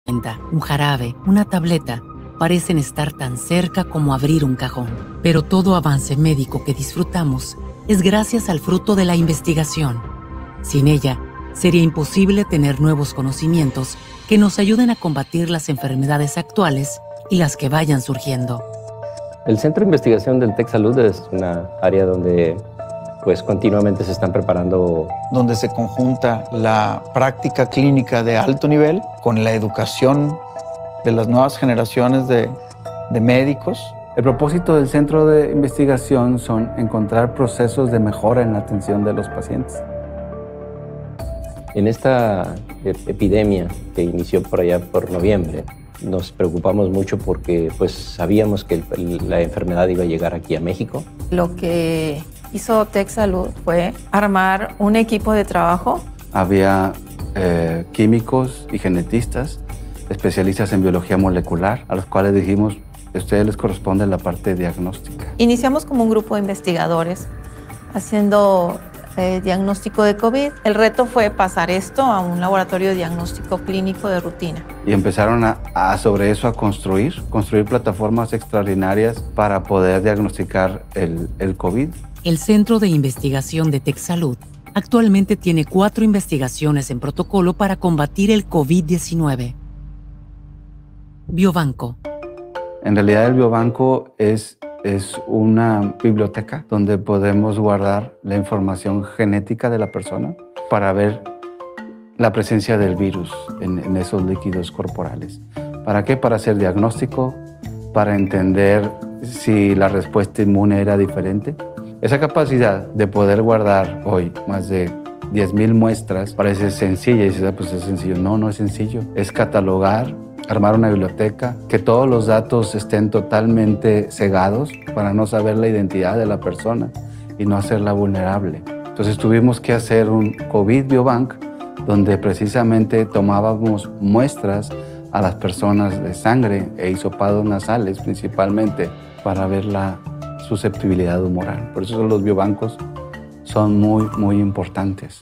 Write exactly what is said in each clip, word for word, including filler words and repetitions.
Un jarabe, una tableta, parecen estar tan cerca como abrir un cajón. Pero todo avance médico que disfrutamos es gracias al fruto de la investigación. Sin ella, sería imposible tener nuevos conocimientos que nos ayuden a combatir las enfermedades actuales y las que vayan surgiendo. El Centro de Investigación del TecSalud es una área donde pues, continuamente se están preparando. Donde se conjunta la práctica clínica de alto nivel con la educación de las nuevas generaciones de, de médicos. El propósito del Centro de Investigación son encontrar procesos de mejora en la atención de los pacientes. En esta epidemia que inició por allá por noviembre, nos preocupamos mucho porque pues, sabíamos que el, la enfermedad iba a llegar aquí a México. Lo que hizo TecSalud fue armar un equipo de trabajo. Había eh, químicos y genetistas, especialistas en biología molecular, a los cuales dijimos, a ustedes les corresponde la parte diagnóstica. Iniciamos como un grupo de investigadores haciendo eh, diagnóstico de COVID. El reto fue pasar esto a un laboratorio de diagnóstico clínico de rutina. Y empezaron a, a sobre eso a construir, construir plataformas extraordinarias para poder diagnosticar el, el COVID. El Centro de Investigación de TecSalud actualmente tiene cuatro investigaciones en protocolo para combatir el COVID diecinueve. Biobanco. En realidad el biobanco es, es una biblioteca donde podemos guardar la información genética de la persona para ver la presencia del virus en, en esos líquidos corporales. ¿Para qué? Para hacer diagnóstico, para entender si la respuesta inmune era diferente. Esa capacidad de poder guardar hoy más de diez mil muestras parece sencilla y dices, ah, pues es sencillo. No, no es sencillo. Es catalogar, armar una biblioteca, que todos los datos estén totalmente cegados para no saber la identidad de la persona y no hacerla vulnerable. Entonces tuvimos que hacer un COVID Biobank donde precisamente tomábamos muestras a las personas de sangre e hisopados nasales principalmente para ver la susceptibilidad humoral. Por eso los biobancos son muy, muy importantes.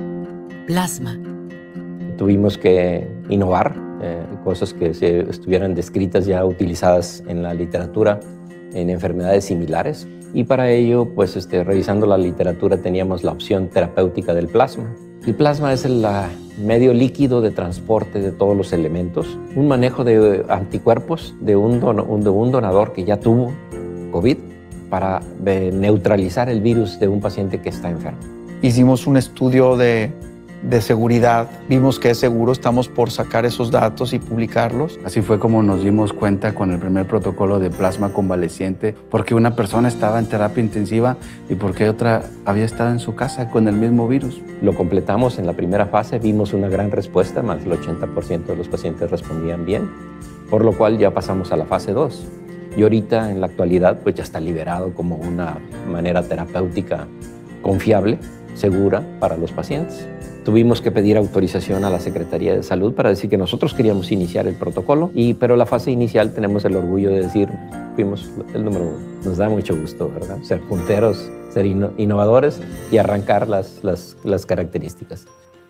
Plasma. Tuvimos que innovar, eh, cosas que se estuvieran descritas ya utilizadas en la literatura en enfermedades similares. Y para ello, pues este, revisando la literatura, teníamos la opción terapéutica del plasma. El plasma es el la, medio líquido de transporte de todos los elementos, un manejo de anticuerpos de un, don, un, de un donador que ya tuvo COVID para eh, neutralizar el virus de un paciente que está enfermo. Hicimos un estudio de, de seguridad, vimos que es seguro, estamos por sacar esos datos y publicarlos. Así fue como nos dimos cuenta con el primer protocolo de plasma convaleciente, porque una persona estaba en terapia intensiva y porque otra había estado en su casa con el mismo virus. Lo completamos en la primera fase, vimos una gran respuesta, más del ochenta por ciento de los pacientes respondían bien, por lo cual ya pasamos a la fase dos. Y ahorita, en la actualidad, pues ya está liberado como una manera terapéutica confiable, segura para los pacientes. Tuvimos que pedir autorización a la Secretaría de Salud para decir que nosotros queríamos iniciar el protocolo, y, pero la fase inicial tenemos el orgullo de decir, fuimos el número uno. Nos da mucho gusto, ¿verdad? Ser punteros, ser ino innovadores y arrancar las, las, las características.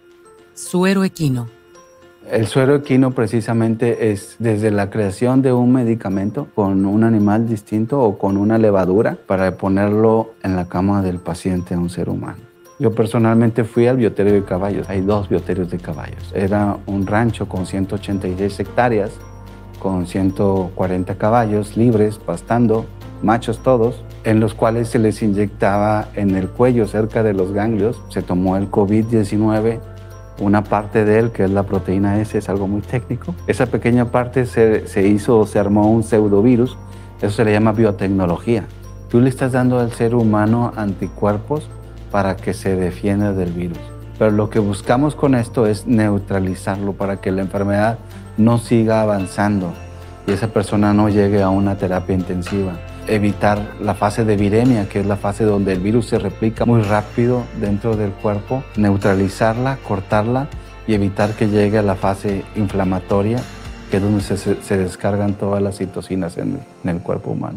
Suero equino. El suero equino precisamente es desde la creación de un medicamento con un animal distinto o con una levadura para ponerlo en la cama del paciente, un ser humano. Yo personalmente fui al bioterio de caballos. Hay dos bioterios de caballos. Era un rancho con ciento ochenta y seis hectáreas, con ciento cuarenta caballos libres, pastando, machos todos, en los cuales se les inyectaba en el cuello, cerca de los ganglios. Se tomó el COVID diecinueve, una parte de él, que es la proteína S, es algo muy técnico. Esa pequeña parte se, se hizo, se armó un pseudovirus. Eso se le llama biotecnología. Tú le estás dando al ser humano anticuerpos para que se defienda del virus. Pero lo que buscamos con esto es neutralizarlo para que la enfermedad no siga avanzando y esa persona no llegue a una terapia intensiva. Evitar la fase de viremia, que es la fase donde el virus se replica muy rápido dentro del cuerpo, neutralizarla, cortarla y evitar que llegue a la fase inflamatoria, que es donde se, se descargan todas las citocinas en, en el cuerpo humano.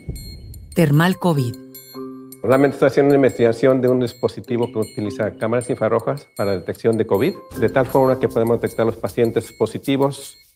Termal COVID. Realmente estoy haciendo una investigación de un dispositivo que utiliza cámaras infrarrojas para la detección de COVID, de tal forma que podemos detectar los pacientes positivos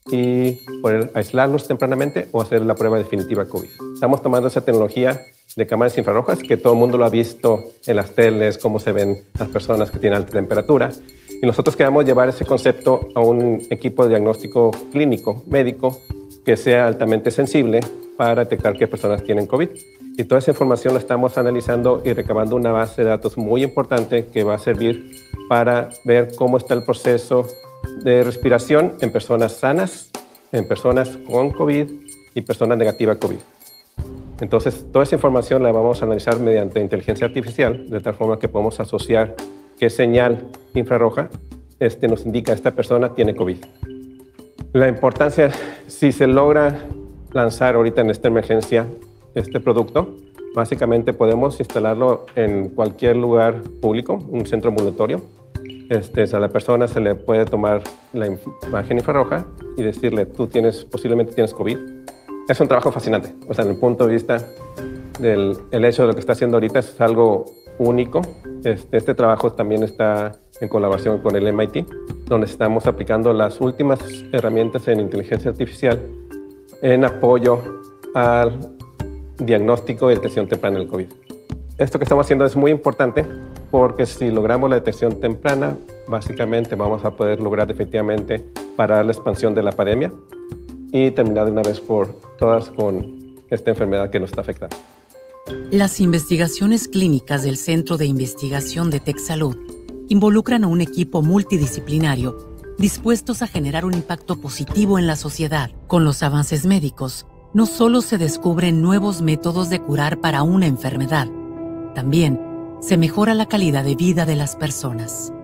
y poder aislarlos tempranamente o hacer la prueba definitiva COVID. Estamos tomando esa tecnología de cámaras infrarrojas que todo el mundo lo ha visto en las teles, cómo se ven las personas que tienen alta temperatura. Y nosotros queremos llevar ese concepto a un equipo de diagnóstico clínico, médico, que sea altamente sensible para detectar qué personas tienen COVID. Y toda esa información la estamos analizando y recabando una base de datos muy importante que va a servir para ver cómo está el proceso de respiración en personas sanas, en personas con COVID y personas negativas a COVID. Entonces, toda esa información la vamos a analizar mediante inteligencia artificial, de tal forma que podemos asociar qué señal infrarroja este, nos indica esta persona tiene COVID. La importancia, si se logra lanzar ahorita en esta emergencia este producto, básicamente podemos instalarlo en cualquier lugar público, un centro ambulatorio. Este, a la persona se le puede tomar la imagen infrarroja y decirle, tú tienes, posiblemente tienes COVID. Es un trabajo fascinante. O sea, desde el punto de vista del el hecho de lo que está haciendo ahorita es algo único. Este, este trabajo también está en colaboración con el M I T, donde estamos aplicando las últimas herramientas en inteligencia artificial en apoyo al diagnóstico y detección temprana del COVID. Esto que estamos haciendo es muy importante porque si logramos la detección temprana, básicamente vamos a poder lograr efectivamente parar la expansión de la pandemia y terminar de una vez por todas con esta enfermedad que nos está afectando. Las investigaciones clínicas del Centro de Investigación de TecSalud involucran a un equipo multidisciplinario dispuestos a generar un impacto positivo en la sociedad. Con los avances médicos, no solo se descubren nuevos métodos de curar para una enfermedad, también se mejora la calidad de vida de las personas.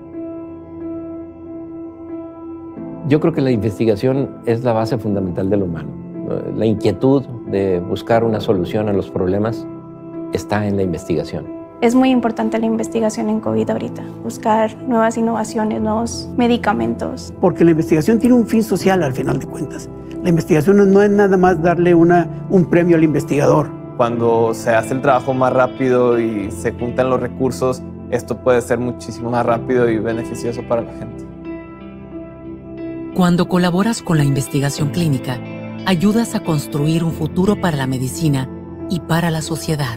Yo creo que la investigación es la base fundamental del humano. La inquietud de buscar una solución a los problemas está en la investigación. Es muy importante la investigación en COVID ahorita, buscar nuevas innovaciones, nuevos medicamentos. Porque la investigación tiene un fin social al final de cuentas. La investigación no es nada más darle una, un premio al investigador. Cuando se hace el trabajo más rápido y se juntan los recursos, esto puede ser muchísimo más rápido y beneficioso para la gente. Cuando colaboras con la investigación clínica, ayudas a construir un futuro para la medicina y para la sociedad.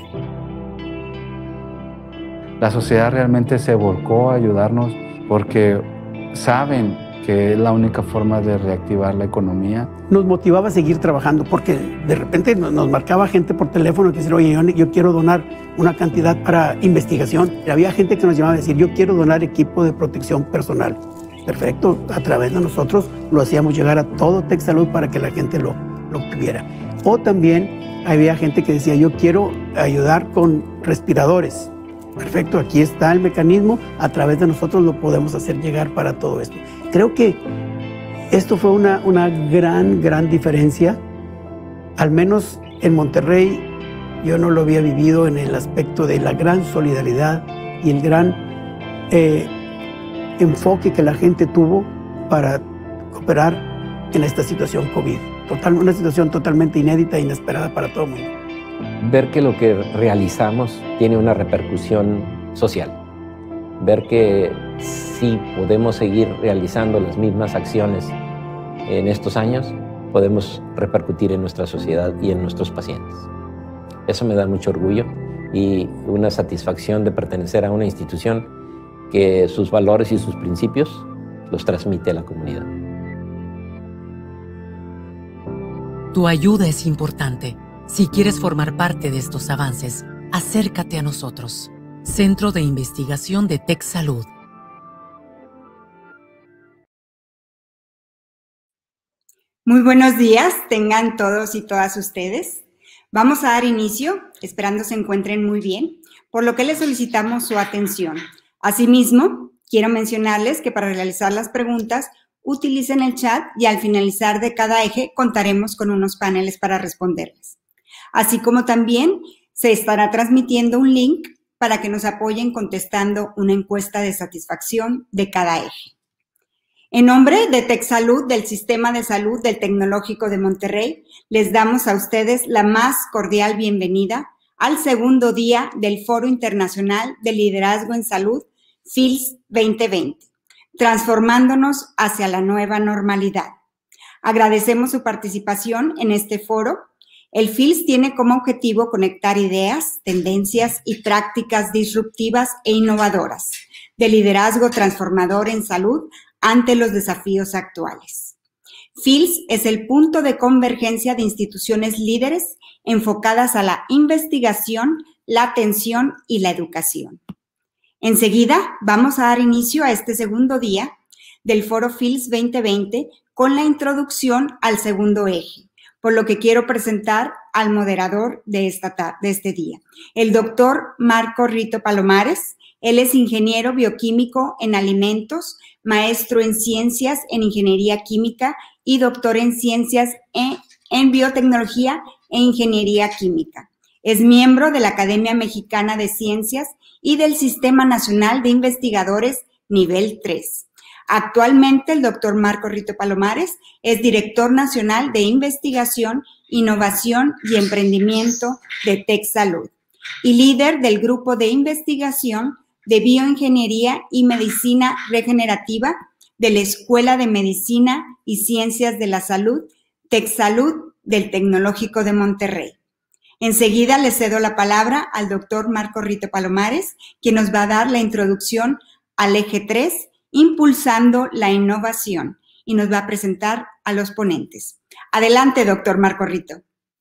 La sociedad realmente se volcó a ayudarnos porque saben que es la única forma de reactivar la economía. Nos motivaba a seguir trabajando porque de repente nos marcaba gente por teléfono que decía, oye, yo, yo quiero donar una cantidad para investigación. Había gente que nos llamaba a decir, yo quiero donar equipo de protección personal. Perfecto, a través de nosotros lo hacíamos llegar a todo TecSalud para que la gente lo, lo tuviera. O también había gente que decía, yo quiero ayudar con respiradores. Perfecto, aquí está el mecanismo, a través de nosotros lo podemos hacer llegar para todo esto. Creo que esto fue una, una gran, gran diferencia, al menos en Monterrey yo no lo había vivido en el aspecto de la gran solidaridad y el gran eh, enfoque que la gente tuvo para cooperar en esta situación COVID. Total, una situación totalmente inédita e inesperada para todo el mundo. Ver que lo que realizamos tiene una repercusión social. Ver que si podemos seguir realizando las mismas acciones en estos años, podemos repercutir en nuestra sociedad y en nuestros pacientes. Eso me da mucho orgullo y una satisfacción de pertenecer a una institución que sus valores y sus principios los transmite a la comunidad. Tu ayuda es importante. Si quieres formar parte de estos avances, acércate a nosotros. Centro de Investigación de TecSalud. Muy buenos días, tengan todos y todas ustedes. Vamos a dar inicio, esperando se encuentren muy bien, por lo que les solicitamos su atención. Asimismo, quiero mencionarles que para realizar las preguntas, utilicen el chat y al finalizar de cada eje contaremos con unos paneles para responderles. Así como también se estará transmitiendo un link para que nos apoyen contestando una encuesta de satisfacción de cada eje. En nombre de TecSalud, del Sistema de Salud del Tecnológico de Monterrey, les damos a ustedes la más cordial bienvenida al segundo día del Foro Internacional de Liderazgo en Salud, FILS veinte veinte, transformándonos hacia la nueva normalidad. Agradecemos su participación en este foro. El F I L S tiene como objetivo conectar ideas, tendencias y prácticas disruptivas e innovadoras de liderazgo transformador en salud ante los desafíos actuales. F I L S es el punto de convergencia de instituciones líderes enfocadas a la investigación, la atención y la educación. Enseguida vamos a dar inicio a este segundo día del Foro F I L S veinte veinte con la introducción al segundo eje, por lo que quiero presentar al moderador de, esta de este día, el doctor Marco Rito Palomares. Él es ingeniero bioquímico en alimentos, maestro en ciencias en ingeniería química y doctor en ciencias en, en biotecnología e ingeniería química. Es miembro de la Academia Mexicana de Ciencias y del Sistema Nacional de Investigadores Nivel tres. Actualmente, el doctor Marco Rito Palomares es director nacional de Investigación, Innovación y Emprendimiento de TecSalud y líder del grupo de investigación de Bioingeniería y Medicina Regenerativa de la Escuela de Medicina y Ciencias de la Salud, TecSalud del Tecnológico de Monterrey. Enseguida le cedo la palabra al doctor Marco Rito Palomares, quien nos va a dar la introducción al eje tres, impulsando la innovación, y nos va a presentar a los ponentes. Adelante, doctor Marco Rito.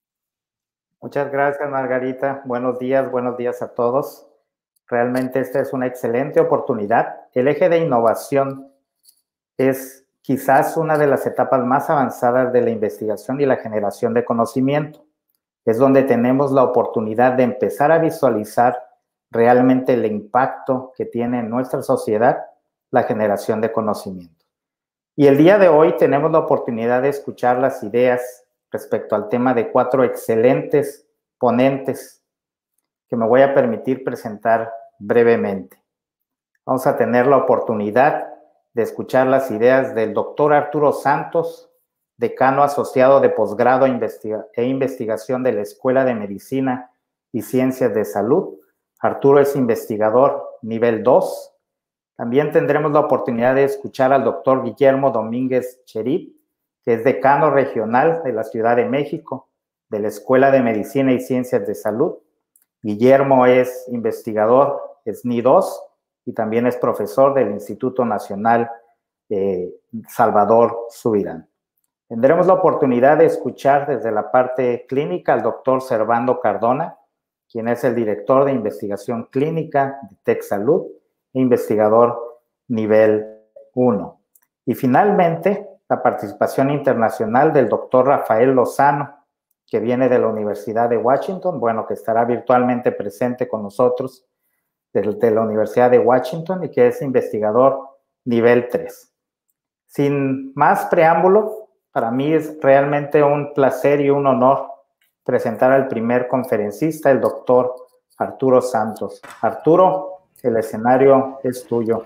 Muchas gracias, Margarita. Buenos días, buenos días a todos. Realmente esta es una excelente oportunidad. El eje de innovación es quizás una de las etapas más avanzadas de la investigación y la generación de conocimiento. Es donde tenemos la oportunidad de empezar a visualizar realmente el impacto que tiene en nuestra sociedad la generación de conocimiento. Y el día de hoy tenemos la oportunidad de escuchar las ideas respecto al tema de cuatro excelentes ponentes que me voy a permitir presentar brevemente. Vamos a tener la oportunidad de escuchar las ideas del doctor Arturo Santos, decano asociado de posgrado e investigación de la Escuela de Medicina y Ciencias de Salud. Arturo es investigador nivel dos. También tendremos la oportunidad de escuchar al doctor Guillermo Domínguez Cherit, que es decano regional de la Ciudad de México, de la Escuela de Medicina y Ciencias de Salud. Guillermo es investigador S N I dos y también es profesor del Instituto Nacional eh, Salvador Subirán. Tendremos la oportunidad de escuchar desde la parte clínica al doctor Servando Cardona, quien es el director de investigación clínica de TecSalud e investigador nivel uno. Y finalmente, la participación internacional del doctor Rafael Lozano, que viene de la Universidad de Washington, bueno, que estará virtualmente presente con nosotros de, de la Universidad de Washington y que es investigador nivel tres. Sin más preámbulo, para mí es realmente un placer y un honor presentar al primer conferencista, el doctor Arturo Santos. Arturo, el escenario es tuyo.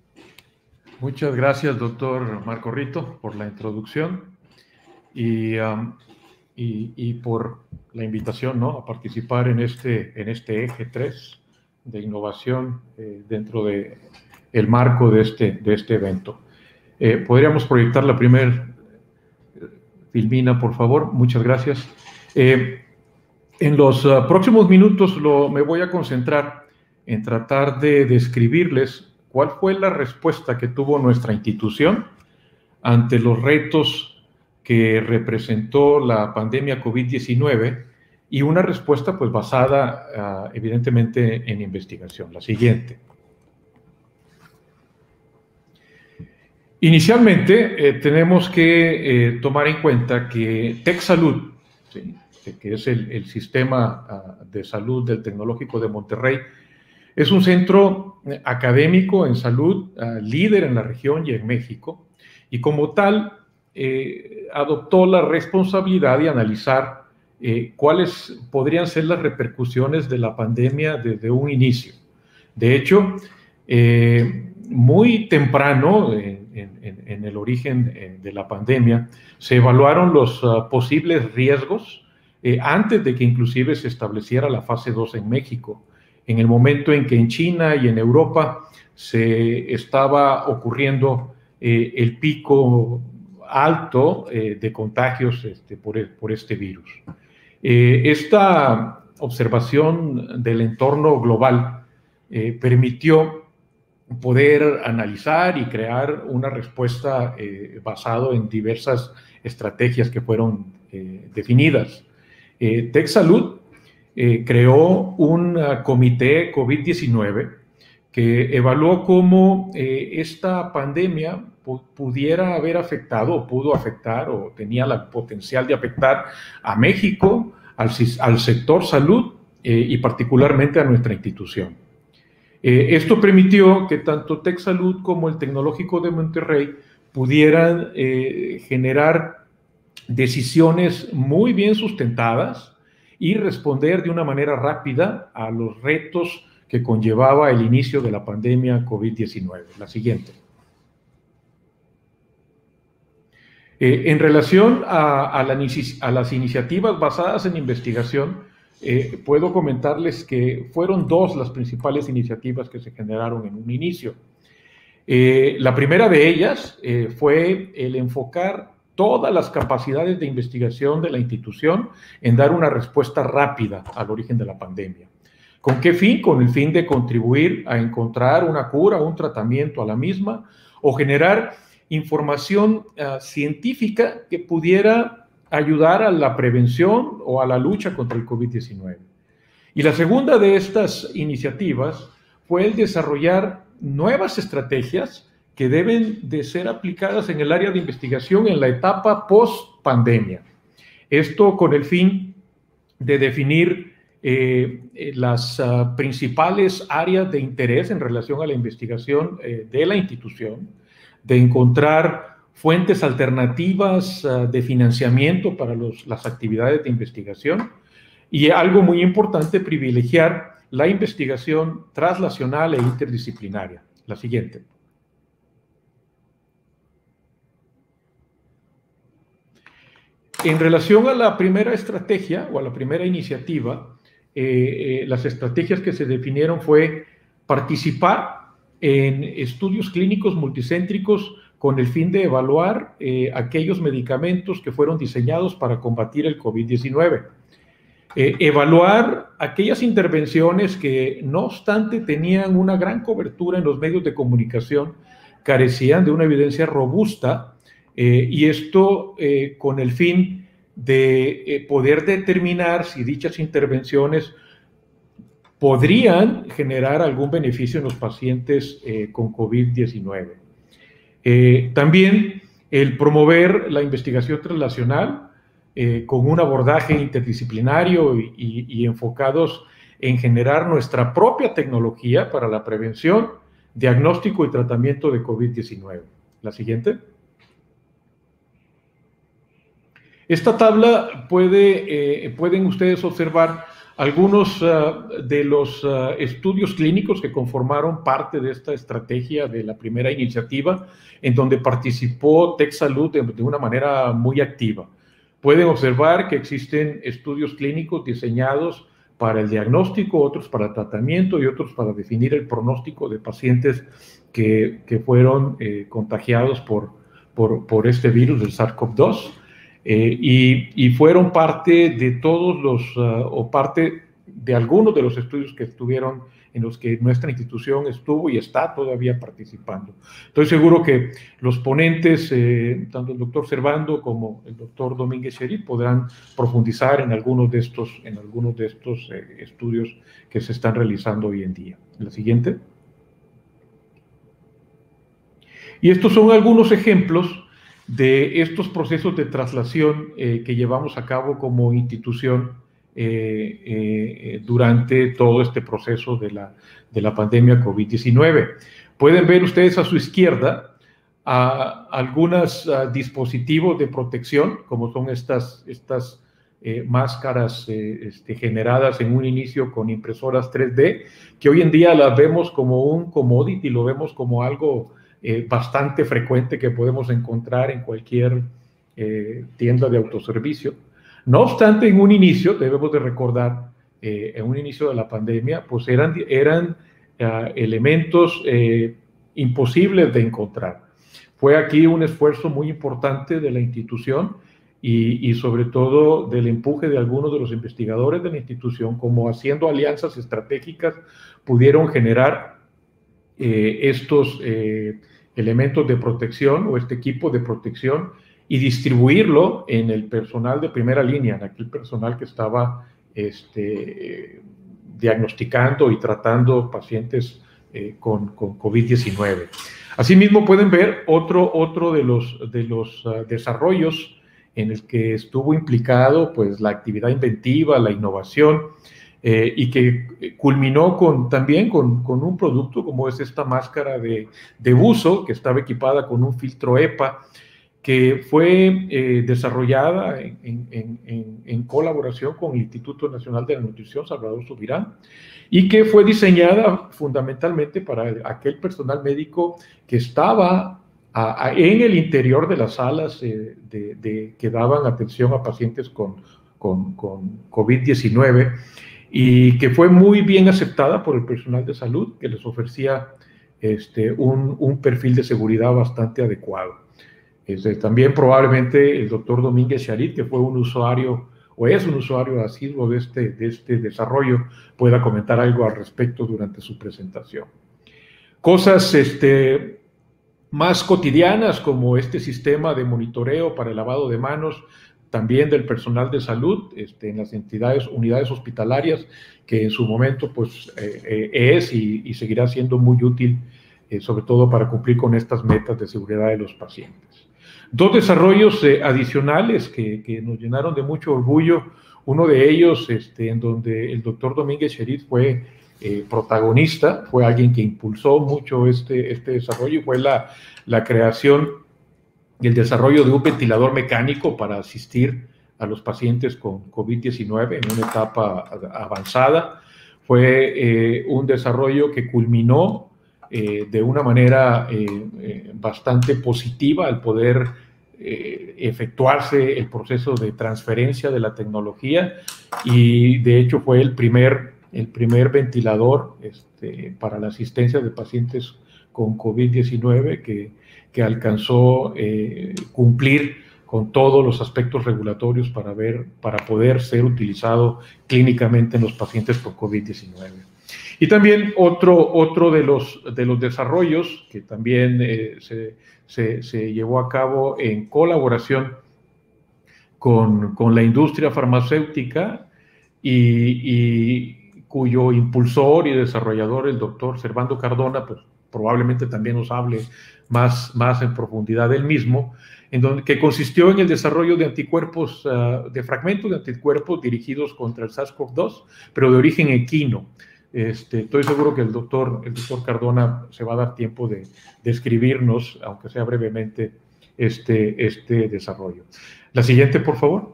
Muchas gracias, doctor Marco Rito, por la introducción y, um, y, y por la invitación, ¿no?, a participar en este, en este eje tres de innovación eh, dentro del marco de este, de este evento. Eh, ¿Podríamos proyectar la primera filmina, por favor? Muchas gracias. Eh, en los uh, próximos minutos lo, me voy a concentrar en tratar de describirles cuál fue la respuesta que tuvo nuestra institución ante los retos que representó la pandemia COVID diecinueve y una respuesta pues basada uh, evidentemente en investigación. La siguiente. Inicialmente eh, tenemos que eh, tomar en cuenta que TecSalud, ¿sí?, que es el, el sistema uh, de salud del Tecnológico de Monterrey, es un centro académico en salud, uh, líder en la región y en México, y como tal eh, adoptó la responsabilidad de analizar eh, cuáles podrían ser las repercusiones de la pandemia desde un inicio. De hecho, eh, muy temprano, en, en, en el origen de la pandemia, se evaluaron los uh, posibles riesgos eh, antes de que inclusive se estableciera la fase dos en México. En el momento en que en China y en Europa se estaba ocurriendo eh, el pico alto eh, de contagios este, por, por este virus. Eh, esta observación del entorno global eh, permitió poder analizar y crear una respuesta eh, basado en diversas estrategias que fueron eh, definidas. Eh, TechSalud eh, creó un uh, comité COVID diecinueve que evaluó cómo eh, esta pandemia pu pudiera haber afectado o pudo afectar o tenía el potencial de afectar a México, al, al sector salud eh, y particularmente a nuestra institución. Eh, esto permitió que tanto TechSalud como el Tecnológico de Monterrey pudieran eh, generar decisiones muy bien sustentadas y responder de una manera rápida a los retos que conllevaba el inicio de la pandemia COVID diecinueve. La siguiente. Eh, en relación a, a, la, a las iniciativas basadas en investigación, eh, puedo comentarles que fueron dos las principales iniciativas que se generaron en un inicio. Eh, la primera de ellas eh, fue el enfocar todas las capacidades de investigación de la institución en dar una respuesta rápida al origen de la pandemia. ¿Con qué fin? Con el fin de contribuir a encontrar una cura, un tratamiento a la misma, o generar información uh, científica que pudiera ayudar a la prevención o a la lucha contra el COVID diecinueve. Y la segunda de estas iniciativas fue el desarrollar nuevas estrategias que deben de ser aplicadas en el área de investigación en la etapa post-pandemia. Esto con el fin de definir eh, las uh, principales áreas de interés en relación a la investigación eh, de la institución, de encontrar fuentes alternativas uh, de financiamiento para los, las actividades de investigación y algo muy importante, privilegiar la investigación translacional e interdisciplinaria. La siguiente. En relación a la primera estrategia o a la primera iniciativa, eh, eh, las estrategias que se definieron fue participar en estudios clínicos multicéntricos con el fin de evaluar eh, aquellos medicamentos que fueron diseñados para combatir el COVID diecinueve. Eh, evaluar aquellas intervenciones que, no obstante, tenían una gran cobertura en los medios de comunicación, carecían de una evidencia robusta, eh, y esto eh, con el fin de eh, poder determinar si dichas intervenciones podrían generar algún beneficio en los pacientes eh, con COVID diecinueve. Eh, también el promover la investigación translacional eh, con un abordaje interdisciplinario y, y, y enfocados en generar nuestra propia tecnología para la prevención, diagnóstico y tratamiento de COVID diecinueve. La siguiente. Esta tabla puede, eh, pueden ustedes observar algunos uh, de los uh, estudios clínicos que conformaron parte de esta estrategia de la primera iniciativa, en donde participó TechSalud de, de una manera muy activa. Pueden observar que existen estudios clínicos diseñados para el diagnóstico, otros para tratamiento y otros para definir el pronóstico de pacientes que, que fueron eh, contagiados por, por, por este virus del SARS CoV dos. Eh, y, y fueron parte de todos los, uh, o parte de algunos de los estudios que estuvieron, en los que nuestra institución estuvo y está todavía participando. Estoy seguro que los ponentes, eh, tanto el doctor Servando como el doctor Domínguez Cherit, podrán profundizar en algunos de estos, en algunos de estos eh, estudios que se están realizando hoy en día. La siguiente. Y estos son algunos ejemplos de estos procesos de traslación eh, que llevamos a cabo como institución eh, eh, durante todo este proceso de la, de la pandemia COVID diecinueve. Pueden ver ustedes a su izquierda a algunos dispositivos de protección, como son estas, estas eh, máscaras eh, este, generadas en un inicio con impresoras tres D, que hoy en día las vemos como un commodity, lo vemos como algo Eh, bastante frecuente que podemos encontrar en cualquier eh, tienda de autoservicio. No obstante, en un inicio, debemos de recordar, eh, en un inicio de la pandemia, pues eran, eran uh, elementos eh, imposibles de encontrar. Fue aquí un esfuerzo muy importante de la institución y, y sobre todo del empuje de algunos de los investigadores de la institución, como haciendo alianzas estratégicas pudieron generar eh, estos eh, elementos de protección o este equipo de protección y distribuirlo en el personal de primera línea, en aquel personal que estaba este, diagnosticando y tratando pacientes eh, con, con COVID diecinueve. Asimismo, pueden ver otro, otro de los, de los uh, desarrollos en el que estuvo implicado pues, la actividad inventiva, la innovación, eh, y que culminó con, también con, con un producto como es esta máscara de, de buzo, que estaba equipada con un filtro EPA, que fue eh, desarrollada en, en, en, en colaboración con el Instituto Nacional de la Nutrición, Salvador Subirán, y que fue diseñada fundamentalmente para aquel personal médico que estaba a, a, en el interior de las salas eh, de, de, que daban atención a pacientes con, con, con COVID diecinueve, y que fue muy bien aceptada por el personal de salud, que les ofrecía este, un, un perfil de seguridad bastante adecuado. Este, también probablemente el doctor Domínguez Charit, que fue un usuario o es un usuario asiduo de este, de este desarrollo, pueda comentar algo al respecto durante su presentación. Cosas este, más cotidianas como este sistema de monitoreo para el lavado de manos, también del personal de salud este, en las entidades, unidades hospitalarias, que en su momento pues, eh, eh, es y, y seguirá siendo muy útil, eh, sobre todo para cumplir con estas metas de seguridad de los pacientes. Dos desarrollos eh, adicionales que, que nos llenaron de mucho orgullo, uno de ellos este, en donde el doctor Domínguez Charit fue eh, protagonista, fue alguien que impulsó mucho este, este desarrollo, y fue la, la creación y el desarrollo de un ventilador mecánico para asistir a los pacientes con COVID diecinueve en una etapa avanzada. Fue eh, un desarrollo que culminó Eh, de una manera eh, eh, bastante positiva al poder eh, efectuarse el proceso de transferencia de la tecnología, y de hecho fue el primer, el primer ventilador este, para la asistencia de pacientes con COVID diecinueve que, que alcanzó eh, cumplir con todos los aspectos regulatorios para, ver, para poder ser utilizado clínicamente en los pacientes con COVID diecinueve. Y también otro, otro de, los, de los desarrollos que también eh, se, se, se llevó a cabo en colaboración con, con la industria farmacéutica y, y cuyo impulsor y desarrollador, el doctor Servando Cardona, pues probablemente también nos hable más, más en profundidad del mismo, en donde, que consistió en el desarrollo de anticuerpos, uh, de fragmentos de anticuerpos dirigidos contra el SARS CoV dos, pero de origen equino. Este, estoy seguro que el doctor, el doctor Cardona se va a dar tiempo de describirnos, aunque sea brevemente, este, este desarrollo. La siguiente, por favor.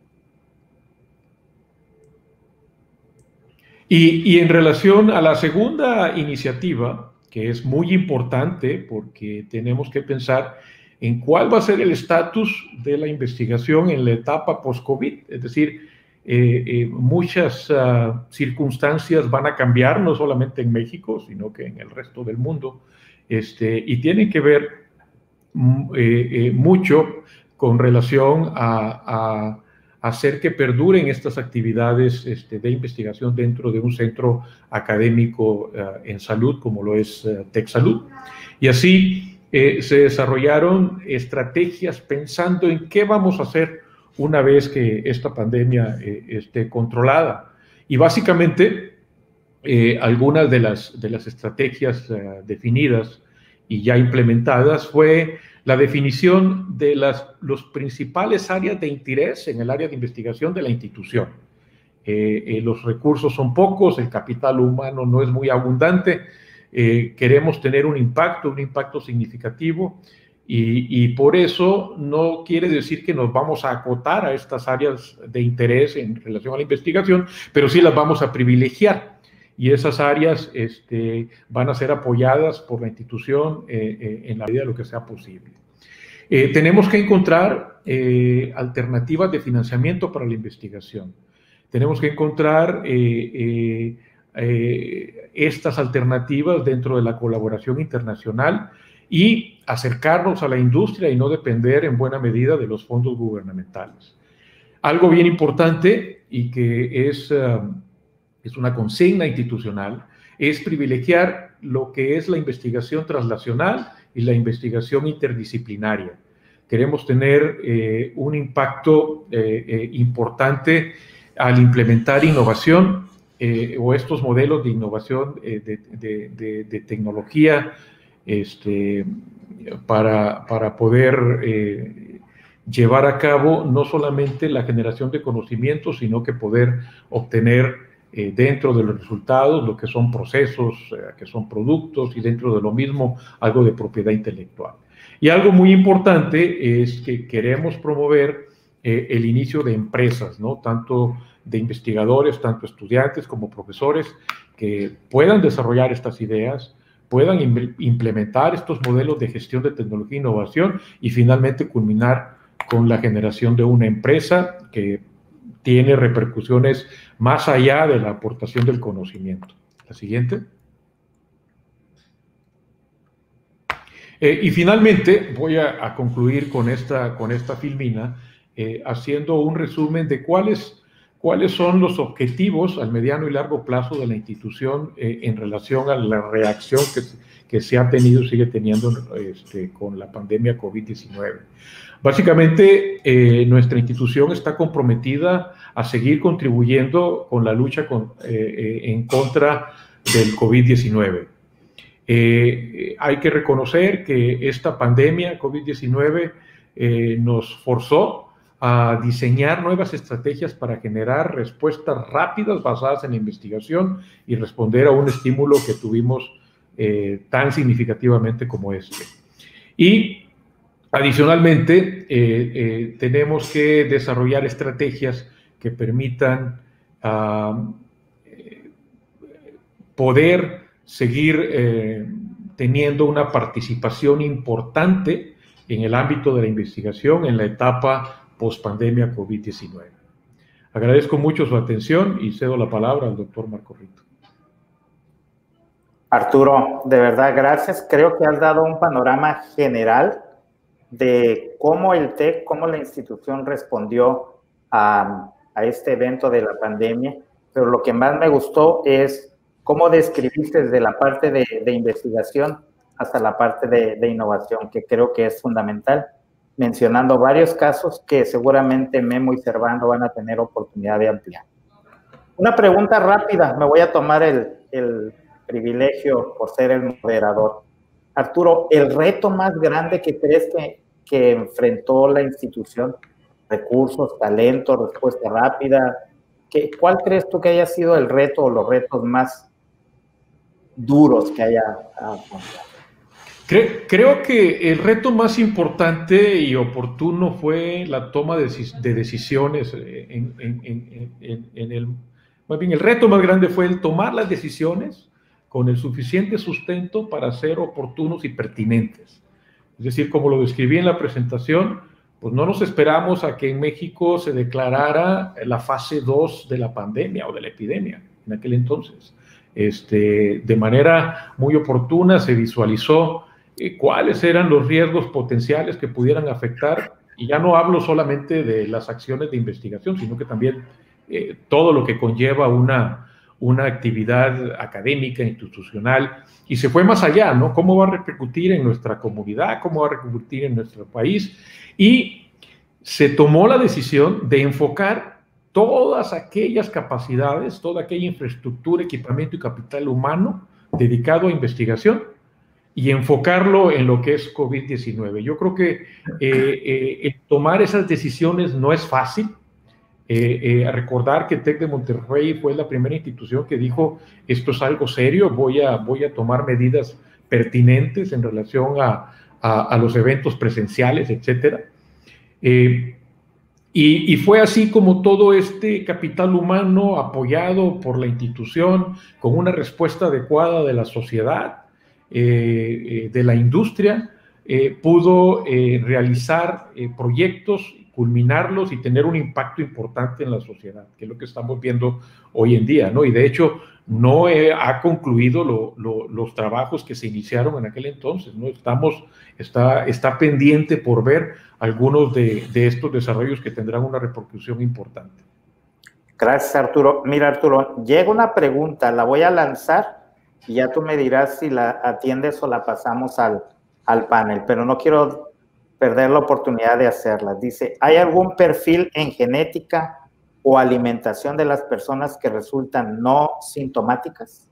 Y, y en relación a la segunda iniciativa, que es muy importante porque tenemos que pensar en cuál va a ser el estatus de la investigación en la etapa post-COVID, es decir, Eh, eh, muchas uh, circunstancias van a cambiar, no solamente en México, sino que en el resto del mundo, este, y tienen que ver mm, eh, eh, mucho con relación a, a, a hacer que perduren estas actividades este, de investigación dentro de un centro académico uh, en salud, como lo es uh, TecSalud. Y así eh, se desarrollaron estrategias pensando en qué vamos a hacer una vez que esta pandemia eh, esté controlada. Y básicamente, eh, algunas de las, de las estrategias eh, definidas y ya implementadas fue la definición de las los principales áreas de interés en el área de investigación de la institución. Eh, eh, los recursos son pocos, el capital humano no es muy abundante, eh, queremos tener un impacto, un impacto significativo, Y, y por eso no quiere decir que nos vamos a acotar a estas áreas de interés en relación a la investigación, pero sí las vamos a privilegiar. Y esas áreas este, van a ser apoyadas por la institución eh, eh, en la medida de lo que sea posible. Eh, tenemos que encontrar eh, alternativas de financiamiento para la investigación. Tenemos que encontrar eh, eh, eh, estas alternativas dentro de la colaboración internacional, y acercarnos a la industria y no depender en buena medida de los fondos gubernamentales. Algo bien importante y que es, uh, es una consigna institucional es privilegiar lo que es la investigación translacional y la investigación interdisciplinaria. Queremos tener eh, un impacto eh, eh, importante al implementar innovación eh, o estos modelos de innovación eh, de, de, de, de tecnología este, para, para poder eh, llevar a cabo no solamente la generación de conocimientos, sino que poder obtener eh, dentro de los resultados lo que son procesos, eh, que son productos, y dentro de lo mismo algo de propiedad intelectual. Y algo muy importante es que queremos promover eh, el inicio de empresas, ¿no? Tanto de investigadores, tanto estudiantes como profesores, que puedan desarrollar estas ideas, puedan im- implementar estos modelos de gestión de tecnología e innovación y finalmente culminar con la generación de una empresa que tiene repercusiones más allá de la aportación del conocimiento. La siguiente. Eh, y finalmente voy a, a concluir con esta, con esta filmina eh, haciendo un resumen de cuáles, cuáles son los objetivos al mediano y largo plazo de la institución eh, en relación a la reacción que, que se ha tenido y sigue teniendo este, con la pandemia COVID diecinueve. Básicamente, eh, nuestra institución está comprometida a seguir contribuyendo con la lucha con, eh, en contra del COVID diecinueve. Eh, hay que reconocer que esta pandemia COVID diecinueve eh, nos forzó a diseñar nuevas estrategias para generar respuestas rápidas basadas en la investigación y responder a un estímulo que tuvimos eh, tan significativamente como este. Y adicionalmente, eh, eh, tenemos que desarrollar estrategias que permitan uh, poder seguir eh, teniendo una participación importante en el ámbito de la investigación en la etapa post-pandemia COVID diecinueve. Agradezco mucho su atención y cedo la palabra al doctor Marco Rito. Arturo, de verdad, gracias. Creo que has dado un panorama general de cómo el TEC, cómo la institución respondió a, a este evento de la pandemia, pero lo que más me gustó es cómo describiste desde la parte de, de investigación hasta la parte de, de innovación, que creo que es fundamental, mencionando varios casos que seguramente Memo y Servando van a tener oportunidad de ampliar. Una pregunta rápida, me voy a tomar el, el privilegio por ser el moderador. Arturo, el reto más grande que crees que, que enfrentó la institución, recursos, talento, respuesta rápida, ¿qué, ¿cuál crees tú que haya sido el reto o los retos más duros que haya afrontado? Creo, creo que el reto más importante y oportuno fue la toma de, de decisiones. En, en, en, en, en el, más bien, el reto más grande fue el tomar las decisiones con el suficiente sustento para ser oportunos y pertinentes. Es decir, como lo describí en la presentación, pues no nos esperamos a que en México se declarara la fase dos de la pandemia o de la epidemia en aquel entonces. Este, de manera muy oportuna se visualizó eh, cuáles eran los riesgos potenciales que pudieran afectar, y ya no hablo solamente de las acciones de investigación, sino que también eh, todo lo que conlleva una, una actividad académica, institucional, y se fue más allá, ¿no? ¿Cómo va a repercutir en nuestra comunidad? ¿Cómo va a repercutir en nuestro país? Y se tomó la decisión de enfocar todas aquellas capacidades, toda aquella infraestructura, equipamiento y capital humano dedicado a investigación y enfocarlo en lo que es COVID diecinueve. Yo creo que eh, eh, tomar esas decisiones no es fácil. Eh, eh, recordar que TEC de Monterrey fue la primera institución que dijo esto es algo serio, voy a, voy a tomar medidas pertinentes en relación a, a, a los eventos presenciales, etcétera. Eh, Y, y fue así como todo este capital humano apoyado por la institución, con una respuesta adecuada de la sociedad, eh, eh, de la industria, eh, pudo eh, realizar eh, proyectos culminarlos y tener un impacto importante en la sociedad, que es lo que estamos viendo hoy en día, ¿no? Y de hecho, no he, ha concluido lo, lo, los trabajos que se iniciaron en aquel entonces, ¿no? Estamos, está, está pendiente por ver algunos de, de estos desarrollos que tendrán una repercusión importante. Gracias, Arturo. Mira, Arturo, llega una pregunta, la voy a lanzar y ya tú me dirás si la atiendes o la pasamos al, al panel, pero no quiero perder la oportunidad de hacerla. Dice, ¿hay algún perfil en genética o alimentación de las personas que resultan no sintomáticas?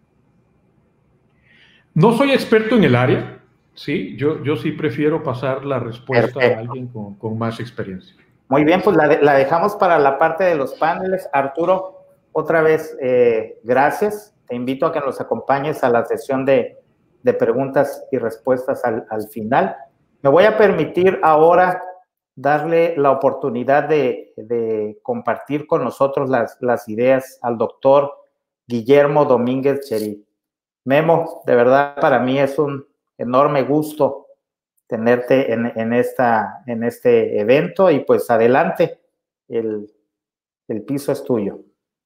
No soy experto en el área, sí, yo, yo sí prefiero pasar la respuesta Perfecto. a alguien con, con más experiencia. Muy bien, pues la, de, la dejamos para la parte de los paneles. Arturo, otra vez, eh, gracias. Te invito a que nos acompañes a la sesión de, de preguntas y respuestas al, al final. Me voy a permitir ahora darle la oportunidad de, de compartir con nosotros las, las ideas al doctor Guillermo Domínguez Cherí. Memo, de verdad para mí es un enorme gusto tenerte en, en, esta, en este evento y pues adelante, el, el piso es tuyo.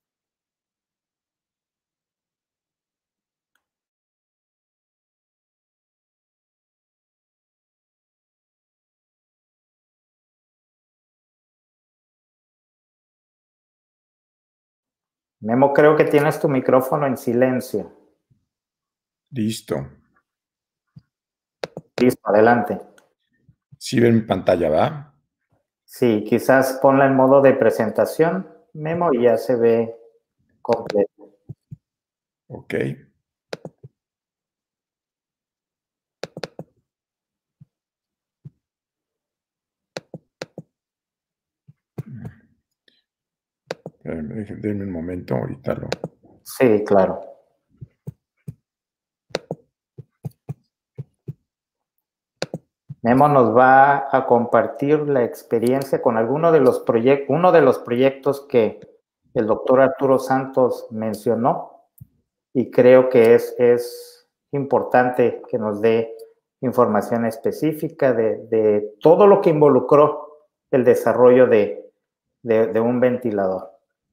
Memo, creo que tienes tu micrófono en silencio. Listo. Listo, adelante. ¿Sí ven mi pantalla, va? Sí, quizás ponla en modo de presentación, Memo, y ya se ve completo. Ok. Denme un momento, ahorita lo... Sí, claro. Memo nos va a compartir la experiencia con alguno de los proyectos, uno de los proyectos que el doctor Arturo Santos mencionó, y creo que es, es importante que nos dé información específica de, de todo lo que involucró el desarrollo de, de, de un ventilador.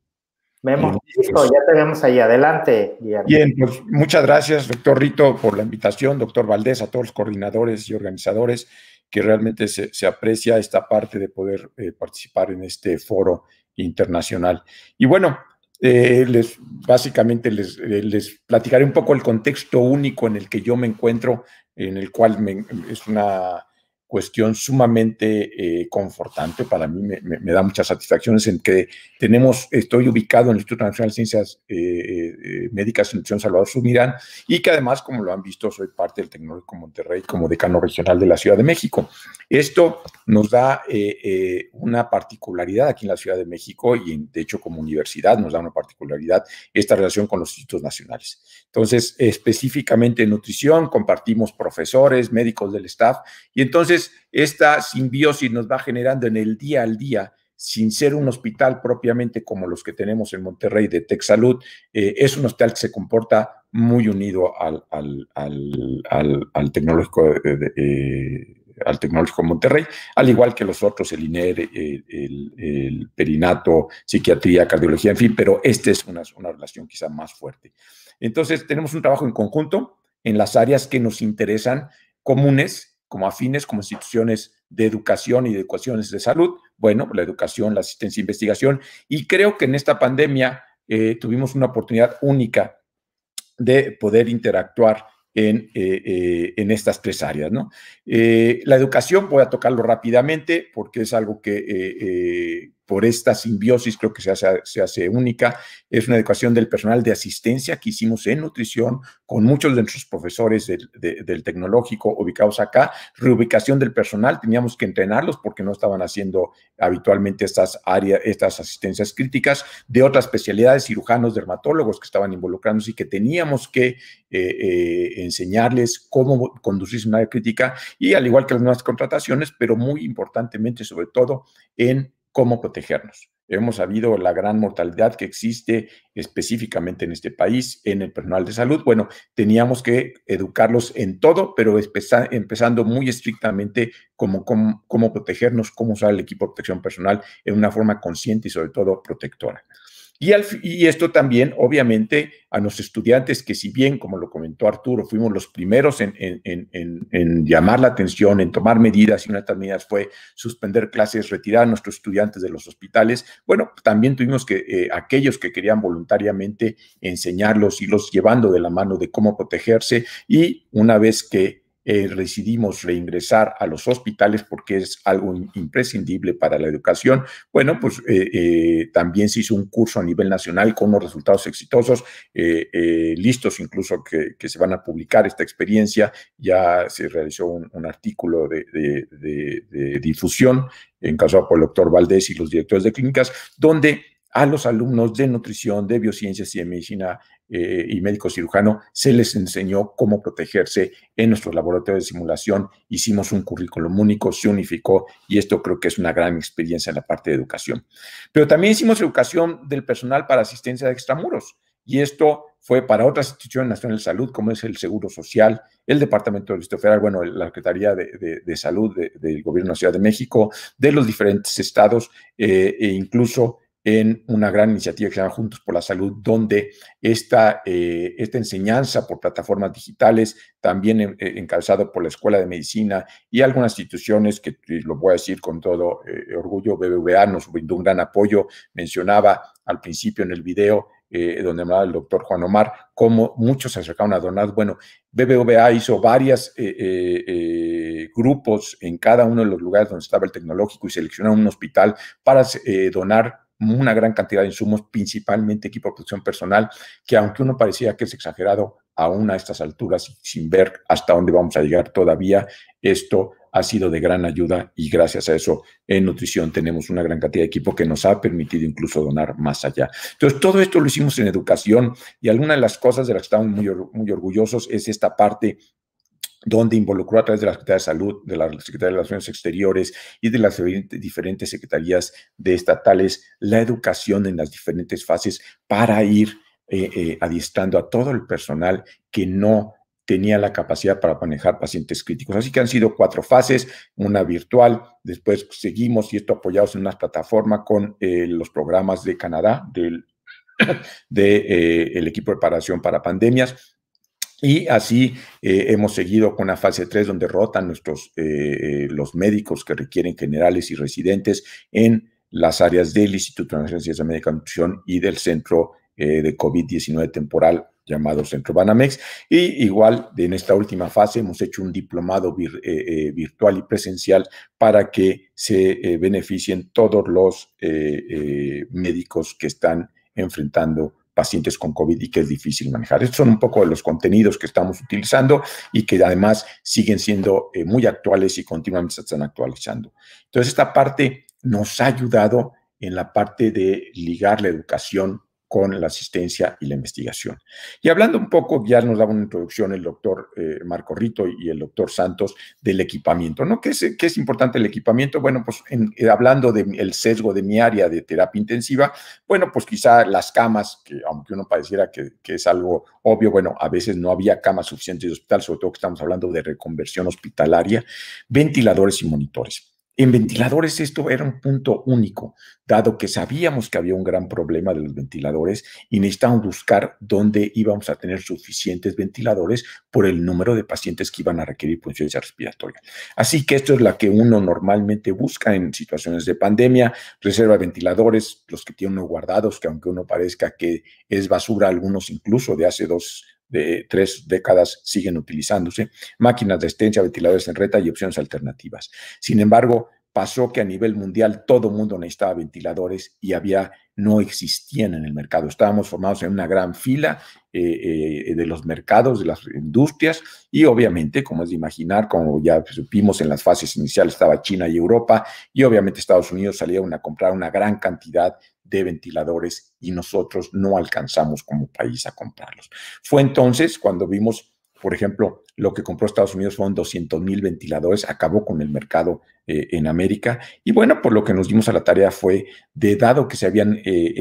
Memo, Bien, listo, pues, ya te vemos ahí. Adelante, Guillermo. Bien, pues muchas gracias, doctor Rito, por la invitación, doctor Valdés, a todos los coordinadores y organizadores, que realmente se, se aprecia esta parte de poder eh, participar en este foro internacional. Y bueno, eh, les, básicamente les, les platicaré un poco el contexto único en el que yo me encuentro, en el cual me, es una cuestión sumamente eh, confortante para mí, me, me, me da muchas satisfacciones en que tenemos, estoy ubicado en el Instituto Nacional de Ciencias eh, eh, Médicas en Nutrición Salvador Subirán, y que además, como lo han visto, soy parte del Tecnológico Monterrey como decano regional de la Ciudad de México. Esto nos da eh, eh, una particularidad aquí en la Ciudad de México, y en, de hecho como universidad nos da una particularidad esta relación con los institutos nacionales. Entonces, específicamente en nutrición, compartimos profesores, médicos del staff, y entonces esta simbiosis nos va generando en el día al día, sin ser un hospital propiamente como los que tenemos en Monterrey de TechSalud, eh, es un hospital que se comporta muy unido al, al, al, al, al tecnológico de, de, eh, al tecnológico de Monterrey, al igual que los otros, el INER, el, el, el perinato, psiquiatría, cardiología, en fin, pero esta es una, una relación quizá más fuerte. Entonces, tenemos un trabajo en conjunto en las áreas que nos interesan, comunes, como afines, como instituciones de educación y de educaciones de salud. Bueno, la educación, la asistencia e investigación, y creo que en esta pandemia eh, tuvimos una oportunidad única de poder interactuar en, eh, eh, en estas tres áreas, ¿no? Eh, la educación, voy a tocarlo rápidamente porque es algo que eh, eh, por esta simbiosis creo que se hace, se hace única. Es una educación del personal de asistencia que hicimos en nutrición con muchos de nuestros profesores del, de, del tecnológico ubicados acá. Reubicación del personal, teníamos que entrenarlos porque no estaban haciendo habitualmente estas áreas, estas asistencias críticas, de otras especialidades, cirujanos, dermatólogos que estaban involucrándose y que teníamos que eh, eh, enseñarles cómo conducirse una área crítica, y al igual que las nuevas contrataciones, pero muy importantemente, sobre todo, en cómo protegernos. hemos sabido la gran mortalidad que existe específicamente en este país, en el personal de salud. Bueno, teníamos que educarlos en todo, pero empezando muy estrictamente cómo, cómo, cómo protegernos, cómo usar el equipo de protección personal en una forma consciente y sobre todo protectora. Y, al, y esto también, obviamente, a los estudiantes que, si bien, como lo comentó Arturo, fuimos los primeros en, en, en, en llamar la atención, en tomar medidas, y una de estas medidas fue suspender clases, retirar a nuestros estudiantes de los hospitales. Bueno, también tuvimos que, eh, aquellos que querían voluntariamente enseñarlos, irlos llevando de la mano de cómo protegerse, y una vez que Eh, decidimos reingresar a los hospitales porque es algo imprescindible para la educación. Bueno, pues eh, eh, también se hizo un curso a nivel nacional con unos resultados exitosos, eh, eh, listos incluso que, que se van a publicar esta experiencia. Ya se realizó un, un artículo de, de, de, de difusión encabezado por el doctor Valdés y los directores de clínicas, donde a los alumnos de nutrición, de biociencias y de medicina eh, y médico cirujano se les enseñó cómo protegerse en nuestros laboratorios de simulación. Hicimos un currículum único, se unificó, y esto creo que es una gran experiencia en la parte de educación. Pero también hicimos educación del personal para asistencia de extramuros, y esto fue para otras instituciones nacionales de salud, como es el Seguro Social, el Departamento del Distrito Federal, bueno, la Secretaría de, de, de Salud de, del Gobierno de la Ciudad de México, de los diferentes estados, eh, e incluso en una gran iniciativa que se llama Juntos por la Salud, donde esta, eh, esta enseñanza por plataformas digitales, también eh, encabezado por la Escuela de Medicina y algunas instituciones que, lo voy a decir con todo eh, orgullo, B B V A nos brindó un gran apoyo. Mencionaba al principio en el video, eh, donde hablaba el doctor Juan Omar, cómo muchos se acercaron a donar. Bueno, B B V A hizo varios eh, eh, eh, grupos en cada uno de los lugares donde estaba el tecnológico y seleccionaron un hospital para eh, donar una gran cantidad de insumos, principalmente equipo de protección personal, que aunque uno parecía que es exagerado, aún a estas alturas, sin ver hasta dónde vamos a llegar todavía, esto ha sido de gran ayuda, y gracias a eso en nutrición tenemos una gran cantidad de equipo que nos ha permitido incluso donar más allá. Entonces, todo esto lo hicimos en educación, y alguna de las cosas de las que estamos muy, muy orgullosos es esta parte donde involucró a través de la Secretaría de Salud, de la Secretaría de Relaciones Exteriores y de las diferentes secretarías de estatales, la educación en las diferentes fases para ir eh, eh, adiestrando a todo el personal que no tenía la capacidad para manejar pacientes críticos. Así que han sido cuatro fases, una virtual, después seguimos, y esto apoyados en una plataforma con eh, los programas de Canadá, del de, eh, el equipo de preparación para pandemias. Y así eh, hemos seguido con la fase tres, donde rotan nuestros, eh, los médicos que requieren generales y residentes en las áreas del Instituto Nacional de Ciencia Médica y Nutrición y del Centro eh, de COVID diecinueve temporal llamado Centro Banamex. Y igual, en esta última fase, hemos hecho un diplomado vir, eh, eh, virtual y presencial para que se eh, beneficien todos los eh, eh, médicos que están enfrentando pacientes con COVID y que es difícil manejar. Estos son un poco de los contenidos que estamos utilizando y que además siguen siendo eh, muy actuales y continuamente se están actualizando. Entonces, esta parte nos ha ayudado en la parte de ligar la educación con la asistencia y la investigación. Y hablando un poco, ya nos daba una introducción el doctor eh, Marco Rito y el doctor Santos del equipamiento, ¿no? ¿Qué es, qué es importante el equipamiento? Bueno, pues en, eh, hablando del sesgo de mi área de terapia intensiva, bueno, pues quizá las camas, que aunque uno pareciera que, que es algo obvio, bueno, a veces no había camas suficientes de hospital, sobre todo que estamos hablando de reconversión hospitalaria, ventiladores y monitores. En ventiladores esto era un punto único, dado que sabíamos que había un gran problema de los ventiladores y necesitábamos buscar dónde íbamos a tener suficientes ventiladores por el número de pacientes que iban a requerir insuficiencia respiratoria. Así que esto es lo que uno normalmente busca en situaciones de pandemia: reserva de ventiladores, los que tiene uno guardados, que aunque uno parezca que es basura, algunos incluso de hace dos de tres décadas siguen utilizándose, máquinas de asistencia, ventiladores en reta y opciones alternativas. Sin embargo, pasó que a nivel mundial todo el mundo necesitaba ventiladores y había, no existían en el mercado. Estábamos formados en una gran fila eh, eh, de los mercados, de las industrias, y obviamente, como es de imaginar, como ya supimos en las fases iniciales, estaba China y Europa, y obviamente Estados Unidos salieron a comprar una gran cantidad de ventiladores y nosotros no alcanzamos como país a comprarlos. Fue entonces cuando vimos Por ejemplo, lo que compró Estados Unidos fueron doscientos mil ventiladores, acabó con el mercado eh, en América. Y bueno, por lo que nos dimos a la tarea fue, de dado que se habían eh,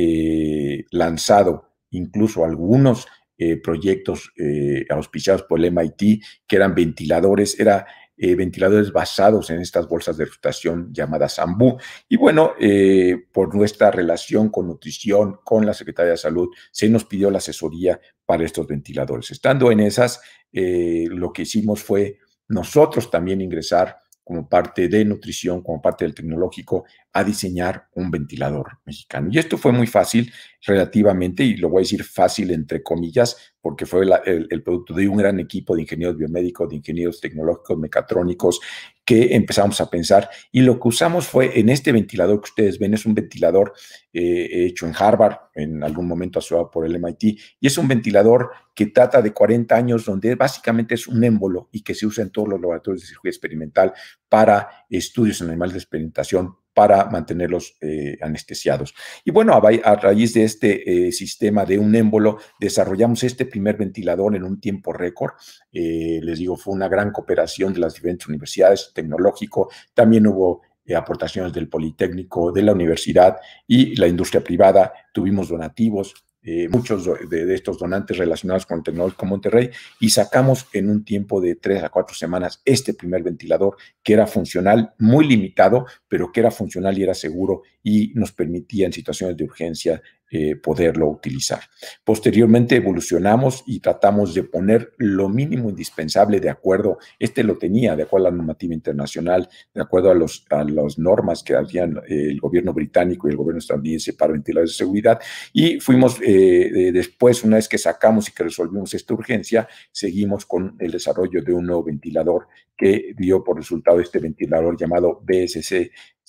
eh, lanzado incluso algunos eh, proyectos eh, auspiciados por el M I T, que eran ventiladores, era eh, ventiladores basados en estas bolsas de rotación llamadas AMBU. Y bueno, eh, por nuestra relación con nutrición, con la Secretaría de Salud, se nos pidió la asesoría para estos ventiladores. Estando en esas, eh, lo que hicimos fue nosotros también ingresar como parte de nutrición, como parte del tecnológico, a diseñar un ventilador mexicano. Y esto fue muy fácil relativamente, y lo voy a decir fácil entre comillas, porque fue la, el, el producto de un gran equipo de ingenieros biomédicos, de ingenieros tecnológicos, mecatrónicos, que empezamos a pensar. Y lo que usamos fue, en este ventilador que ustedes ven, es un ventilador eh, hecho en Harvard, en algún momento asociado por el M I T, y es un ventilador que trata de cuarenta años, donde básicamente es un émbolo y que se usa en todos los laboratorios de cirugía experimental para estudios en animales de experimentación, para mantenerlos eh, anestesiados. Y bueno, a, a raíz de este eh, sistema de un émbolo, desarrollamos este primer ventilador en un tiempo récord. Eh, les digo, fue una gran cooperación de las diferentes universidades, tecnológico, también hubo eh, aportaciones del Politécnico, de la universidad y la industria privada, tuvimos donativos, Eh, muchos de, de estos donantes relacionados con el Tecnológico Monterrey, y sacamos en un tiempo de tres a cuatro semanas este primer ventilador, que era funcional, muy limitado, pero que era funcional y era seguro y nos permitía en situaciones de urgencia eh, poderlo utilizar. Posteriormente evolucionamos y tratamos de poner lo mínimo indispensable de acuerdo, este lo tenía de acuerdo a la normativa internacional, de acuerdo a, los, a las normas que habían eh, el gobierno británico y el gobierno estadounidense para ventiladores de seguridad, y fuimos eh, Eh, después, una vez que sacamos y que resolvimos esta urgencia, seguimos con el desarrollo de un nuevo ventilador que dio por resultado este ventilador llamado B S C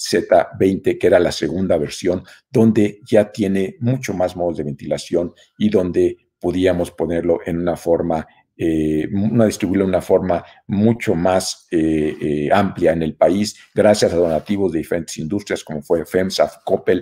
Z veinte, que era la segunda versión, donde ya tiene mucho más modos de ventilación y donde podíamos ponerlo en una forma Eh, una, distribuirlo de una forma mucho más eh, eh, amplia en el país, gracias a donativos de diferentes industrias como fue FEMSA, Coppel,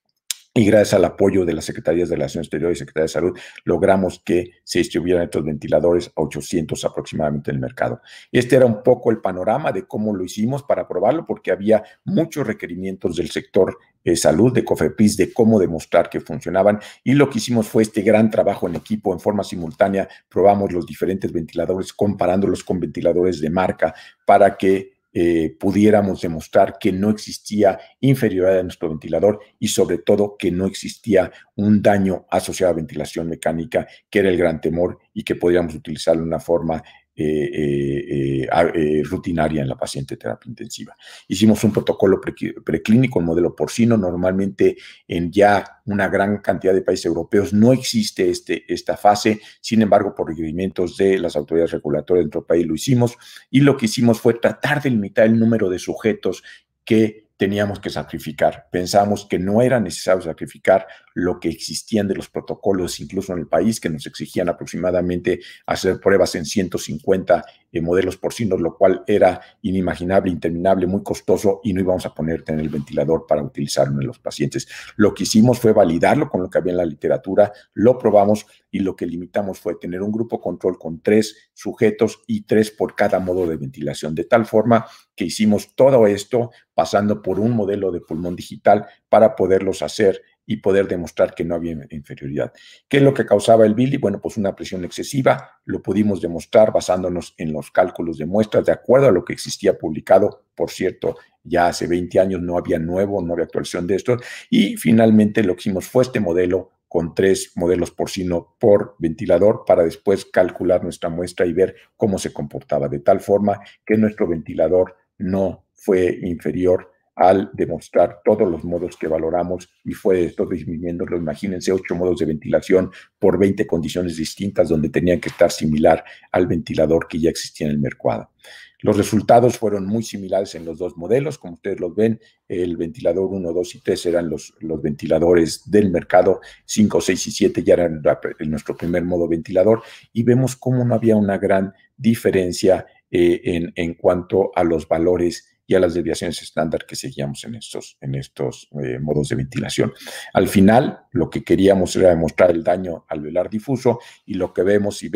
y gracias al apoyo de las Secretarías de Relaciones Exteriores y Secretaría de Salud, logramos que se distribuyeran estos ventiladores a ochocientos aproximadamente en el mercado. Este era un poco el panorama de cómo lo hicimos para probarlo, porque había muchos requerimientos del sector eh, salud, de COFEPRIS, de cómo demostrar que funcionaban, y lo que hicimos fue este gran trabajo en equipo, en forma simultánea, probamos los diferentes ventiladores, comparándolos con ventiladores de marca, para que Eh, pudiéramos demostrar que no existía inferioridad de nuestro ventilador y sobre todo que no existía un daño asociado a ventilación mecánica, que era el gran temor, y que podíamos utilizarlo de una forma eh, eh, eh, rutinaria en la paciente terapia intensiva. Hicimos un protocolo pre preclínico en modelo porcino. Normalmente en ya una gran cantidad de países europeos no existe este, esta fase, sin embargo, por requerimientos de las autoridades regulatorias de nuestro país lo hicimos, y lo que hicimos fue tratar de limitar el número de sujetos que teníamos que sacrificar. Pensamos que no era necesario sacrificar lo que existían de los protocolos, incluso en el país, que nos exigían aproximadamente hacer pruebas en ciento cincuenta eh, modelos porcinos, lo cual era inimaginable, interminable, muy costoso, y no íbamos a ponerte en el ventilador para utilizarlo en los pacientes. Lo que hicimos fue validarlo con lo que había en la literatura, lo probamos, y lo que limitamos fue tener un grupo control con tres sujetos y tres por cada modo de ventilación, de tal forma que hicimos todo esto pasando por un modelo de pulmón digital para poderlos hacer y poder demostrar que no había inferioridad. ¿Qué es lo que causaba el Billy? Bueno, pues una presión excesiva. Lo pudimos demostrar basándonos en los cálculos de muestras de acuerdo a lo que existía publicado. Por cierto, ya hace veinte años no había nuevo, no había actualización de esto. Y finalmente lo que hicimos fue este modelo con tres modelos porcino por ventilador, para después calcular nuestra muestra y ver cómo se comportaba, de tal forma que nuestro ventilador no fue inferior al demostrar todos los modos que valoramos, y fue esto disminuyéndolo. Imagínense, ocho modos de ventilación por veinte condiciones distintas, donde tenían que estar similar al ventilador que ya existía en el mercado. Los resultados fueron muy similares en los dos modelos. Como ustedes los ven, el ventilador uno, dos y tres eran los, los ventiladores del mercado, cinco, seis y siete ya eran nuestro primer modo ventilador, y vemos cómo no había una gran diferencia eh, en, en cuanto a los valores y a las desviaciones estándar que seguíamos en estos, en estos eh, modos de ventilación. Al final, lo que queríamos era demostrar el daño alveolar difuso, y lo que vemos, si ven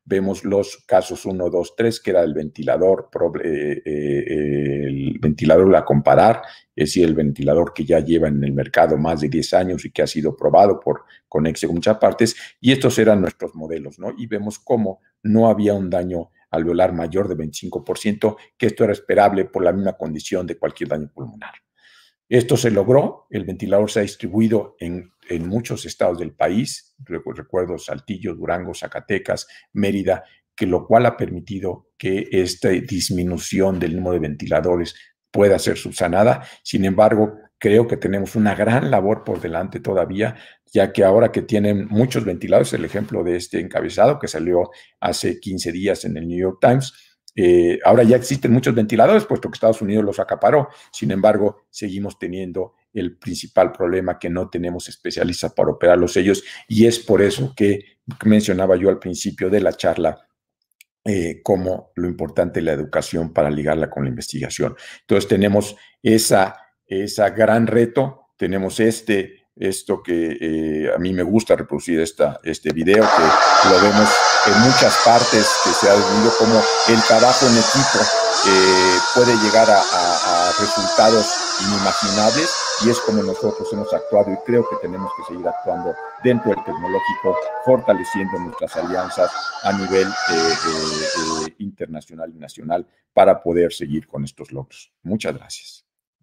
vemos los casos uno, dos, tres, que era el ventilador, eh, eh, el ventilador a comparar, es decir, el ventilador que ya lleva en el mercado más de diez años y que ha sido probado por Conexio en muchas partes, y estos eran nuestros modelos, ¿no? Y vemos cómo no había un daño alveolar mayor de veinticinco por ciento, que esto era esperable por la misma condición de cualquier daño pulmonar. Esto se logró, el ventilador se ha distribuido en, en muchos estados del país, recuerdo Saltillo, Durango, Zacatecas, Mérida, que lo cual ha permitido que esta disminución del número de ventiladores pueda ser subsanada. Sin embargo, creo que tenemos una gran labor por delante todavía, ya que ahora que tienen muchos ventiladores, el ejemplo de este encabezado que salió hace quince días en el New York Times, eh, ahora ya existen muchos ventiladores, puesto que Estados Unidos los acaparó. Sin embargo, seguimos teniendo el principal problema, que no tenemos especialistas para operarlos ellos, y es por eso que mencionaba yo al principio de la charla Eh, como lo importante es la educación para ligarla con la investigación. Entonces tenemos esa, esa gran reto, tenemos este, esto que eh, a mí me gusta reproducir esta, este video, que lo vemos en muchas partes, que se ha visto como el trabajo en equipo eh, puede llegar a, a, a resultados inimaginables, y es como nosotros hemos actuado, y creo que tenemos que seguir actuando dentro del tecnológico, fortaleciendo nuestras alianzas a nivel eh, eh, eh, internacional y nacional para poder seguir con estos logros. Muchas gracias.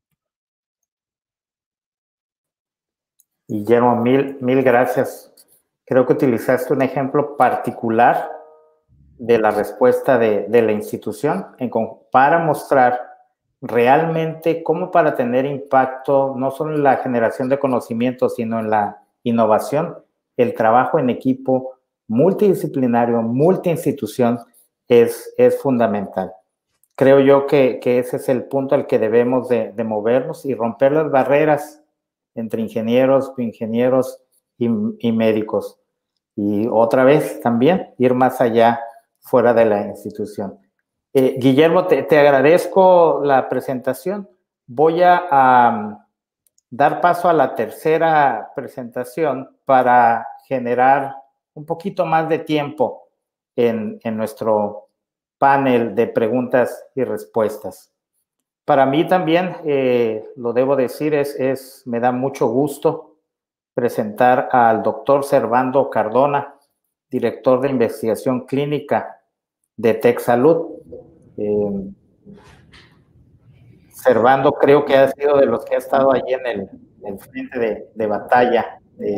Guillermo, mil, mil gracias. Creo que utilizaste un ejemplo particular de la respuesta de, de la institución en, para mostrar realmente cómo, para tener impacto no solo en la generación de conocimiento, sino en la innovación, el trabajo en equipo multidisciplinario, multiinstitución es, es fundamental. Creo yo que, que ese es el punto al que debemos de, de movernos y romper las barreras entre ingenieros, bioingenieros y, y médicos. Y otra vez también ir más allá, fuera de la institución. Eh, Guillermo, te, te agradezco la presentación. Voy a, a dar paso a la tercera presentación para generar un poquito más de tiempo en, en nuestro panel de preguntas y respuestas. Para mí también, eh, lo debo decir, es, es, me da mucho gusto presentar al doctor Servando Cardona, director de investigación clínica de TechSalud. Eh, Servando creo que ha sido de los que ha estado allí en el, en el frente de, de batalla de,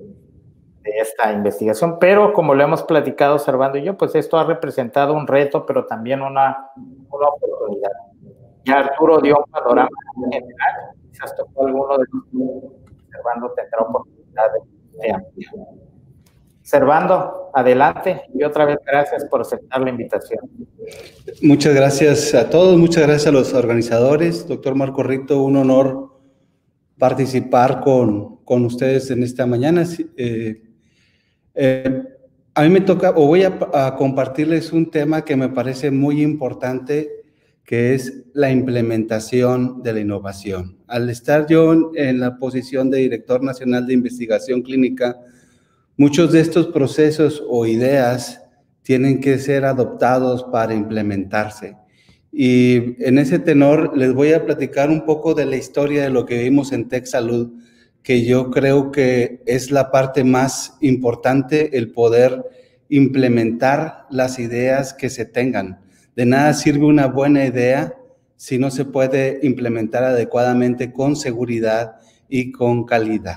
de esta investigación, pero como lo hemos platicado Servando y yo, pues esto ha representado un reto, pero también una, una oportunidad. Ya Arturo dio un panorama general, quizás tocó alguno de los que Servando tendrá oportunidad de, de ampliar. Servando, adelante, y otra vez gracias por aceptar la invitación. Muchas gracias a todos, muchas gracias a los organizadores. Doctor Marco Rito, un honor participar con, con ustedes en esta mañana. Eh, eh, a mí me toca, o voy a, a compartirles un tema que me parece muy importante, que es la implementación de la innovación. Al estar yo en la posición de Director Nacional de Investigación Clínica, muchos de estos procesos o ideas tienen que ser adoptados para implementarse. Y en ese tenor les voy a platicar un poco de la historia de lo que vimos en TechSalud, que yo creo que es la parte más importante, el poder implementar las ideas que se tengan. De nada sirve una buena idea si no se puede implementar adecuadamente, con seguridad y con calidad.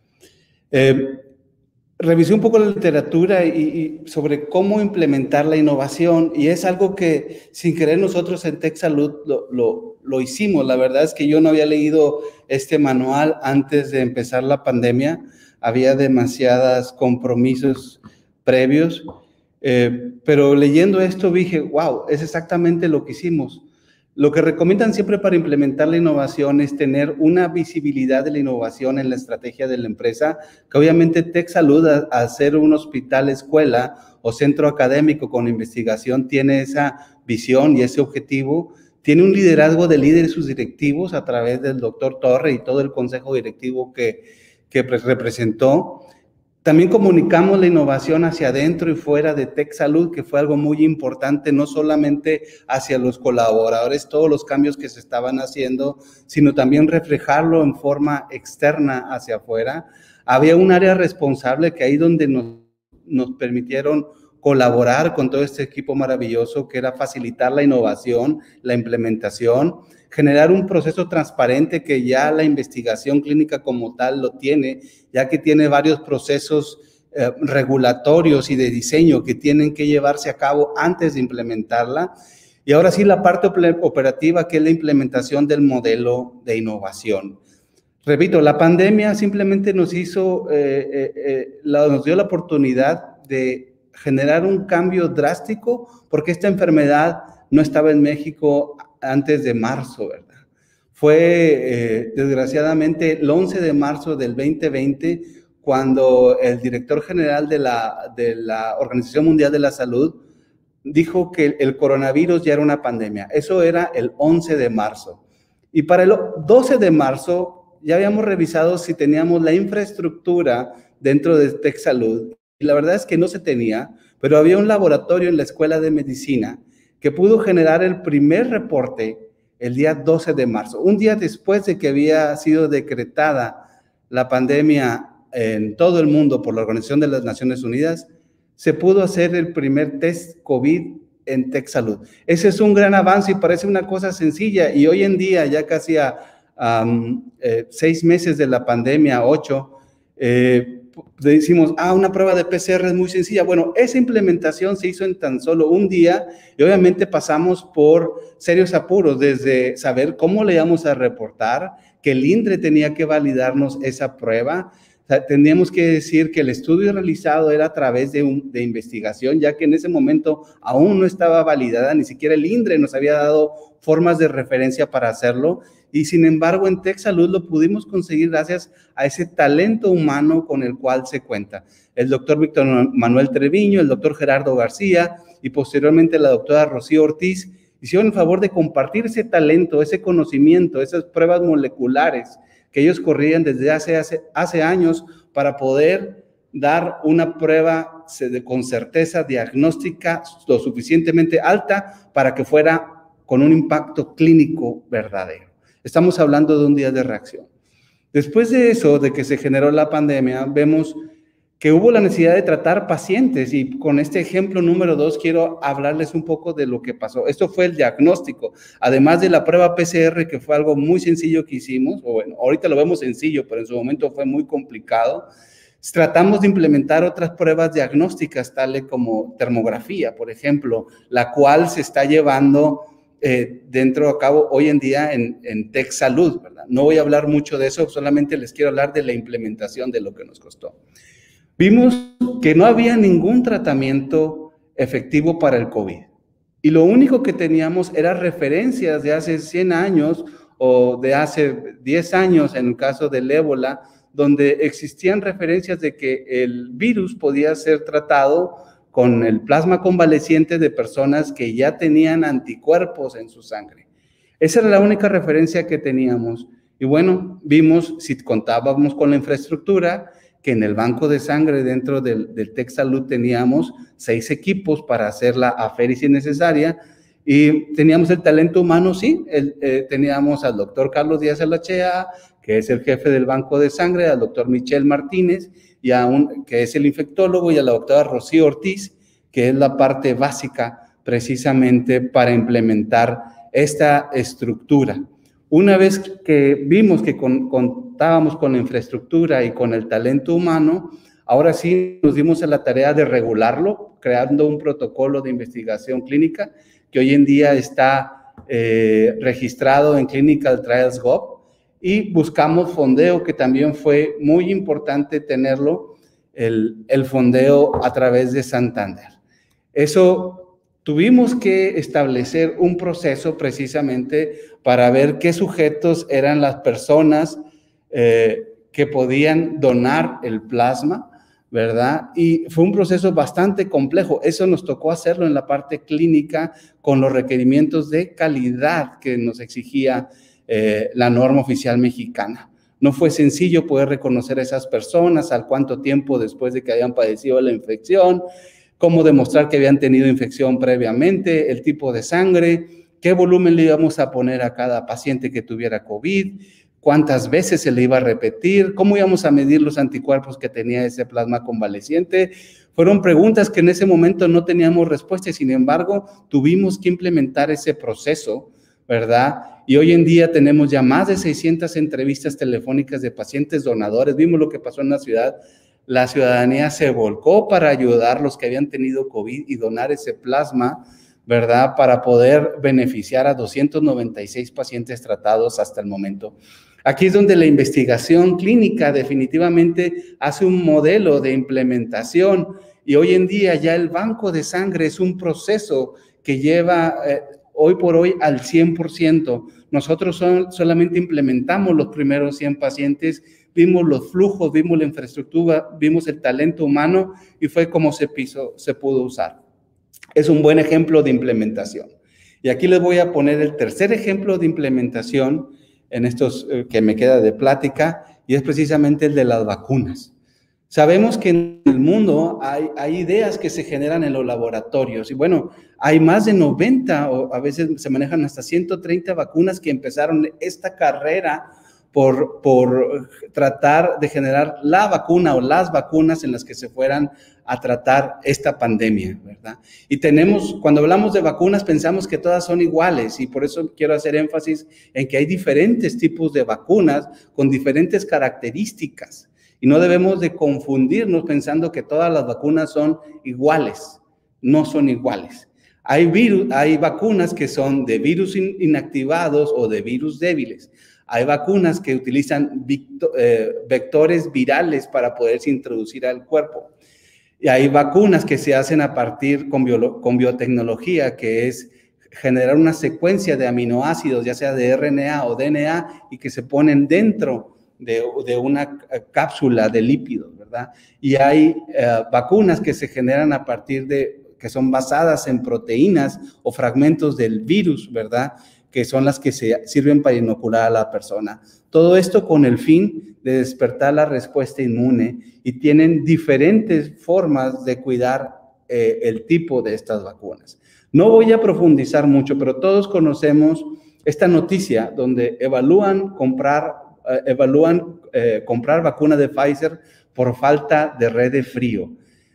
Eh, Revisé un poco la literatura y, y sobre cómo implementar la innovación, y es algo que sin querer nosotros en TechSalud lo, lo, lo hicimos. La verdad es que yo no había leído este manual antes de empezar la pandemia, había demasiados compromisos previos, eh, pero leyendo esto dije, wow, es exactamente lo que hicimos. Lo que recomiendan siempre para implementar la innovación es tener una visibilidad de la innovación en la estrategia de la empresa, que obviamente TechSalud, al ser un hospital escuela o centro académico con investigación, tiene esa visión y ese objetivo. Tiene un liderazgo de líderes sus directivos a través del doctor Torre y todo el consejo directivo que, que representó. También comunicamos la innovación hacia adentro y fuera de TecSalud, que fue algo muy importante, no solamente hacia los colaboradores, todos los cambios que se estaban haciendo, sino también reflejarlo en forma externa hacia afuera. Había un área responsable que ahí donde nos, nos permitieron colaborar con todo este equipo maravilloso, que era facilitar la innovación, la implementación, generar un proceso transparente que ya la investigación clínica como tal lo tiene, ya que tiene varios procesos eh, regulatorios y de diseño que tienen que llevarse a cabo antes de implementarla. Y ahora sí la parte operativa, que es la implementación del modelo de innovación. Repito, la pandemia simplemente nos hizo, eh, eh, eh, la, nos dio la oportunidad de generar un cambio drástico, porque esta enfermedad no estaba en México antes de marzo, ¿verdad? Fue, eh, desgraciadamente, el once de marzo del veinte veinte, cuando el director general de la, de la Organización Mundial de la Salud dijo que el coronavirus ya era una pandemia. Eso era el once de marzo. Y para el doce de marzo ya habíamos revisado si teníamos la infraestructura dentro de TecSalud. Y la verdad es que no se tenía, pero había un laboratorio en la Escuela de Medicina que pudo generar el primer reporte el día doce de marzo, un día después de que había sido decretada la pandemia en todo el mundo por la Organización de las Naciones Unidas. Se pudo hacer el primer test COVID en TecSalud. Ese es un gran avance y parece una cosa sencilla, y hoy en día, ya casi a um, eh, seis meses de la pandemia, ocho, eh, decimos, ah, una prueba de P C R es muy sencilla. Bueno, esa implementación se hizo en tan solo un día y obviamente pasamos por serios apuros, desde saber cómo le íbamos a reportar, que el INDRE tenía que validarnos esa prueba. O sea, teníamos que decir que el estudio realizado era a través de, un, de investigación, ya que en ese momento aún no estaba validada, ni siquiera el INDRE nos había dado formas de referencia para hacerlo. Y sin embargo, en TecSalud lo pudimos conseguir gracias a ese talento humano con el cual se cuenta. El doctor Víctor Manuel Treviño, el doctor Gerardo García y posteriormente la doctora Rocío Ortiz hicieron el favor de compartir ese talento, ese conocimiento, esas pruebas moleculares que ellos corrían desde hace, hace, hace años para poder dar una prueba con certeza diagnóstica lo suficientemente alta para que fuera con un impacto clínico verdadero. Estamos hablando de un día de reacción. Después de eso, de que se generó la pandemia, vemos que hubo la necesidad de tratar pacientes, y con este ejemplo número dos quiero hablarles un poco de lo que pasó. Esto fue el diagnóstico, además de la prueba P C R, que fue algo muy sencillo que hicimos, o bueno, ahorita lo vemos sencillo, pero en su momento fue muy complicado. Tratamos de implementar otras pruebas diagnósticas, tales como termografía, por ejemplo, la cual se está llevando Eh, dentro a cabo hoy en día en, en TecSalud, ¿verdad? No voy a hablar mucho de eso, solamente les quiero hablar de la implementación de lo que nos costó. Vimos que no había ningún tratamiento efectivo para el COVID y lo único que teníamos era referencias de hace cien años o de hace diez años en el caso del ébola, donde existían referencias de que el virus podía ser tratado con el plasma convaleciente de personas que ya tenían anticuerpos en su sangre. Esa era la única referencia que teníamos. Y bueno, vimos, si contábamos con la infraestructura, que en el banco de sangre dentro del, del TecSalud teníamos seis equipos para hacer la aféresis necesaria, y teníamos el talento humano, sí, el, eh, teníamos al doctor Carlos Díaz Alachea, que es el jefe del banco de sangre, al doctor Michel Martínez, y a un, que es el infectólogo, y a la doctora Rocío Ortiz, que es la parte básica precisamente para implementar esta estructura. Una vez que vimos que con, contábamos con la infraestructura y con el talento humano, ahora sí nos dimos a la tarea de regularlo, creando un protocolo de investigación clínica que hoy en día está eh, registrado en Clinical Trials punto gov, y buscamos fondeo, que también fue muy importante tenerlo, el, el fondeo a través de Santander. Eso, tuvimos que establecer un proceso precisamente para ver qué sujetos eran las personas eh, que podían donar el plasma, ¿verdad? Y fue un proceso bastante complejo. Eso nos tocó hacerlo en la parte clínica con los requerimientos de calidad que nos exigía Eh, la norma oficial mexicana. No fue sencillo poder reconocer a esas personas, al cuánto tiempo después de que habían padecido la infección, cómo demostrar que habían tenido infección previamente, el tipo de sangre, qué volumen le íbamos a poner a cada paciente que tuviera COVID, cuántas veces se le iba a repetir, cómo íbamos a medir los anticuerpos que tenía ese plasma convaleciente. Fueron preguntas que en ese momento no teníamos respuesta y sin embargo tuvimos que implementar ese proceso, ¿verdad? Y hoy en día tenemos ya más de seiscientas entrevistas telefónicas de pacientes donadores. Vimos lo que pasó en la ciudad. La ciudadanía se volcó para ayudar a los que habían tenido COVID y donar ese plasma, ¿verdad? Para poder beneficiar a doscientos noventa y seis pacientes tratados hasta el momento. Aquí es donde la investigación clínica definitivamente hace un modelo de implementación y hoy en día ya el banco de sangre es un proceso que lleva eh, hoy por hoy al cien por ciento. Nosotros son, solamente implementamos los primeros cien pacientes, vimos los flujos, vimos la infraestructura, vimos el talento humano y fue como se, piso, se pudo usar. Es un buen ejemplo de implementación. Y aquí les voy a poner el tercer ejemplo de implementación en estos eh, que me queda de plática, y es precisamente el de las vacunas. Sabemos que en el mundo hay, hay ideas que se generan en los laboratorios, y bueno, hay más de noventa, o a veces se manejan hasta ciento treinta vacunas que empezaron esta carrera por, por tratar de generar la vacuna o las vacunas en las que se fueran a tratar esta pandemia, ¿verdad? Y tenemos, cuando hablamos de vacunas, pensamos que todas son iguales y por eso quiero hacer énfasis en que hay diferentes tipos de vacunas con diferentes características y no debemos de confundirnos pensando que todas las vacunas son iguales, no son iguales. Hay, virus, hay vacunas que son de virus in, inactivados o de virus débiles. Hay vacunas que utilizan victo, eh, vectores virales para poderse introducir al cuerpo. Y hay vacunas que se hacen a partir con, bio, con biotecnología, que es generar una secuencia de aminoácidos, ya sea de R N A o D N A, y que se ponen dentro de, de una cápsula de lípidos, ¿verdad? Y hay eh, vacunas que se generan a partir de, que son basadas en proteínas o fragmentos del virus, ¿verdad?, que son las que se sirven para inocular a la persona. Todo esto con el fin de despertar la respuesta inmune y tienen diferentes formas de cuidar eh, el tipo de estas vacunas. No voy a profundizar mucho, pero todos conocemos esta noticia donde evalúan comprar, eh, evalúan, eh, comprar vacuna de Pfizer por falta de red de frío,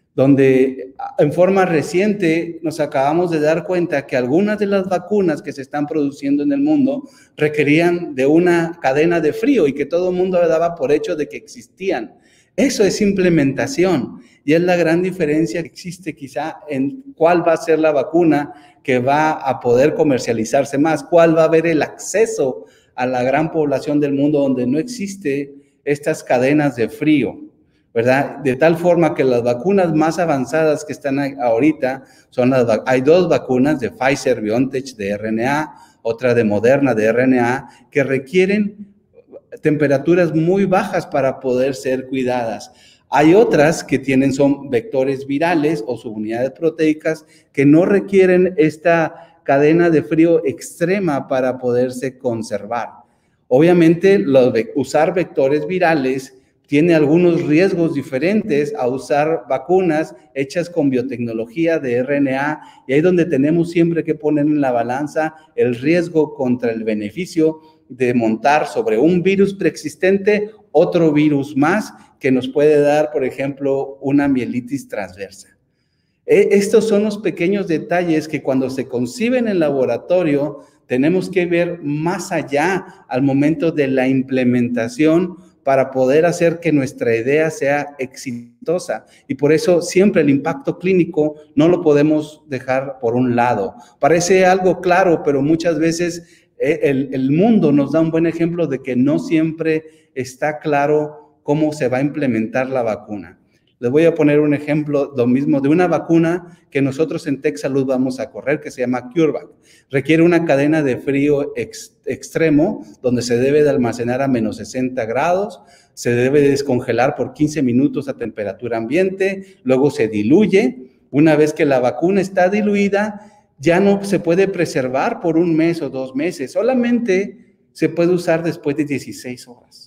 donde en forma reciente nos acabamos de dar cuenta que algunas de las vacunas que se están produciendo en el mundo requerían de una cadena de frío y que todo el mundo daba por hecho de que existían. Eso es implementación y es la gran diferencia que existe quizá en cuál va a ser la vacuna que va a poder comercializarse más, cuál va a haber el acceso a la gran población del mundo donde no existe estas cadenas de frío, ¿verdad? De tal forma que las vacunas más avanzadas que están ahorita son las, hay dos vacunas de Pfizer, BioNTech de R N A, otra de Moderna de R N A, que requieren temperaturas muy bajas para poder ser cuidadas. Hay otras que tienen, son vectores virales o subunidades proteicas que no requieren esta cadena de frío extrema para poderse conservar. Obviamente, los, usar vectores virales tiene algunos riesgos diferentes a usar vacunas hechas con biotecnología de R N A y ahí es donde tenemos siempre que poner en la balanza el riesgo contra el beneficio de montar sobre un virus preexistente otro virus más que nos puede dar, por ejemplo, una mielitis transversa. Estos son los pequeños detalles que cuando se conciben en laboratorio tenemos que ver más allá al momento de la implementación para poder hacer que nuestra idea sea exitosa. Y por eso siempre el impacto clínico no lo podemos dejar por un lado. Parece algo claro, pero muchas veces el, el mundo nos da un buen ejemplo de que no siempre está claro cómo se va a implementar la vacuna. Les voy a poner un ejemplo, lo mismo, de una vacuna que nosotros en TechSalud vamos a correr, que se llama CureVac. Requiere una cadena de frío ex, extremo, donde se debe de almacenar a menos sesenta grados, se debe de descongelar por quince minutos a temperatura ambiente, luego se diluye. Una vez que la vacuna está diluida, ya no se puede preservar por un mes o dos meses, solamente se puede usar después de dieciséis horas.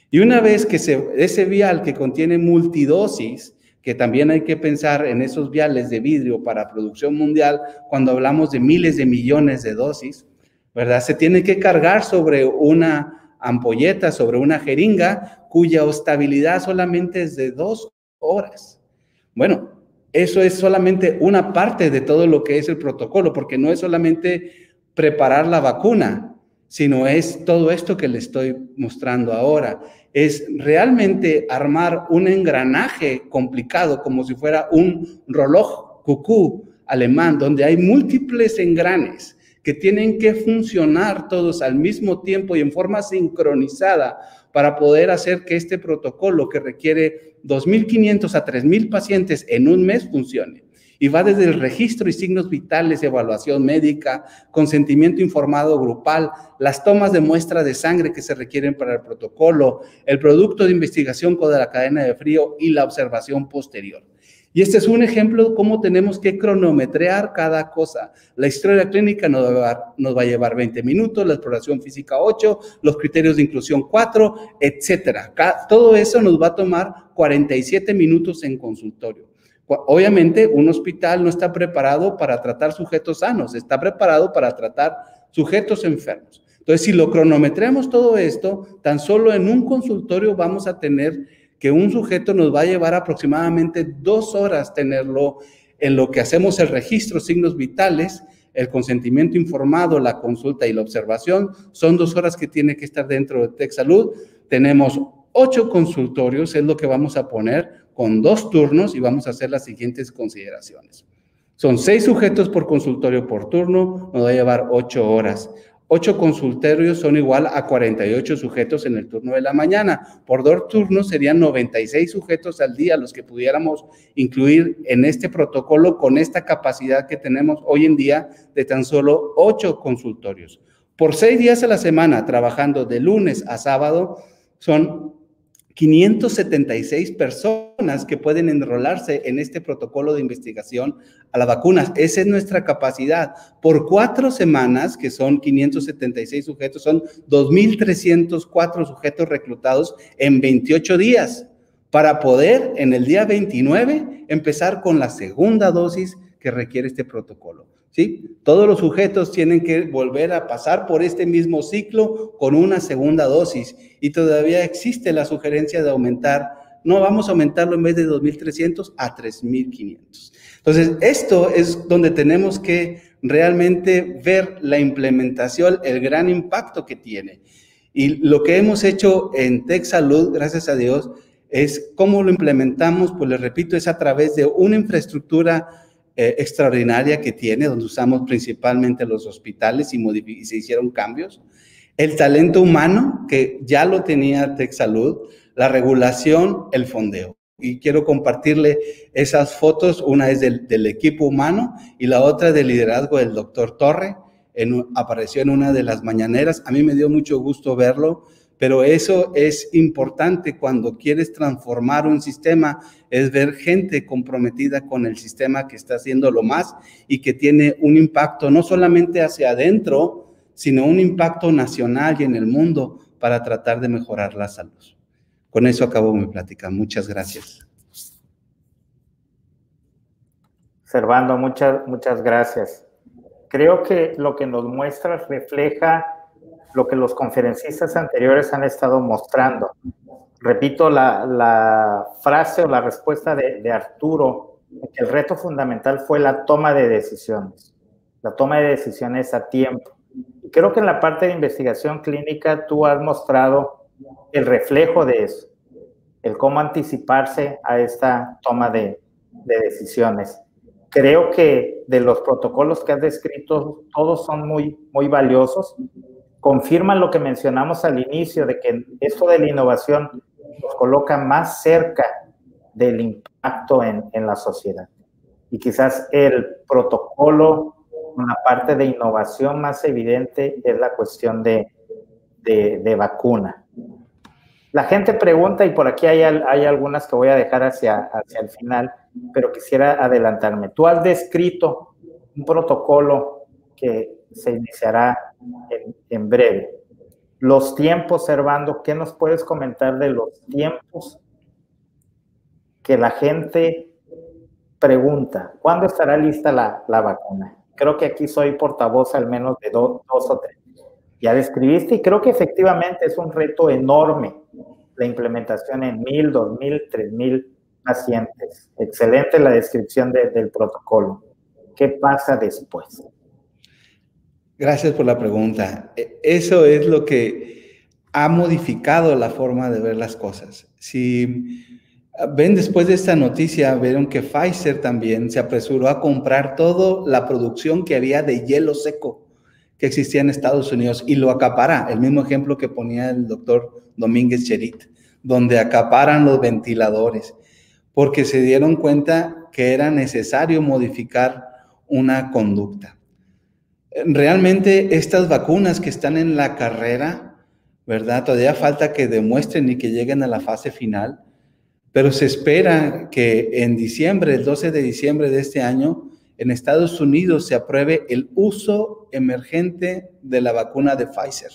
Y una vez que se, ese vial que contiene multidosis, que también hay que pensar en esos viales de vidrio para producción mundial, cuando hablamos de miles de millones de dosis, ¿verdad? Se tiene que cargar sobre una ampolleta, sobre una jeringa, cuya estabilidad solamente es de dos horas. Bueno, eso es solamente una parte de todo lo que es el protocolo, porque no es solamente preparar la vacuna, sino es todo esto que le estoy mostrando ahora. Es realmente armar un engranaje complicado, como si fuera un reloj cucú alemán, donde hay múltiples engranes que tienen que funcionar todos al mismo tiempo y en forma sincronizada para poder hacer que este protocolo, que requiere dos mil quinientos a tres mil pacientes en un mes, funcione. Y va desde el registro y signos vitales, evaluación médica, consentimiento informado grupal, las tomas de muestra de sangre que se requieren para el protocolo, el producto de investigación con la cadena de frío y la observación posterior. Y este es un ejemplo de cómo tenemos que cronometrear cada cosa. La historia clínica nos va a llevar, nos va a llevar veinte minutos, la exploración física ocho, los criterios de inclusión cuatro, etcétera. Todo eso nos va a tomar cuarenta y siete minutos en consultorio. Obviamente, un hospital no está preparado para tratar sujetos sanos, está preparado para tratar sujetos enfermos. Entonces, si lo cronometramos todo esto, tan solo en un consultorio vamos a tener que un sujeto nos va a llevar aproximadamente dos horas tenerlo en lo que hacemos el registro, signos vitales, el consentimiento informado, la consulta y la observación. Son dos horas que tiene que estar dentro de TecSalud. Tenemos ocho consultorios, es lo que vamos a poner, con dos turnos, y vamos a hacer las siguientes consideraciones. Son seis sujetos por consultorio por turno, nos va a llevar ocho horas. Ocho consultorios son igual a cuarenta y ocho sujetos en el turno de la mañana. Por dos turnos serían noventa y seis sujetos al día los que pudiéramos incluir en este protocolo con esta capacidad que tenemos hoy en día de tan solo ocho consultorios. Por seis días a la semana, trabajando de lunes a sábado, son quinientas setenta y seis personas que pueden enrolarse en este protocolo de investigación a las vacunas. Esa es nuestra capacidad. Por cuatro semanas, que son quinientos setenta y seis sujetos, son dos mil trescientos cuatro sujetos reclutados en veintiocho días para poder en el día veintinueve empezar con la segunda dosis que requiere este protocolo. ¿Sí? Todos los sujetos tienen que volver a pasar por este mismo ciclo con una segunda dosis, y todavía existe la sugerencia de aumentar, no, vamos a aumentarlo en vez de dos mil trescientos a tres mil quinientos. Entonces, esto es donde tenemos que realmente ver la implementación, el gran impacto que tiene. Y lo que hemos hecho en TecSalud, gracias a Dios, es cómo lo implementamos, pues les repito, es a través de una infraestructura Eh, extraordinaria que tiene, donde usamos principalmente los hospitales y, y se hicieron cambios, el talento humano, que ya lo tenía TecSalud, la regulación, el fondeo. Y quiero compartirle esas fotos, una es del, del equipo humano y la otra del liderazgo del doctor Torre, en, apareció en una de las mañaneras. A mí me dio mucho gusto verlo, pero eso es importante cuando quieres transformar un sistema, es ver gente comprometida con el sistema que está haciendo lo más y que tiene un impacto no solamente hacia adentro, sino un impacto nacional y en el mundo para tratar de mejorar la salud. Con eso acabo mi plática. Muchas gracias. Servando, muchas, muchas gracias. Creo que lo que nos muestras refleja lo que los conferencistas anteriores han estado mostrando. Repito la, la frase o la respuesta de, de Arturo, que el reto fundamental fue la toma de decisiones, la toma de decisiones a tiempo. Y creo que en la parte de investigación clínica tú has mostrado el reflejo de eso, el cómo anticiparse a esta toma de, de decisiones. Creo que de los protocolos que has descrito, todos son muy, muy valiosos. Confirman lo que mencionamos al inicio, de que esto de la innovación nos coloca más cerca del impacto en, en la sociedad. Y quizás el protocolo, una parte de innovación más evidente, es la cuestión de, de, de vacuna. La gente pregunta, y por aquí hay, hay algunas que voy a dejar hacia, hacia el final, pero quisiera adelantarme. Tú has descrito un protocolo que se iniciará en, en breve. Los tiempos, Servando, ¿qué nos puedes comentar de los tiempos que la gente pregunta? ¿Cuándo estará lista la, la vacuna? Creo que aquí soy portavoz al menos de do, dos o tres. Ya describiste y creo que efectivamente es un reto enorme la implementación en mil, dos mil, tres mil pacientes. Excelente la descripción de, del protocolo. ¿Qué pasa después? Gracias por la pregunta. Eso es lo que ha modificado la forma de ver las cosas. Si ven después de esta noticia, vieron que Pfizer también se apresuró a comprar toda la producción que había de hielo seco que existía en Estados Unidos y lo acapara. El mismo ejemplo que ponía el doctor Domínguez Cherit, donde acaparan los ventiladores, porque se dieron cuenta que era necesario modificar una conducta. Realmente estas vacunas que están en la carrera, ¿verdad? Todavía falta que demuestren y que lleguen a la fase final, pero se espera que en diciembre, el doce de diciembre de este año, en Estados Unidos se apruebe el uso emergente de la vacuna de Pfizer.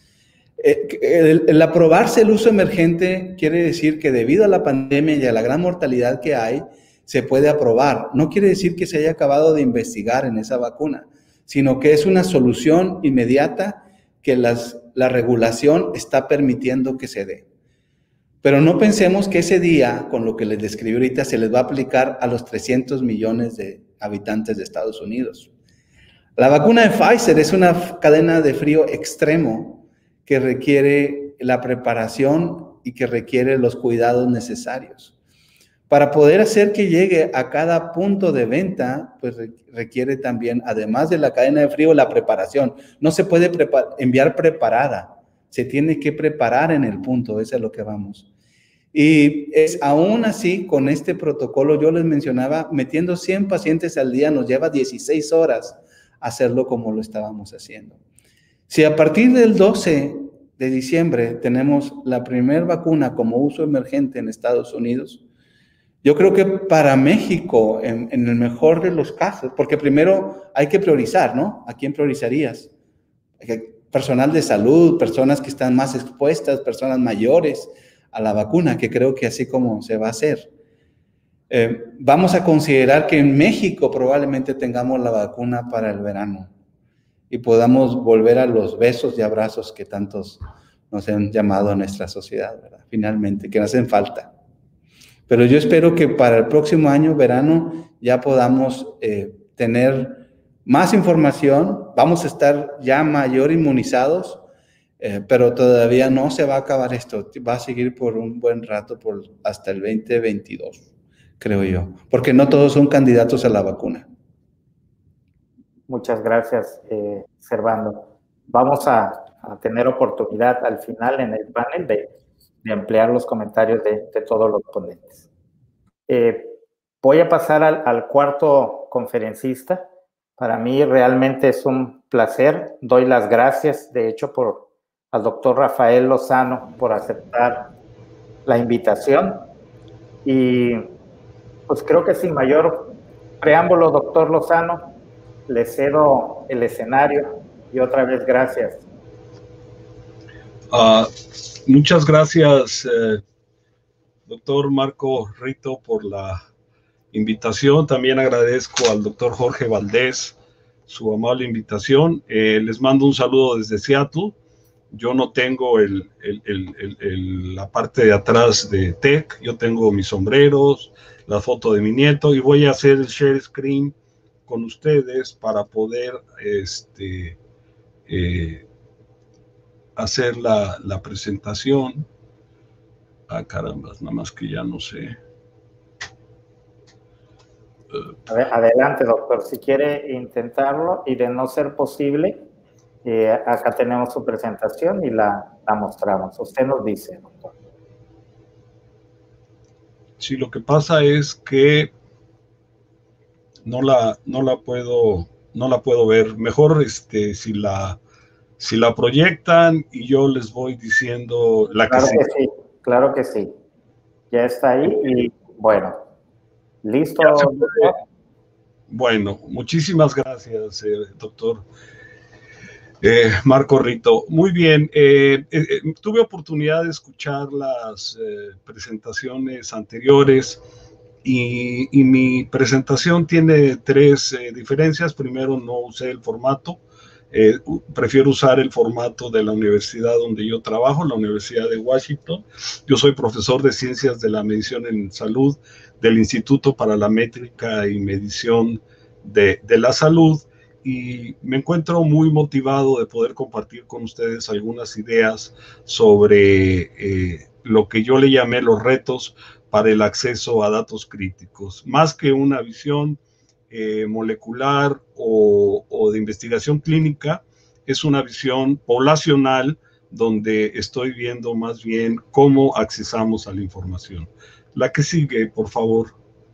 El, el aprobarse el uso emergente quiere decir que debido a la pandemia y a la gran mortalidad que hay, se puede aprobar. No quiere decir que se haya acabado de investigar en esa vacuna, sino que es una solución inmediata que las, la regulación está permitiendo que se dé. Pero no pensemos que ese día, con lo que les describí ahorita, se les va a aplicar a los trescientos millones de habitantes de Estados Unidos. La vacuna de Pfizer es una cadena de frío extremo que requiere la preparación y que requiere los cuidados necesarios. Para poder hacer que llegue a cada punto de venta, pues requiere también, además de la cadena de frío, la preparación. No se puede prepar, enviar preparada, se tiene que preparar en el punto, eso es lo que vamos. Y es aún así, con este protocolo, yo les mencionaba, metiendo cien pacientes al día nos lleva dieciséis horas hacerlo como lo estábamos haciendo. Si a partir del doce de diciembre tenemos la primera vacuna como uso emergente en Estados Unidos, yo creo que para México, en, en el mejor de los casos, porque primero hay que priorizar, ¿no? ¿A quién priorizarías? Personal de salud, personas que están más expuestas, personas mayores a la vacuna, que creo que así como se va a hacer. Eh, vamos a considerar que en México probablemente tengamos la vacuna para el verano y podamos volver a los besos y abrazos que tantos nos han llamado a nuestra sociedad, ¿verdad? Finalmente, que nos hacen falta. Pero yo espero que para el próximo año, verano, ya podamos eh, tener más información, vamos a estar ya mayor inmunizados, eh, pero todavía no se va a acabar esto, va a seguir por un buen rato, por hasta el veinte veintidós, creo yo, porque no todos son candidatos a la vacuna. Muchas gracias, eh, Servando. Vamos a, a tener oportunidad al final en el panel de, de ampliar los comentarios de, de todos los ponentes. Eh, voy a pasar al, al cuarto conferencista. Para mí realmente es un placer. Doy las gracias, de hecho, por, al doctor Rafael Lozano por aceptar la invitación. Y pues creo que sin mayor preámbulo, doctor Lozano, le cedo el escenario y otra vez gracias. Uh, muchas gracias, eh, doctor Marco Rito, por la invitación. También agradezco al doctor Jorge Valdés su amable invitación. Eh, les mando un saludo desde Seattle. Yo no tengo el, el, el, el, el, la parte de atrás de Tech, yo tengo mis sombreros, la foto de mi nieto, y voy a hacer el share screen con ustedes para poder este, eh, hacer la, la presentación. Ah, caramba, nada más que ya no sé. Adelante, doctor, si quiere intentarlo, y de no ser posible, eh, acá tenemos su presentación y la, la mostramos. Usted nos dice, doctor. Sí, lo que pasa es que no la, no la puedo, no la puedo ver. Mejor este, si la, si la proyectan y yo les voy diciendo la claro que, que sí. sí. Claro que sí. Ya está ahí y bueno. ¿Listo? Bueno, muchísimas gracias, eh, doctor. Eh, Marco Rito, muy bien. Eh, eh, tuve oportunidad de escuchar las eh, presentaciones anteriores y, y mi presentación tiene tres eh, diferencias. Primero, no usé el formato. Eh, prefiero usar el formato de la universidad donde yo trabajo, la Universidad de Washington. Yo soy profesor de Ciencias de la Medición en Salud del Instituto para la Métrica y Medición de, de la Salud. Y me encuentro muy motivado de poder compartir con ustedes algunas ideas sobre eh, lo que yo le llamé los retos para el acceso a datos críticos. Más que una visión eh, molecular o, o de investigación clínica, es una visión poblacional donde estoy viendo más bien cómo accesamos a la información. La que sigue, por favor.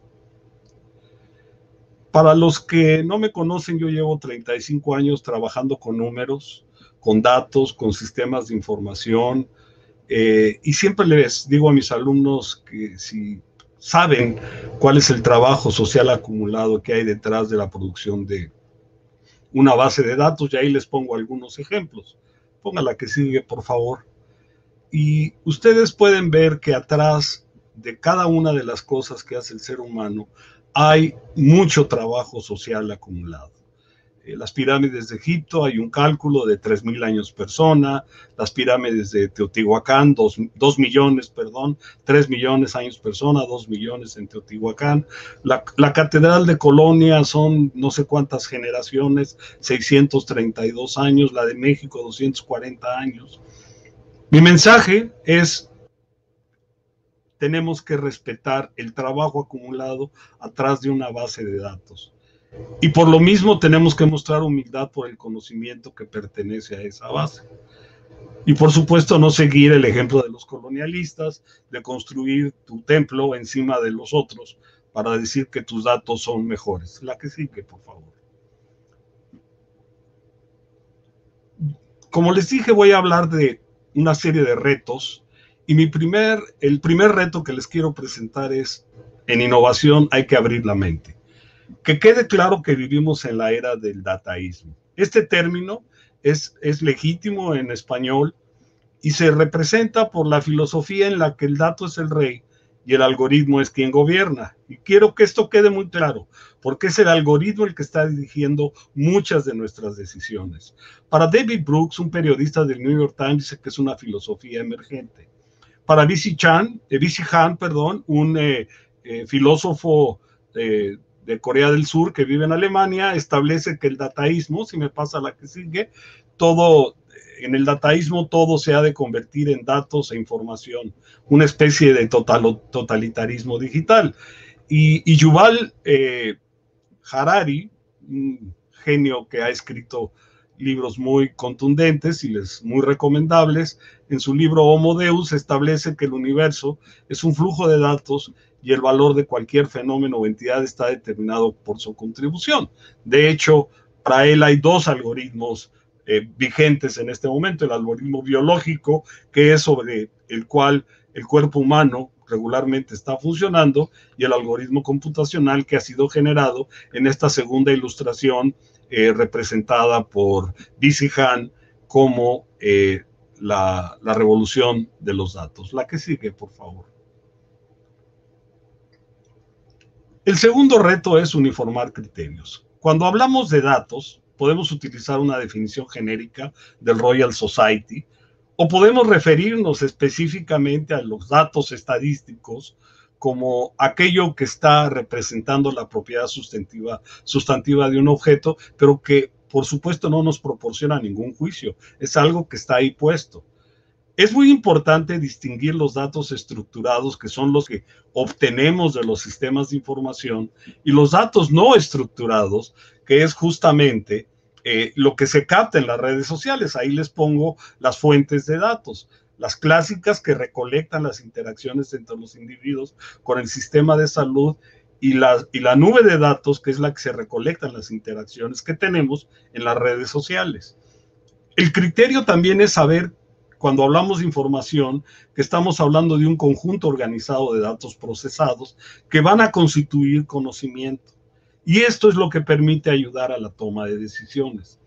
Para los que no me conocen, yo llevo treinta y cinco años trabajando con números, con datos, con sistemas de información, eh, y siempre les digo a mis alumnos que si saben cuál es el trabajo social acumulado que hay detrás de la producción de una base de datos, y ahí les pongo algunos ejemplos. Ponga la que sigue, por favor. Y ustedes pueden ver que atrás de cada una de las cosas que hace el ser humano, hay mucho trabajo social acumulado. Eh, las pirámides de Egipto, hay un cálculo de tres mil años persona, las pirámides de Teotihuacán, dos, dos millones, perdón, tres millones años persona, dos millones en Teotihuacán. La, la Catedral de Colonia son no sé cuántas generaciones, seiscientos treinta y dos años, la de México doscientos cuarenta años. Mi mensaje es: tenemos que respetar el trabajo acumulado atrás de una base de datos. Y por lo mismo tenemos que mostrar humildad por el conocimiento que pertenece a esa base. Y por supuesto no seguir el ejemplo de los colonialistas, de construir tu templo encima de los otros para decir que tus datos son mejores. La que sigue, por favor. Como les dije, voy a hablar de una serie de retos. Y mi primer, el primer reto que les quiero presentar es: en innovación hay que abrir la mente. Que quede claro que vivimos en la era del dataísmo. Este término es, es legítimo en español y se representa por la filosofía en la que el dato es el rey y el algoritmo es quien gobierna. Y quiero que esto quede muy claro, porque es el algoritmo el que está dirigiendo muchas de nuestras decisiones. Para David Brooks, un periodista del New York Times, dice que es una filosofía emergente. Para B C Chan, eh, B C Han, perdón, un eh, eh, filósofo eh, de Corea del Sur que vive en Alemania, establece que el dataísmo, si me pasa la que sigue, todo, en el dataísmo todo se ha de convertir en datos e información, una especie de total, totalitarismo digital. Y, y Yuval eh, Harari, un genio que ha escrito libros muy contundentes y les muy recomendables, en su libro Homo Deus establece que el universo es un flujo de datos y el valor de cualquier fenómeno o entidad está determinado por su contribución. De hecho, para él hay dos algoritmos eh, vigentes en este momento: el algoritmo biológico, que es sobre el cual el cuerpo humano regularmente está funcionando, y el algoritmo computacional que ha sido generado en esta segunda ilustración eh, representada por B C Han como eh, la, la revolución de los datos. La que sigue, por favor. El segundo reto es uniformar criterios. Cuando hablamos de datos, podemos utilizar una definición genérica del Royal Society, o podemos referirnos específicamente a los datos estadísticos como aquello que está representando la propiedad sustantiva, sustantiva de un objeto, pero que por supuesto no nos proporciona ningún juicio, es algo que está ahí puesto. Es muy importante distinguir los datos estructurados, que son los que obtenemos de los sistemas de información, y los datos no estructurados, que es justamente eh, lo que se capta en las redes sociales. Ahí les pongo las fuentes de datos, las clásicas que recolectan las interacciones entre los individuos con el sistema de salud, y la, y la nube de datos, que es la que se recolectan las interacciones que tenemos en las redes sociales. El criterio también es saber, cuando hablamos de información, que estamos hablando de un conjunto organizado de datos procesados que van a constituir conocimiento. Y esto es lo que permite ayudar a la toma de decisiones.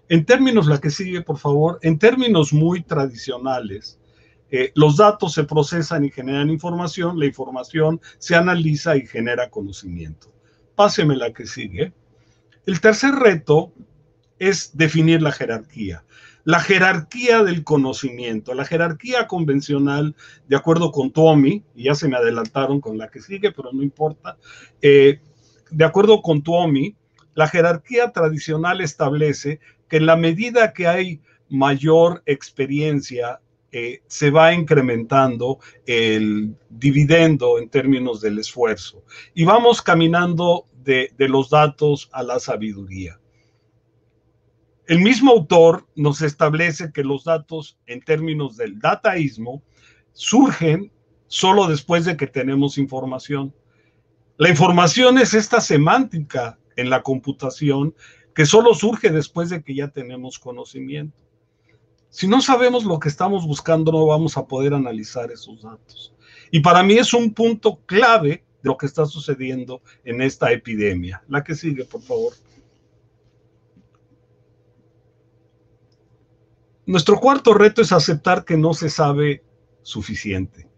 En términos, la que sigue, por favor, en términos muy tradicionales, eh, los datos se procesan y generan información, la información se analiza y genera conocimiento. Páseme la que sigue. El tercer reto es definir la jerarquía. La jerarquía del conocimiento, la jerarquía convencional, de acuerdo con Tuomi, y ya se me adelantaron con la que sigue, pero no importa, eh, de acuerdo con Tuomi, la jerarquía tradicional establece que en la medida que hay mayor experiencia, eh, se va incrementando el dividendo en términos del esfuerzo. Y vamos caminando de, de los datos a la sabiduría. El mismo autor nos establece que los datos en términos del dataísmo surgen solo después de que tenemos información. La información es esta semántica en la computación que solo surge después de que ya tenemos conocimiento. Si no sabemos lo que estamos buscando, no vamos a poder analizar esos datos. Y para mí es un punto clave de lo que está sucediendo en esta epidemia. La que sigue, por favor. Nuestro cuarto reto es aceptar que no se sabe suficiente.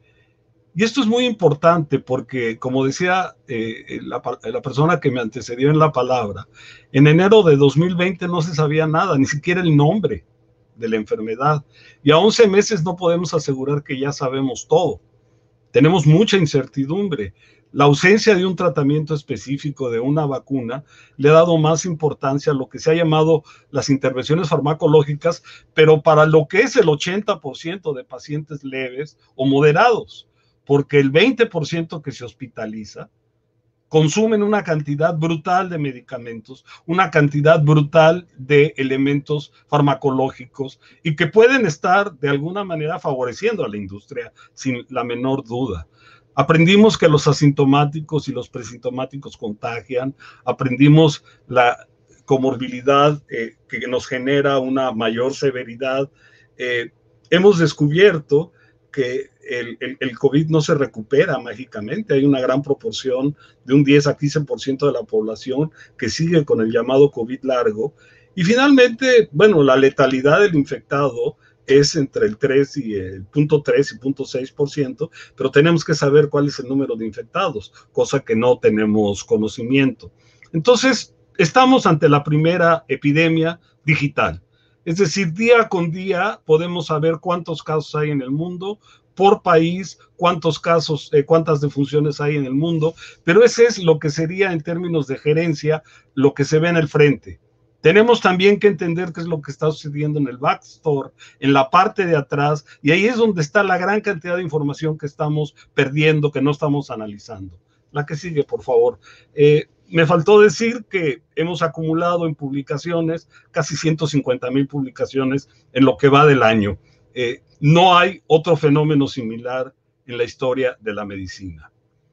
Y esto es muy importante porque, como decía eh, la, la persona que me antecedió en la palabra, en enero de dos mil veinte no se sabía nada, ni siquiera el nombre de la enfermedad. Y a once meses no podemos asegurar que ya sabemos todo. Tenemos mucha incertidumbre. La ausencia de un tratamiento específico, de una vacuna, le ha dado más importancia a lo que se ha llamado las intervenciones farmacológicas, pero para lo que es el ochenta por ciento de pacientes leves o moderados, porque el veinte por ciento que se hospitaliza consumen una cantidad brutal de medicamentos, una cantidad brutal de elementos farmacológicos y que pueden estar de alguna manera favoreciendo a la industria, sin la menor duda. Aprendimos que los asintomáticos y los presintomáticos contagian, aprendimos la comorbilidad eh, que nos genera una mayor severidad. Eh, hemos descubierto que el, el, el COVID no se recupera mágicamente. Hay una gran proporción de un diez a quince por ciento de la población que sigue con el llamado COVID largo. Y finalmente, bueno, la letalidad del infectado es entre el tres y el punto tres y punto seis por ciento, pero tenemos que saber cuál es el número de infectados, cosa que no tenemos conocimiento. Entonces, estamos ante la primera epidemia digital. Es decir, día con día podemos saber cuántos casos hay en el mundo, por país, cuántos casos, eh, cuántas defunciones hay en el mundo, pero ese es lo que sería en términos de gerencia, lo que se ve en el frente. Tenemos también que entender qué es lo que está sucediendo en el backstore, en la parte de atrás, y ahí es donde está la gran cantidad de información que estamos perdiendo, que no estamos analizando. La que sigue, por favor. Eh, me faltó decir que hemos acumulado en publicaciones casi ciento cincuenta mil publicaciones en lo que va del año. Eh, no hay otro fenómeno similar en la historia de la medicina.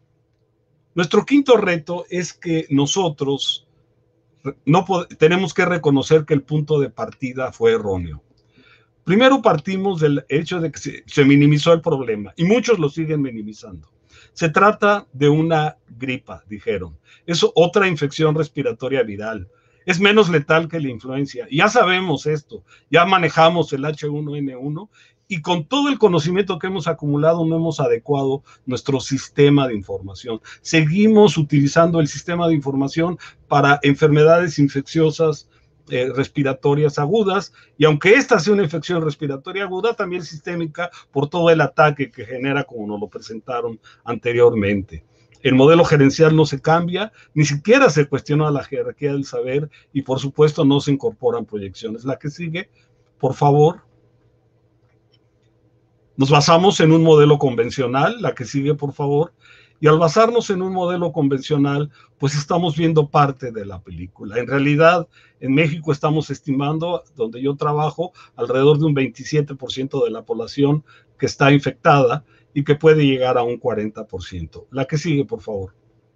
Nuestro quinto reto es que nosotros no tenemos que reconocer que el punto de partida fue erróneo. Primero partimos del hecho de que se, se minimizó el problema y muchos lo siguen minimizando. Se trata de una gripa, dijeron. Es otra infección respiratoria viral. Es menos letal que la influencia. Ya sabemos esto. Ya manejamos el H uno N uno y con todo el conocimiento que hemos acumulado no hemos adecuado nuestro sistema de información. Seguimos utilizando el sistema de información para enfermedades infecciosas eh, respiratorias agudas, y aunque esta sea una infección respiratoria aguda, también sistémica por todo el ataque que genera, como nos lo presentaron anteriormente. El modelo gerencial no se cambia, ni siquiera se cuestiona la jerarquía del saber y por supuesto no se incorporan proyecciones. La que sigue, por favor. Nos basamos en un modelo convencional, la que sigue, por favor, y al basarnos en un modelo convencional, pues estamos viendo parte de la película. En realidad, en México estamos estimando, donde yo trabajo, alrededor de un veintisiete por ciento de la población que está infectada y que puede llegar a un cuarenta por ciento. La que sigue, por favor.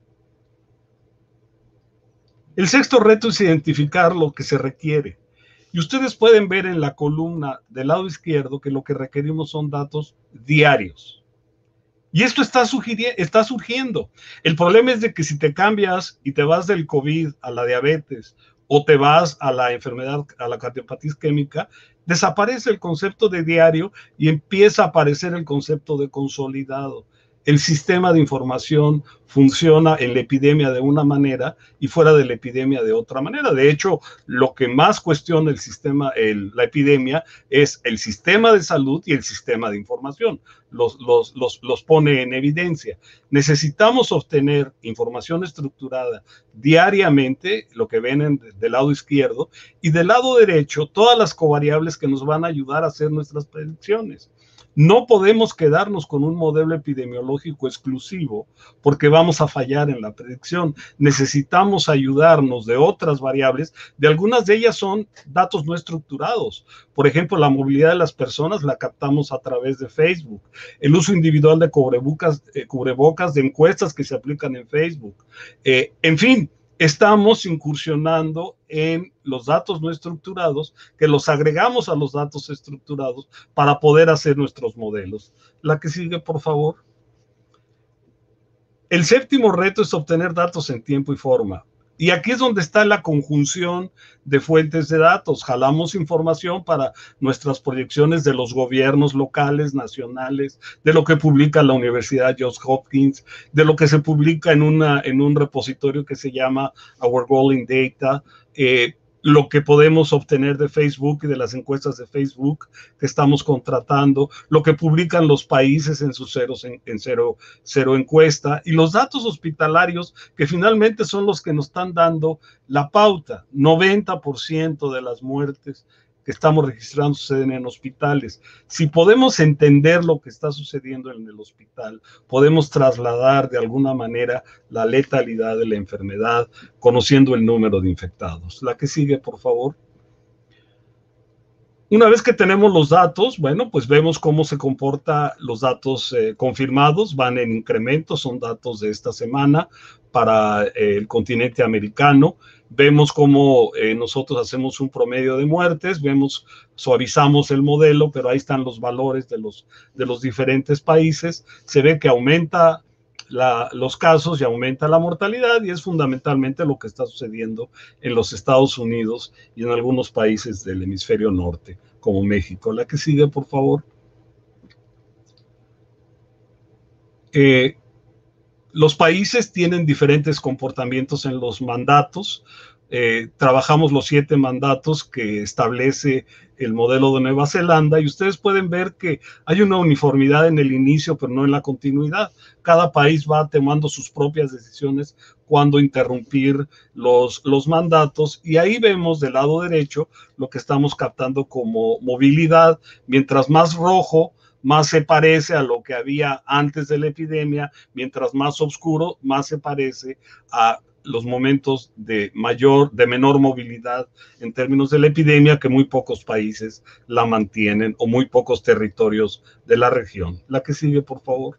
El sexto reto es identificar lo que se requiere. Y ustedes pueden ver en la columna del lado izquierdo que lo que requerimos son datos diarios. Y esto está, está surgiendo. El problema es de que si te cambias y te vas del COVID a la diabetes o te vas a la enfermedad, a la cardiopatía isquémica, desaparece el concepto de diario y empieza a aparecer el concepto de consolidado. El sistema de información funciona en la epidemia de una manera y fuera de la epidemia de otra manera. De hecho, lo que más cuestiona el sistema, el, la epidemia, es el sistema de salud y el sistema de información. Los, los, los, los pone en evidencia. Necesitamos obtener información estructurada diariamente, lo que ven en, del lado izquierdo, y del lado derecho, todas las covariables que nos van a ayudar a hacer nuestras predicciones. No podemos quedarnos con un modelo epidemiológico exclusivo porque vamos a fallar en la predicción. Necesitamos ayudarnos de otras variables. De algunas de ellas son datos no estructurados. Por ejemplo, la movilidad de las personas la captamos a través de Facebook. El uso individual de cubrebocas, eh, cubrebocas de encuestas que se aplican en Facebook. Eh, en fin, estamos incursionando en los datos no estructurados, que los agregamos a los datos estructurados para poder hacer nuestros modelos. La que sigue, por favor. El séptimo reto es obtener datos en tiempo y forma. Y aquí es donde está la conjunción de fuentes de datos. Jalamos información para nuestras proyecciones de los gobiernos locales, nacionales, de lo que publica la Universidad Johns Hopkins, de lo que se publica en, una, en un repositorio que se llama Our Goal in Data, eh, lo que podemos obtener de Facebook y de las encuestas de Facebook que estamos contratando, lo que publican los países en sus ceros, en, en cero, cero encuesta, y los datos hospitalarios que finalmente son los que nos están dando la pauta. noventa por ciento de las muertes que estamos registrando suceden en hospitales. Si podemos entender lo que está sucediendo en el hospital, podemos trasladar de alguna manera la letalidad de la enfermedad, conociendo el número de infectados. La que sigue, por favor. Una vez que tenemos los datos, bueno, pues vemos cómo se comportan los datos eh, confirmados, van en incremento, son datos de esta semana para eh, el continente americano. Vemos cómo eh, nosotros hacemos un promedio de muertes, vemos, suavizamos el modelo, pero ahí están los valores de los, de los diferentes países. Se ve que aumenta la, los casos y aumenta la mortalidad, y es fundamentalmente lo que está sucediendo en los Estados Unidos y en algunos países del hemisferio norte, como México. La que sigue, por favor. Eh, Los países tienen diferentes comportamientos en los mandatos. Eh, trabajamos los siete mandatos que establece el modelo de Nueva Zelanda, y ustedes pueden ver que hay una uniformidad en el inicio, pero no en la continuidad. Cada país va tomando sus propias decisiones cuando interrumpir los, los mandatos, y ahí vemos del lado derecho lo que estamos captando como movilidad. Mientras más rojo, más se parece a lo que había antes de la epidemia, mientras más oscuro, más se parece a los momentos de mayor, de menor movilidad en términos de la epidemia, que muy pocos países la mantienen, o muy pocos territorios de la región. La que sigue, por favor.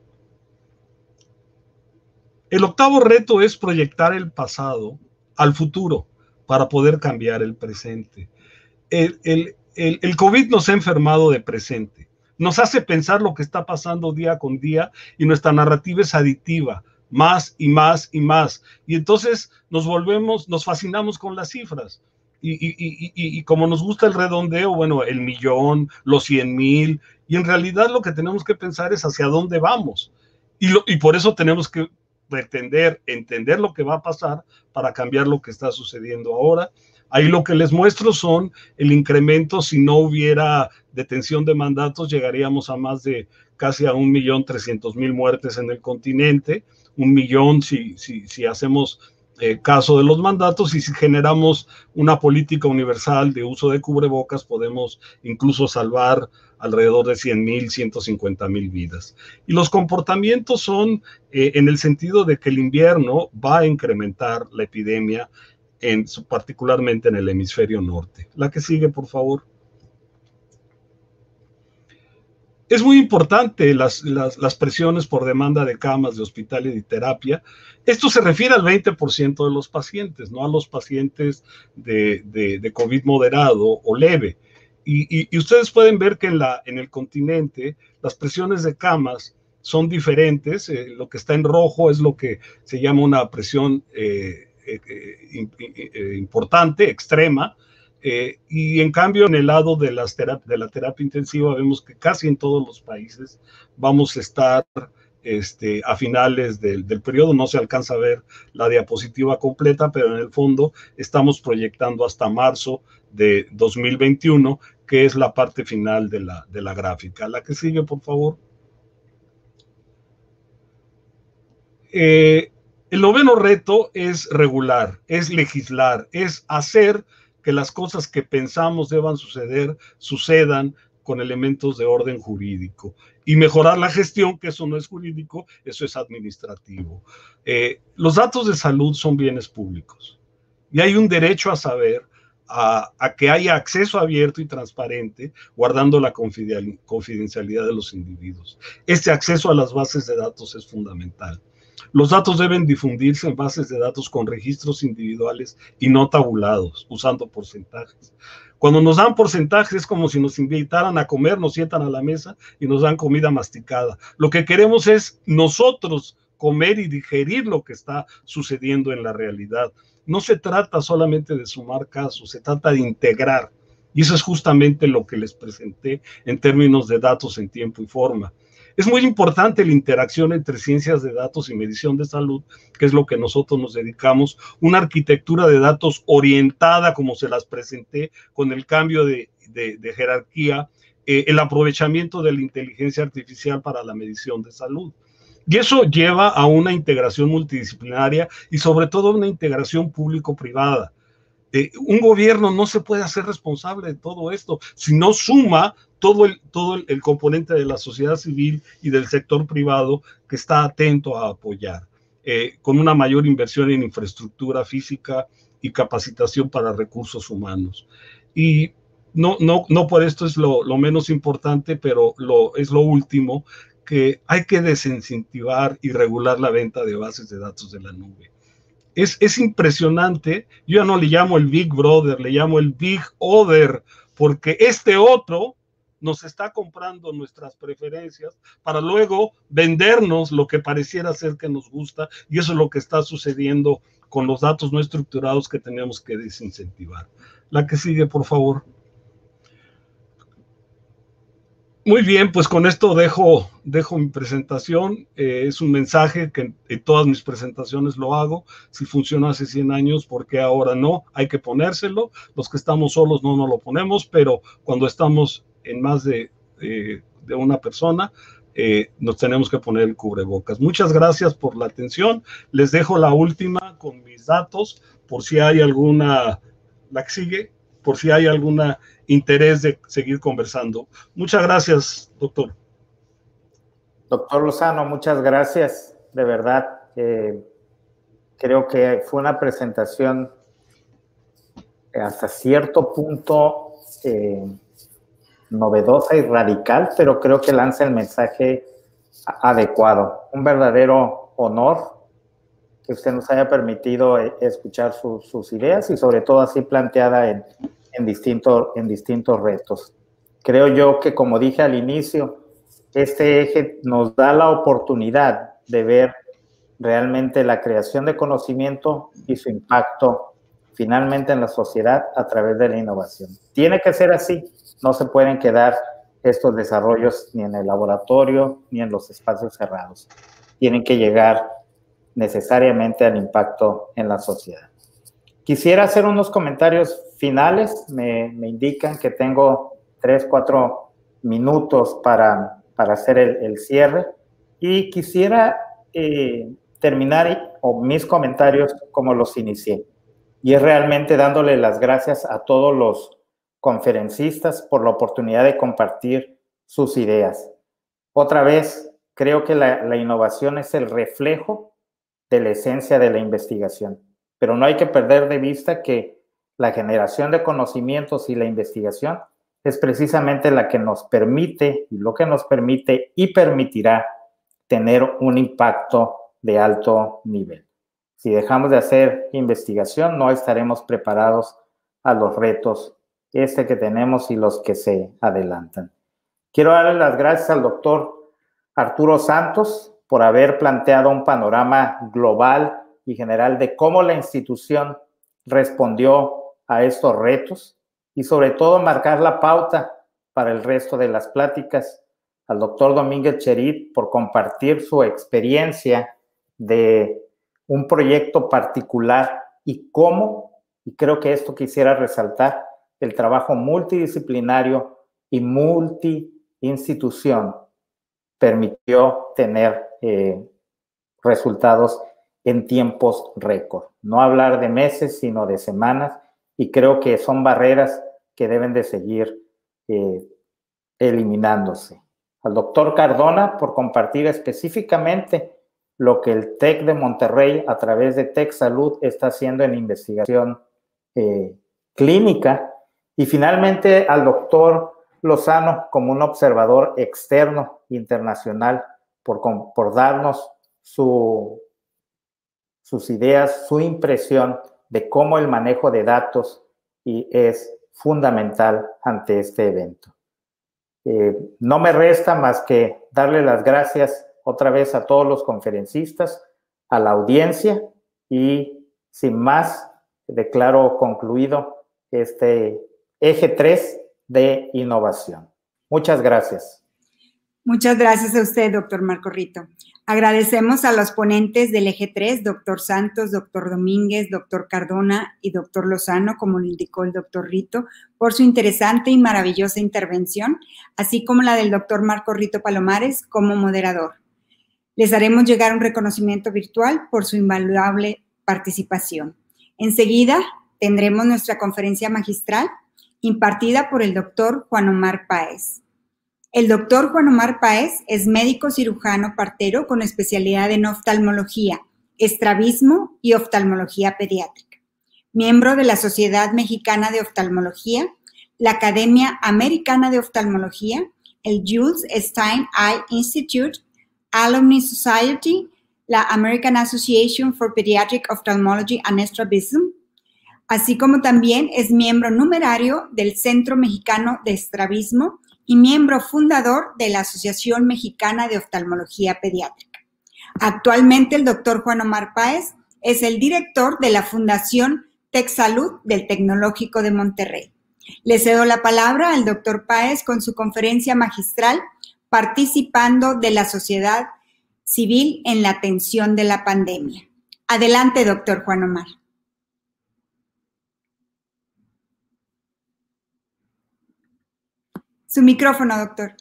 El octavo reto es proyectar el pasado al futuro para poder cambiar el presente. El, el, el, el COVID nos ha enfermado de presente. Nos hace pensar lo que está pasando día con día, y nuestra narrativa es aditiva, más y más y más. Y entonces nos volvemos, nos fascinamos con las cifras. Y, y, y, y, y como nos gusta el redondeo, bueno, el millón, los cien mil, y en realidad lo que tenemos que pensar es hacia dónde vamos. Y, lo, y por eso tenemos que pretender entender lo que va a pasar para cambiar lo que está sucediendo ahora. Ahí lo que les muestro son el incremento. Si no hubiera detención de mandatos, llegaríamos a más de casi a un millón trescientos mil muertes en el continente, un millón si, si, si hacemos eh, caso de los mandatos, y si generamos una política universal de uso de cubrebocas, podemos incluso salvar alrededor de cien mil, ciento cincuenta mil vidas. Y los comportamientos son eh, en el sentido de que el invierno va a incrementar la epidemia, En, particularmente en el hemisferio norte. La que sigue, por favor. Es muy importante las, las, las presiones por demanda de camas de hospital y de terapia. Esto se refiere al veinte por ciento de los pacientes, no a los pacientes de, de, de COVID moderado o leve. Y, y, y ustedes pueden ver que en, la, en el continente las presiones de camas son diferentes. Eh, lo que está en rojo es lo que se llama una presión eh, eh, eh, importante, extrema, eh, y en cambio en el lado de, las de la terapia intensiva vemos que casi en todos los países vamos a estar este, a finales del, del periodo. No se alcanza a ver la diapositiva completa, pero en el fondo estamos proyectando hasta marzo de dos mil veintiuno, que es la parte final de la, de la gráfica. La que sigue, por favor. Eh, el noveno reto es regular, es legislar, es hacer que las cosas que pensamos deban suceder, sucedan con elementos de orden jurídico. Y mejorar la gestión, que eso no es jurídico, eso es administrativo. Eh, los datos de salud son bienes públicos y hay un derecho a saber, a, a que haya acceso abierto y transparente, guardando la confidencialidad de los individuos. Este acceso a las bases de datos es fundamental. Los datos deben difundirse en bases de datos con registros individuales y no tabulados, usando porcentajes. Cuando nos dan porcentajes es como si nos invitaran a comer, nos sientan a la mesa y nos dan comida masticada. Lo que queremos es nosotros comer y digerir lo que está sucediendo en la realidad. No se trata solamente de sumar casos, se trata de integrar. Y eso es justamente lo que les presenté en términos de datos en tiempo y forma. Es muy importante la interacción entre ciencias de datos y medición de salud, que es lo que nosotros nos dedicamos, una arquitectura de datos orientada, como se las presenté, con el cambio de, de, de jerarquía, eh, el aprovechamiento de la inteligencia artificial para la medición de salud. Y eso lleva a una integración multidisciplinaria y sobre todo una integración público-privada. Eh, un gobierno no se puede hacer responsable de todo esto si no suma todo el, todo el, el componente de la sociedad civil y del sector privado que está atento a apoyar, eh, con una mayor inversión en infraestructura física y capacitación para recursos humanos. Y no, no, no por esto es lo, lo menos importante, pero lo, es lo último, que hay que desincentivar y regular la venta de bases de datos de la nube. Es, es impresionante, yo ya no le llamo el Big Brother, le llamo el Big Other, porque este otro nos está comprando nuestras preferencias para luego vendernos lo que pareciera ser que nos gusta, y eso es lo que está sucediendo con los datos no estructurados que tenemos que desincentivar. La que sigue, por favor. Muy bien, pues con esto dejo, dejo mi presentación. Eh, es un mensaje que en todas mis presentaciones lo hago. Si funcionó hace cien años, ¿por qué ahora no? Hay que ponérselo. Los que estamos solos no nos lo ponemos, pero cuando estamos en más de, eh, de una persona, eh, nos tenemos que poner el cubrebocas. Muchas gracias por la atención. Les dejo la última con mis datos, por si hay alguna, la que sigue, por si hay alguna interés de seguir conversando. Muchas gracias, doctor. Doctor Lozano, muchas gracias. De verdad, eh, creo que fue una presentación hasta cierto punto eh, novedosa y radical, pero creo que lanza el mensaje adecuado. Un verdadero honor que usted nos haya permitido escuchar su, sus ideas y sobre todo así planteada en, en, distinto, en distintos retos. Creo yo que, como dije al inicio, este eje nos da la oportunidad de ver realmente la creación de conocimiento y su impacto finalmente en la sociedad a través de la innovación. Tiene que ser así, no se pueden quedar estos desarrollos ni en el laboratorio ni en los espacios cerrados. Tienen que llegar necesariamente al impacto en la sociedad. Quisiera hacer unos comentarios finales. Me, me indican que tengo tres, cuatro minutos para, para hacer el, el cierre y quisiera eh, terminar o mis comentarios como los inicié, y es realmente dándole las gracias a todos los conferencistas por la oportunidad de compartir sus ideas. Otra vez, creo que la, la innovación es el reflejo de la esencia de la investigación, pero no hay que perder de vista que la generación de conocimientos y la investigación es precisamente la que nos permite, y lo que nos permite y permitirá tener un impacto de alto nivel. Si dejamos de hacer investigación, no estaremos preparados a los retos este que tenemos y los que se adelantan. Quiero darle las gracias al doctor Arturo Santos por haber planteado un panorama global y general de cómo la institución respondió a estos retos y sobre todo marcar la pauta para el resto de las pláticas. Al doctor Domínguez Cherit por compartir su experiencia de un proyecto particular y cómo, y creo que esto quisiera resaltar, el trabajo multidisciplinario y multiinstitución permitió tener eh, resultados en tiempos récord. No hablar de meses, sino de semanas, y creo que son barreras que deben de seguir eh, eliminándose. Al doctor Cardona por compartir específicamente lo que el TEC de Monterrey a través de TEC Salud está haciendo en investigación eh, clínica. Y finalmente al doctor Lozano como un observador externo internacional por, por darnos su, sus ideas, su impresión de cómo el manejo de datos y es fundamental ante este evento. Eh, no me resta más que darle las gracias otra vez a todos los conferencistas, a la audiencia y sin más declaro concluido este eje tres de innovación. Muchas gracias. Muchas gracias a usted, doctor Marco Rito. Agradecemos a los ponentes del eje tres, doctor Santos, doctor Domínguez, doctor Cardona y doctor Lozano, como lo indicó el doctor Rito, por su interesante y maravillosa intervención, así como la del doctor Marco Rito Palomares como moderador. Les haremos llegar un reconocimiento virtual por su invaluable participación. Enseguida tendremos nuestra conferencia magistral impartida por el doctor Juan Omar Páez. El doctor Juan Omar Páez es médico cirujano partero con especialidad en oftalmología, estrabismo y oftalmología pediátrica. Miembro de la Sociedad Mexicana de Oftalmología, la Academia Americana de Oftalmología, el Jules Stein Eye Institute, Alumni Society, la American Association for Pediatric Ophthalmology and Strabism, así como también es miembro numerario del Centro Mexicano de Estrabismo y miembro fundador de la Asociación Mexicana de Oftalmología Pediátrica. Actualmente el doctor Juan Omar Páez es el director de la Fundación TEC Salud del Tecnológico de Monterrey. Le cedo la palabra al doctor Páez con su conferencia magistral participando de la sociedad civil en la atención de la pandemia. Adelante, doctor Juan Omar. Su micrófono, doctor.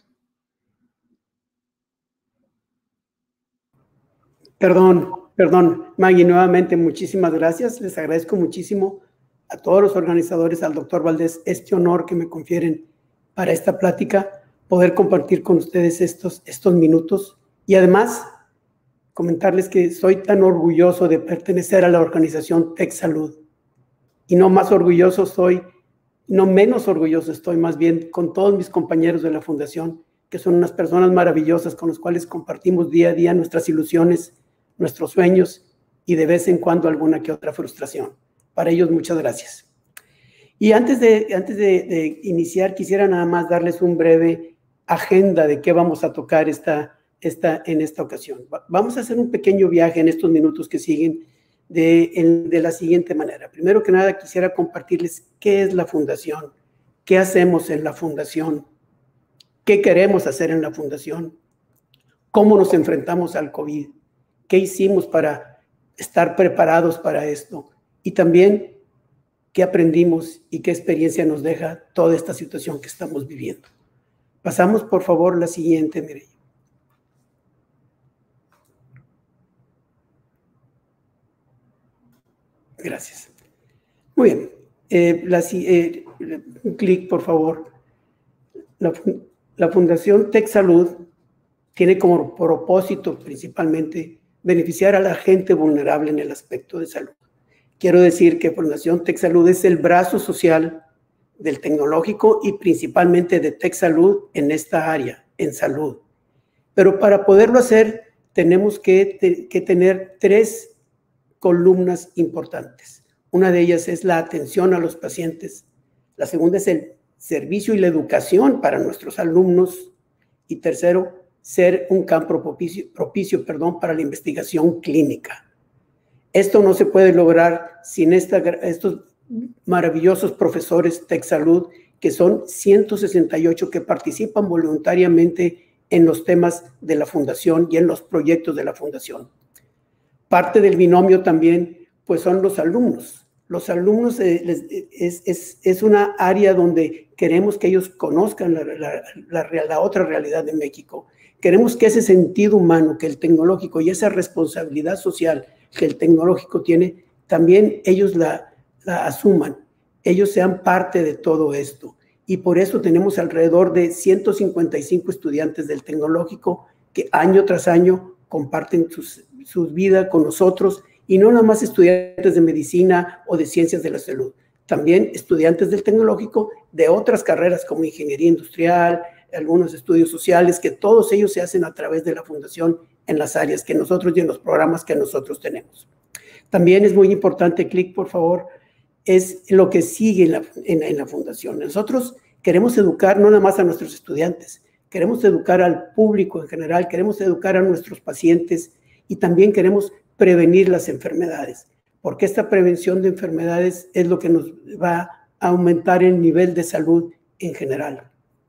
Perdón, perdón, Maggie, nuevamente muchísimas gracias. Les agradezco muchísimo a todos los organizadores, al doctor Valdés, este honor que me confieren para esta plática, poder compartir con ustedes estos, estos minutos y además comentarles que soy tan orgulloso de pertenecer a la organización TEC Salud y no más orgulloso soy, no menos orgulloso estoy más bien con todos mis compañeros de la fundación, que son unas personas maravillosas con las cuales compartimos día a día nuestras ilusiones, nuestros sueños y de vez en cuando alguna que otra frustración. Para ellos, muchas gracias. Y antes de, antes de, de iniciar, quisiera nada más darles un breve agenda de qué vamos a tocar esta, esta, en esta ocasión. Vamos a hacer un pequeño viaje en estos minutos que siguen de, en, de la siguiente manera. Primero que nada, quisiera compartirles qué es la fundación, qué hacemos en la fundación, qué queremos hacer en la fundación, cómo nos enfrentamos al COVID, qué hicimos para estar preparados para esto y también qué aprendimos y qué experiencia nos deja toda esta situación que estamos viviendo. Pasamos, por favor, la siguiente, Mireya. Gracias. Muy bien. Eh, la, eh, un clic, por favor. La, la Fundación TEC Salud tiene como propósito principalmente beneficiar a la gente vulnerable en el aspecto de salud. Quiero decir que Fundación TEC Salud es el brazo social del tecnológico y principalmente de TEC Salud en esta área, en salud. Pero para poderlo hacer tenemos que, te, que tener tres columnas importantes. Una de ellas es la atención a los pacientes. La segunda es el servicio y la educación para nuestros alumnos. Y tercero, ser un campo propicio, propicio perdón, para la investigación clínica. Esto no se puede lograr sin esta, estos maravillosos profesores TechSalud, que son ciento sesenta y ocho que participan voluntariamente en los temas de la fundación y en los proyectos de la fundación. Parte del binomio también, pues son los alumnos. Los alumnos eh, les, es, es, es una área donde queremos que ellos conozcan la, la, la, la otra realidad de México. Queremos que ese sentido humano que el tecnológico y esa responsabilidad social que el tecnológico tiene, también ellos la, la asuman, ellos sean parte de todo esto. Y por eso tenemos alrededor de ciento cincuenta y cinco estudiantes del tecnológico que año tras año comparten sus, su vida con nosotros, y no nada más estudiantes de medicina o de ciencias de la salud, también estudiantes del tecnológico de otras carreras como ingeniería industrial, algunos estudios sociales, que todos ellos se hacen a través de la fundación en las áreas que nosotros y en los programas que nosotros tenemos. También es muy importante, clic por favor, es lo que sigue en la, en, en la fundación. Nosotros queremos educar no nada más a nuestros estudiantes, queremos educar al público en general, queremos educar a nuestros pacientes y también queremos prevenir las enfermedades, porque esta prevención de enfermedades es lo que nos va a aumentar el nivel de salud en general.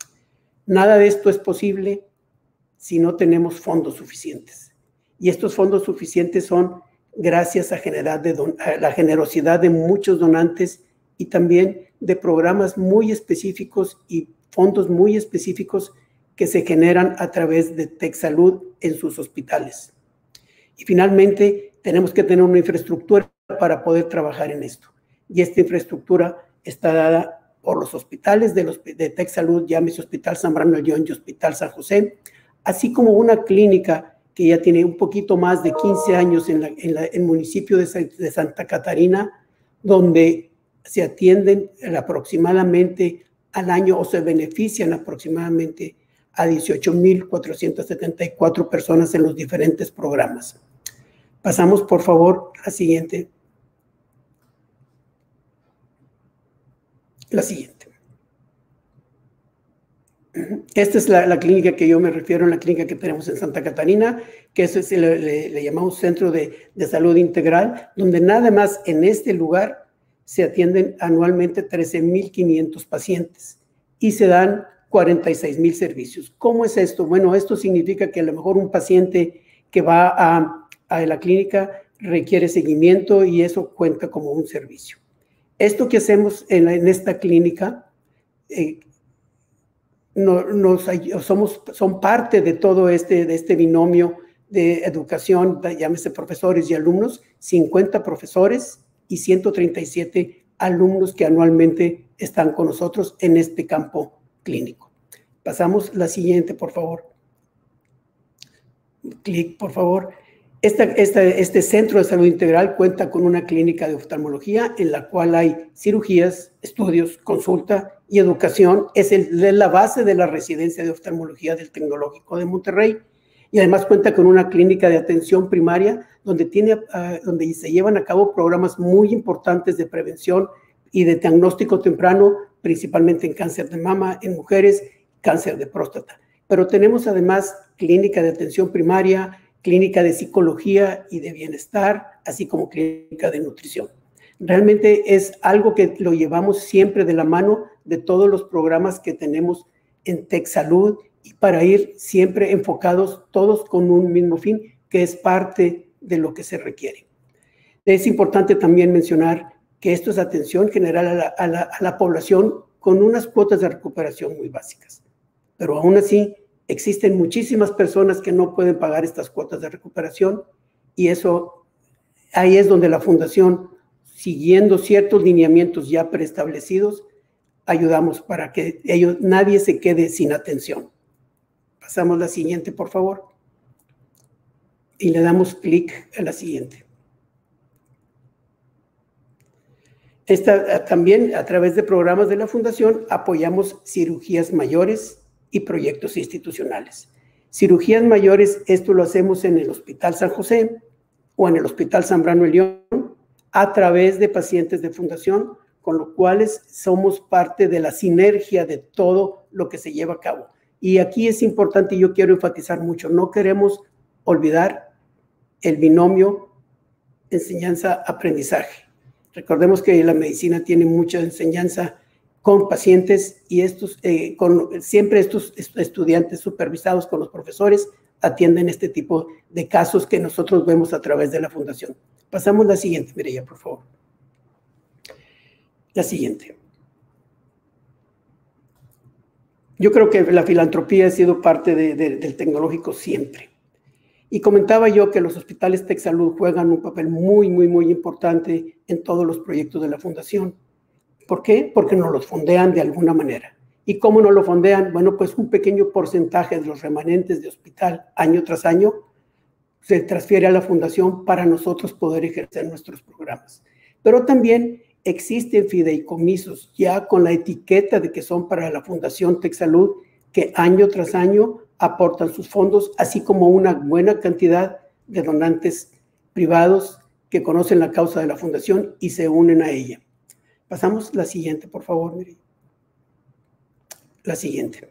Nada de esto es posible si no tenemos fondos suficientes. Y estos fondos suficientes son gracias a, generar de don, a la generosidad de muchos donantes y también de programas muy específicos y fondos muy específicos que se generan a través de TechSalud en sus hospitales. Y finalmente, tenemos que tener una infraestructura para poder trabajar en esto. Y esta infraestructura está dada por los hospitales de, los, de TechSalud, llámese Hospital Zambrano León y Hospital San José, así como una clínica que ya tiene un poquito más de quince años en, la, en la, el municipio de, de Santa Catarina, donde se atienden aproximadamente al año o se benefician aproximadamente a dieciocho mil cuatrocientas setenta y cuatro personas en los diferentes programas. Pasamos, por favor, a la siguiente. La siguiente. Esta es la, la clínica que yo me refiero, la clínica que tenemos en Santa Catarina, que eso es, le, le, le llamamos Centro de, de Salud Integral, donde nada más en este lugar se atienden anualmente trece mil quinientos pacientes y se dan cuarenta y seis mil servicios. ¿Cómo es esto? Bueno, esto significa que a lo mejor un paciente que va a, a la clínica requiere seguimiento y eso cuenta como un servicio. Esto que hacemos en, en esta clínica, eh, no, nos, somos, son parte de todo este, de este binomio de educación, llámese profesores y alumnos, cincuenta profesores y ciento treinta y siete alumnos que anualmente están con nosotros en este campo clínico. Pasamos la siguiente, por favor. Clic, por favor. Esta, esta, este Centro de Salud Integral cuenta con una clínica de oftalmología en la cual hay cirugías, estudios, consulta y educación. Es, el, es la base de la residencia de oftalmología del Tecnológico de Monterrey. Y además cuenta con una clínica de atención primaria donde, tiene, uh, donde se llevan a cabo programas muy importantes de prevención y de diagnóstico temprano, principalmente en cáncer de mama, en mujeres, cáncer de próstata. Pero tenemos además clínica de atención primaria, clínica de psicología y de bienestar, así como clínica de nutrición. Realmente es algo que lo llevamos siempre de la mano de todos los programas que tenemos en TechSalud y para ir siempre enfocados todos con un mismo fin, que es parte de lo que se requiere. Es importante también mencionar que esto es atención general a la, a la, a la población con unas cuotas de recuperación muy básicas. Pero aún así, existen muchísimas personas que no pueden pagar estas cuotas de recuperación y eso, ahí es donde la fundación, siguiendo ciertos lineamientos ya preestablecidos, ayudamos para que ellos, nadie se quede sin atención. Pasamos a la siguiente, por favor. Y le damos clic a la siguiente. Esta, también a través de programas de la fundación apoyamos cirugías mayores y proyectos institucionales. Cirugías mayores, esto lo hacemos en el Hospital San José o en el Hospital Zambrano León a través de pacientes de fundación, con lo cual somos parte de la sinergia de todo lo que se lleva a cabo. Y aquí es importante, y yo quiero enfatizar mucho, no queremos olvidar el binomio enseñanza-aprendizaje. Recordemos que la medicina tiene mucha enseñanza con pacientes y estos, eh, con, siempre estos estudiantes supervisados con los profesores atienden este tipo de casos que nosotros vemos a través de la fundación. Pasamos a la siguiente, Mireya, por favor. La siguiente. Yo creo que la filantropía ha sido parte de, de, del tecnológico siempre. Y comentaba yo que los hospitales TecSalud juegan un papel muy, muy, muy importante en todos los proyectos de la fundación. ¿Por qué? Porque nos los fondean de alguna manera. ¿Y cómo nos lo fondean? Bueno, pues un pequeño porcentaje de los remanentes de hospital año tras año se transfiere a la fundación para nosotros poder ejercer nuestros programas. Pero también existen fideicomisos ya con la etiqueta de que son para la Fundación TecSalud que año tras año aportan sus fondos, así como una buena cantidad de donantes privados que conocen la causa de la fundación y se unen a ella. Pasamos a la siguiente, por favor, Miri. La siguiente.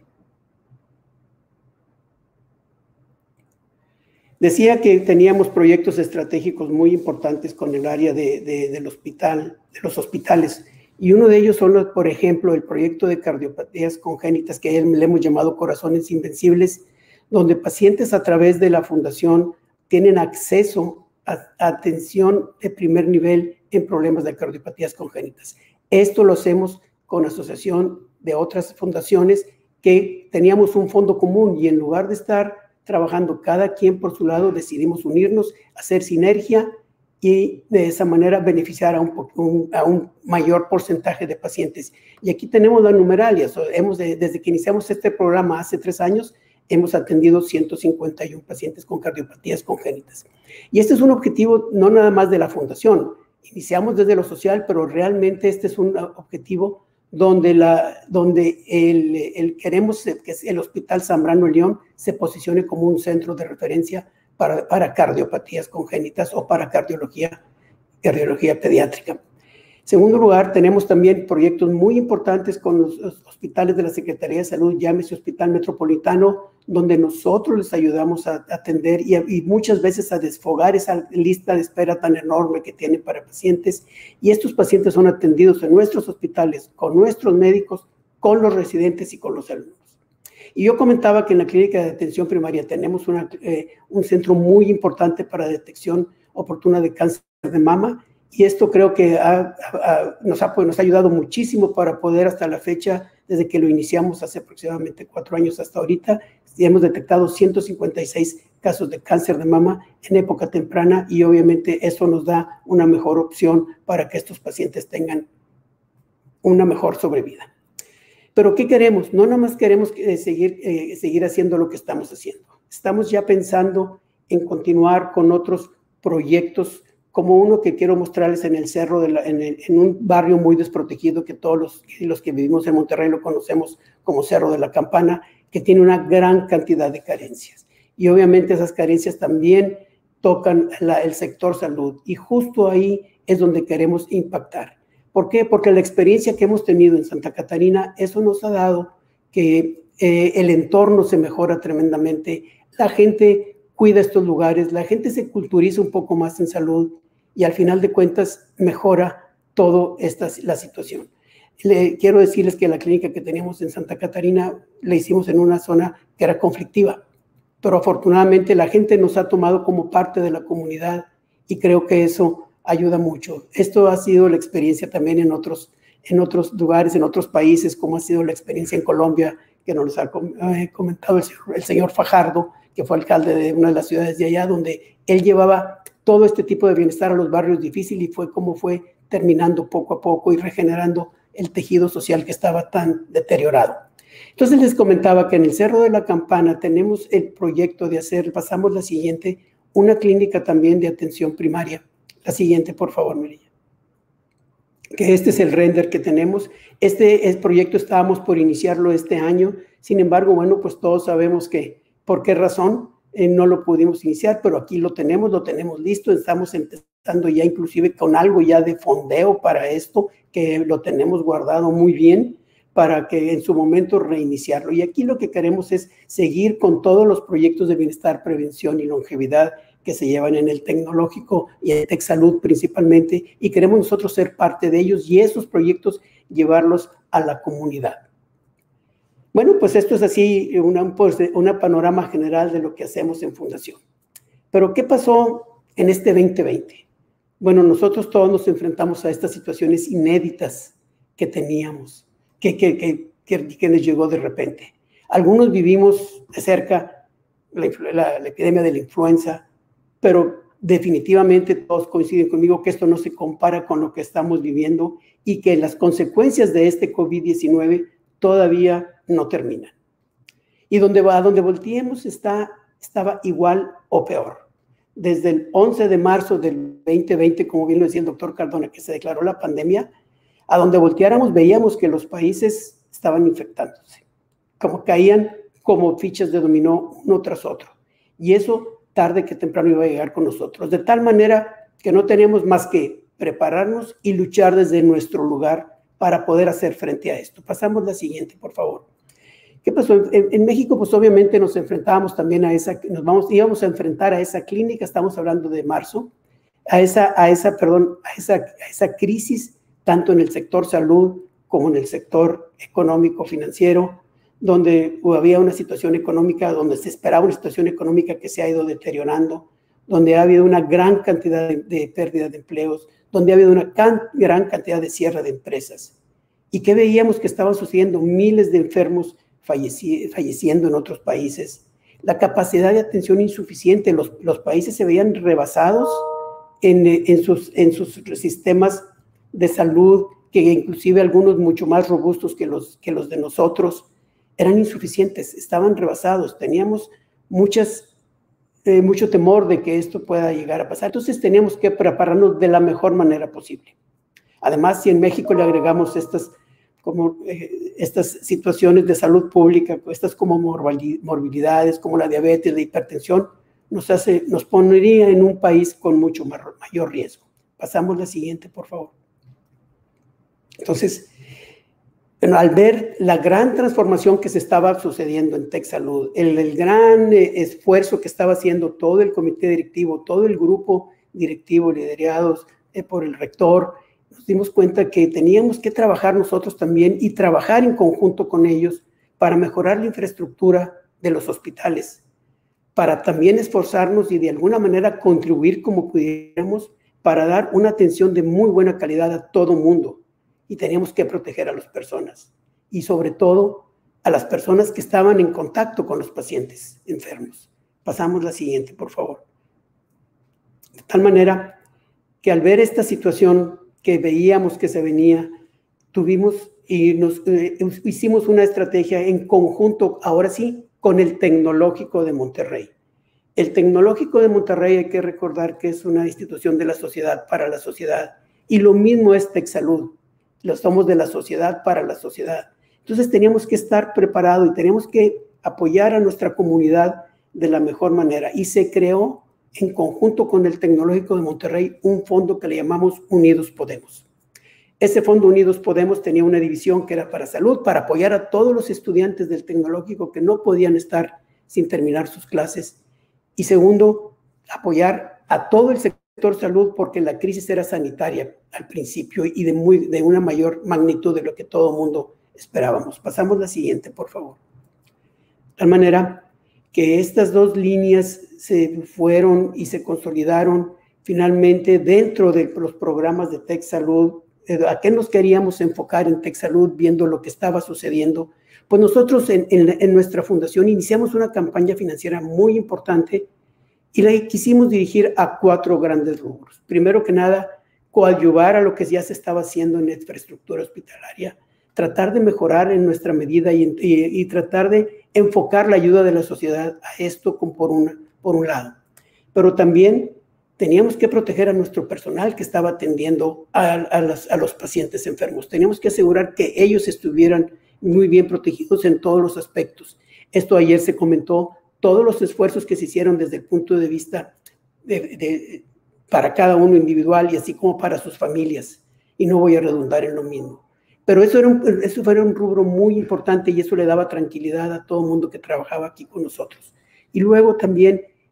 Decía que teníamos proyectos estratégicos muy importantes con el área de, de, del hospital, de los hospitales, y uno de ellos son, por ejemplo, el proyecto de cardiopatías congénitas que le hemos llamado Corazones Invencibles, donde pacientes a través de la fundación tienen acceso a, a atención de primer nivel en problemas de cardiopatías congénitas. Esto lo hacemos con asociación de otras fundaciones que teníamos un fondo común y en lugar de estar trabajando cada quien por su lado, decidimos unirnos, hacer sinergia y de esa manera beneficiar a un, un, a un mayor porcentaje de pacientes. Y aquí tenemos la numeralia. So, hemos de, desde que iniciamos este programa hace tres años, hemos atendido ciento cincuenta y uno pacientes con cardiopatías congénitas. Y este es un objetivo no nada más de la fundación. Iniciamos desde lo social, pero realmente este es un objetivo donde, la, donde el, el, queremos que el Hospital Zambrano León se posicione como un centro de referencia para, para cardiopatías congénitas o para cardiología, cardiología pediátrica. En segundo lugar, tenemos también proyectos muy importantes con los hospitales de la Secretaría de Salud, llámese Hospital Metropolitano, donde nosotros les ayudamos a atender y, y muchas veces a desfogar esa lista de espera tan enorme que tienen para pacientes. Y estos pacientes son atendidos en nuestros hospitales, con nuestros médicos, con los residentes y con los alumnos. Y yo comentaba que en la clínica de atención primaria tenemos una, eh, un centro muy importante para detección oportuna de cáncer de mama, y esto creo que ha, ha, nos, ha, pues, nos ha ayudado muchísimo para poder hasta la fecha, desde que lo iniciamos hace aproximadamente cuatro años hasta ahorita, hemos detectado ciento cincuenta y seis casos de cáncer de mama en época temprana y obviamente eso nos da una mejor opción para que estos pacientes tengan una mejor sobrevida. Pero ¿qué queremos? No nada más queremos eh, seguir, eh, seguir haciendo lo que estamos haciendo. Estamos ya pensando en continuar con otros proyectos como uno que quiero mostrarles en el cerro, de la, en, el, en un barrio muy desprotegido que todos los, los que vivimos en Monterrey lo conocemos como Cerro de la Campana, que tiene una gran cantidad de carencias. Y obviamente esas carencias también tocan la, el sector salud y justo ahí es donde queremos impactar. ¿Por qué? Porque la experiencia que hemos tenido en Santa Catarina, eso nos ha dado que eh, el entorno se mejora tremendamente, la gente cuida estos lugares, la gente se culturiza un poco más en salud y al final de cuentas mejora toda esta, la situación. Le, quiero decirles que la clínica que teníamos en Santa Catarina la hicimos en una zona que era conflictiva, pero afortunadamente la gente nos ha tomado como parte de la comunidad y creo que eso ayuda mucho. Esto ha sido la experiencia también en otros, en otros lugares, en otros países, como ha sido la experiencia en Colombia, que nos ha comentado el señor, el señor Fajardo, que fue alcalde de una de las ciudades de allá, donde él llevaba todo este tipo de bienestar a los barrios difíciles y fue como fue terminando poco a poco y regenerando el tejido social que estaba tan deteriorado. Entonces les comentaba que en el Cerro de la Campana tenemos el proyecto de hacer, pasamos la siguiente, una clínica también de atención primaria. La siguiente, por favor, María. Que este es el render que tenemos. Este, este proyecto estábamos por iniciarlo este año, sin embargo, bueno, pues todos sabemos que por qué razón eh, no lo pudimos iniciar, pero aquí lo tenemos, lo tenemos listo, estamos empezando ya inclusive con algo ya de fondeo para esto, que lo tenemos guardado muy bien para que en su momento reiniciarlo. Y aquí lo que queremos es seguir con todos los proyectos de bienestar, prevención y longevidad que se llevan en el tecnológico y en TechSalud principalmente, y queremos nosotros ser parte de ellos y esos proyectos llevarlos a la comunidad. Bueno, pues esto es así una, pues, una panorama general de lo que hacemos en Fundación. Pero ¿qué pasó en este veinte veinte? Bueno, nosotros todos nos enfrentamos a estas situaciones inéditas que teníamos, que, que, que, que, que nos llegó de repente. Algunos vivimos de cerca la, la, la epidemia de la influenza, pero definitivamente todos coinciden conmigo que esto no se compara con lo que estamos viviendo y que las consecuencias de este COVID diecinueve todavía no terminan. Y donde va, a donde volteemos está, estaba igual o peor. Desde el once de marzo del veinte veinte, como bien lo decía el doctor Cardona, que se declaró la pandemia, a donde volteáramos veíamos que los países estaban infectándose, como caían como fichas de dominó uno tras otro. Y eso tarde que temprano iba a llegar con nosotros, de tal manera que no teníamos más que prepararnos y luchar desde nuestro lugar para poder hacer frente a esto. Pasamos la siguiente, por favor. ¿Qué pasó? En, en México, pues obviamente nos enfrentábamos también a esa, nos vamos, íbamos a enfrentar a esa clínica, estamos hablando de marzo, a esa, a esa, perdón, a esa, a esa crisis, tanto en el sector salud como en el sector económico, financiero, donde había una situación económica, donde se esperaba una situación económica que se ha ido deteriorando, donde ha habido una gran cantidad de, de pérdida de empleos, donde ha habido una can, gran cantidad de cierre de empresas. ¿Y qué veíamos que estaban sucediendo? Miles de enfermos falleci falleciendo en otros países. La capacidad de atención insuficiente, los, los países se veían rebasados en, en, sus, en sus sistemas de salud, que inclusive algunos mucho más robustos que los, que los de nosotros, eran insuficientes, estaban rebasados, teníamos muchas, eh, mucho temor de que esto pueda llegar a pasar. Entonces teníamos que prepararnos de la mejor manera posible. Además, si en México le agregamos estas, como, eh, estas situaciones de salud pública, estas como morbilidades, como la diabetes, la hipertensión, nos, hace, nos pondría en un país con mucho mayor riesgo. Pasamos la siguiente, por favor. Entonces, bueno, al ver la gran transformación que se estaba sucediendo en TechSalud, el, el gran eh, esfuerzo que estaba haciendo todo el comité directivo, todo el grupo directivo liderados eh, por el rector, nos dimos cuenta que teníamos que trabajar nosotros también y trabajar en conjunto con ellos para mejorar la infraestructura de los hospitales, para también esforzarnos y de alguna manera contribuir como pudiéramos para dar una atención de muy buena calidad a todo mundo. Y teníamos que proteger a las personas y sobre todo a las personas que estaban en contacto con los pacientes enfermos. Pasamos la siguiente, por favor. De tal manera que al ver esta situación que veíamos que se venía, tuvimos y nos eh, hicimos una estrategia en conjunto, ahora sí, con el Tecnológico de Monterrey. El Tecnológico de Monterrey, hay que recordar que es una institución de la sociedad para la sociedad, y lo mismo es TechSalud. Lo somos de la sociedad para la sociedad. Entonces teníamos que estar preparados y teníamos que apoyar a nuestra comunidad de la mejor manera. Y se creó en conjunto con el Tecnológico de Monterrey un fondo que le llamamos Unidos Podemos. Ese fondo Unidos Podemos tenía una división que era para salud, para apoyar a todos los estudiantes del Tecnológico que no podían estar sin terminar sus clases. Y segundo, apoyar a todo el sector salud, porque la crisis era sanitaria al principio y de, muy, de una mayor magnitud de lo que todo el mundo esperábamos. Pasamos la siguiente, por favor. De tal manera que estas dos líneas se fueron y se consolidaron finalmente dentro de los programas de TechSalud. ¿A qué nos queríamos enfocar en TechSalud viendo lo que estaba sucediendo? Pues nosotros en, en, en nuestra fundación iniciamos una campaña financiera muy importante y la quisimos dirigir a cuatro grandes rubros. Primero que nada, coadyuvar a lo que ya se estaba haciendo en la infraestructura hospitalaria, tratar de mejorar en nuestra medida y, y, y tratar de enfocar la ayuda de la sociedad a esto con, por, una, por un lado. Pero también teníamos que proteger a nuestro personal que estaba atendiendo a, a, las, a los pacientes enfermos. Teníamos que asegurar que ellos estuvieran muy bien protegidos en todos los aspectos. Esto ayer se comentó, todos los esfuerzos que se hicieron desde el punto de vista de, de, para cada uno individual y así como para sus familias. Y no voy a redundar en lo mismo. Pero eso era un, eso era un rubro muy importante y eso le daba tranquilidad a todo el mundo que trabajaba aquí con nosotros. Y luego también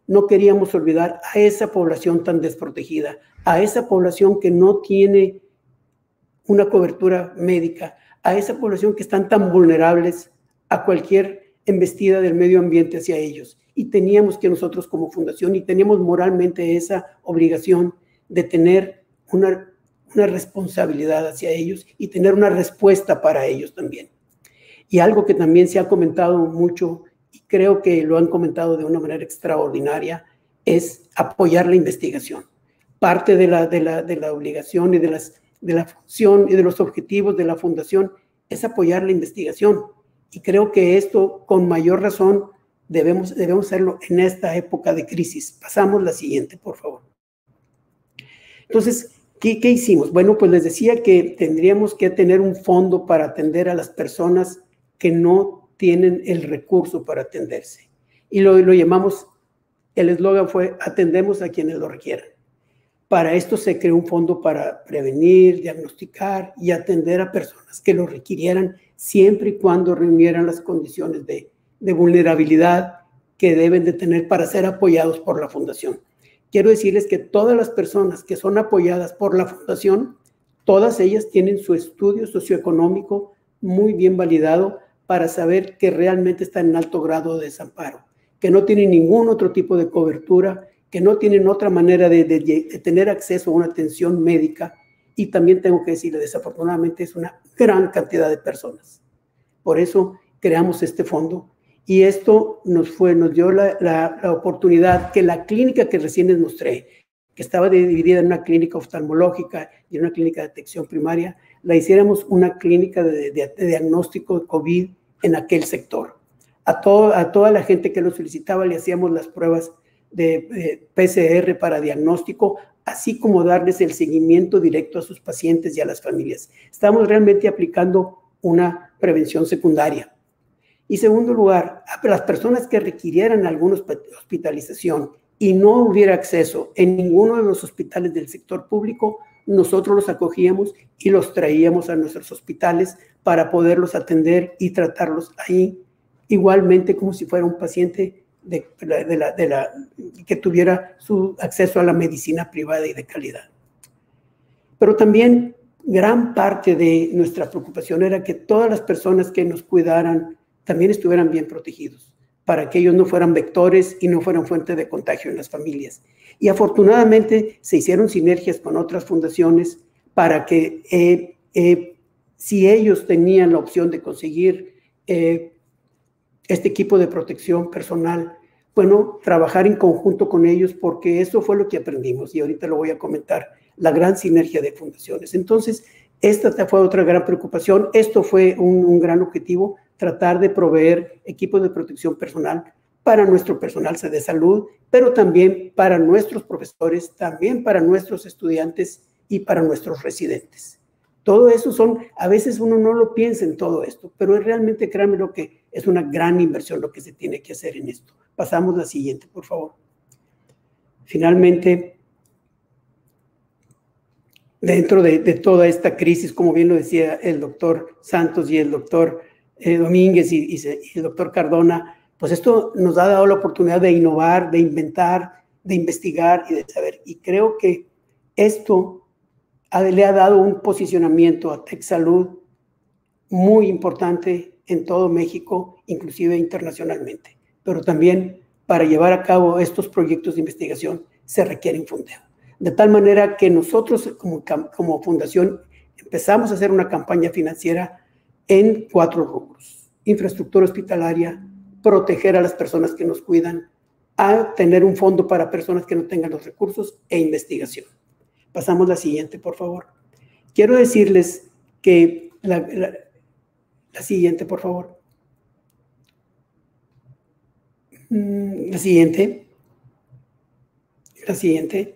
no queríamos olvidar a esa población tan desprotegida, a esa población que no tiene una cobertura médica, a esa población que están tan vulnerables a cualquier embestida del medio ambiente hacia ellos. Y teníamos que nosotros como fundación, y teníamos moralmente esa obligación de tener una, una responsabilidad hacia ellos y tener una respuesta para ellos también. Y algo que también se ha comentado mucho, y creo que lo han comentado de una manera extraordinaria, es apoyar la investigación. Parte de la, de la, de la obligación y de, las, de la función y de los objetivos de la fundación es apoyar la investigación. Y creo que esto, con mayor razón, debemos, debemos hacerlo en esta época de crisis. Pasamos la siguiente, por favor. Entonces, ¿qué, qué hicimos? Bueno, pues les decía que tendríamos que tener un fondo para atender a las personas que no tienen el recurso para atenderse. Y lo, lo llamamos, el eslogan fue, atendemos a quienes lo requieran. Para esto se creó un fondo para prevenir, diagnosticar y atender a personas que lo requirieran siempre y cuando reunieran las condiciones de, de vulnerabilidad que deben de tener para ser apoyados por la Fundación. Quiero decirles que todas las personas que son apoyadas por la Fundación, todas ellas tienen su estudio socioeconómico muy bien validado para saber que realmente están en alto grado de desamparo, que no tienen ningún otro tipo de cobertura, que no tienen otra manera de, de, de tener acceso a una atención médica. Y también tengo que decirle, desafortunadamente es una gran cantidad de personas. Por eso creamos este fondo y esto nos, fue, nos dio la, la, la oportunidad que la clínica que recién les mostré, que estaba dividida en una clínica oftalmológica y en una clínica de detección primaria, la hiciéramos una clínica de, de, de diagnóstico de COVID en aquel sector. A, todo, a toda la gente que lo solicitaba le hacíamos las pruebas de, de P C R para diagnóstico, así como darles el seguimiento directo a sus pacientes y a las familias. Estamos realmente aplicando una prevención secundaria. Y segundo lugar, a las personas que requirieran alguna hospitalización y no hubiera acceso en ninguno de los hospitales del sector público, nosotros los acogíamos y los traíamos a nuestros hospitales para poderlos atender y tratarlos ahí, igualmente como si fuera un paciente de, de la, de la, que tuviera su acceso a la medicina privada y de calidad. Pero también gran parte de nuestra preocupación era que todas las personas que nos cuidaran también estuvieran bien protegidos, para que ellos no fueran vectores y no fueran fuente de contagio en las familias. Y afortunadamente se hicieron sinergias con otras fundaciones para que eh, eh, si ellos tenían la opción de conseguir eh, este equipo de protección personal, bueno, trabajar en conjunto con ellos, porque eso fue lo que aprendimos y ahorita lo voy a comentar, la gran sinergia de fundaciones. Entonces, esta fue otra gran preocupación, esto fue un, un gran objetivo, tratar de proveer equipos de protección personal para nuestro personal de salud, pero también para nuestros profesores, también para nuestros estudiantes y para nuestros residentes. Todo eso son, a veces uno no lo piensa en todo esto, pero es realmente, créanme lo que es una gran inversión lo que se tiene que hacer en esto. Pasamos a la siguiente, por favor. Finalmente, dentro de, de toda esta crisis, como bien lo decía el doctor Santos y el doctor eh, Domínguez y, y, y el doctor Cardona, pues esto nos ha dado la oportunidad de innovar, de inventar, de investigar y de saber. Y creo que esto ha, le ha dado un posicionamiento a TechSalud muy importante en todo México, inclusive internacionalmente. Pero también para llevar a cabo estos proyectos de investigación se requiere un fondeo. De tal manera que nosotros como, como fundación empezamos a hacer una campaña financiera en cuatro rubros: infraestructura hospitalaria, proteger a las personas que nos cuidan, a tener un fondo para personas que no tengan los recursos e investigación. Pasamos a la siguiente, por favor. Quiero decirles que la, la, la siguiente, por favor. La siguiente. La siguiente.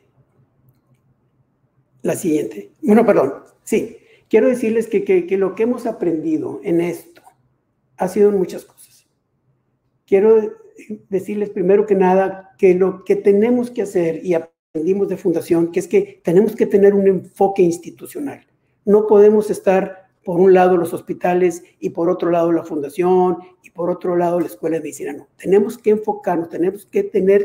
La siguiente. Bueno, perdón. Sí. Quiero decirles que, que, que lo que hemos aprendido en esto ha sido en muchas cosas. Quiero decirles primero que nada que lo que tenemos que hacer, y aprendimos de fundación, que es que tenemos que tener un enfoque institucional. No podemos estar por un lado los hospitales y por otro lado la fundación y por otro lado la escuela de medicina. No, tenemos que enfocarnos, tenemos que tener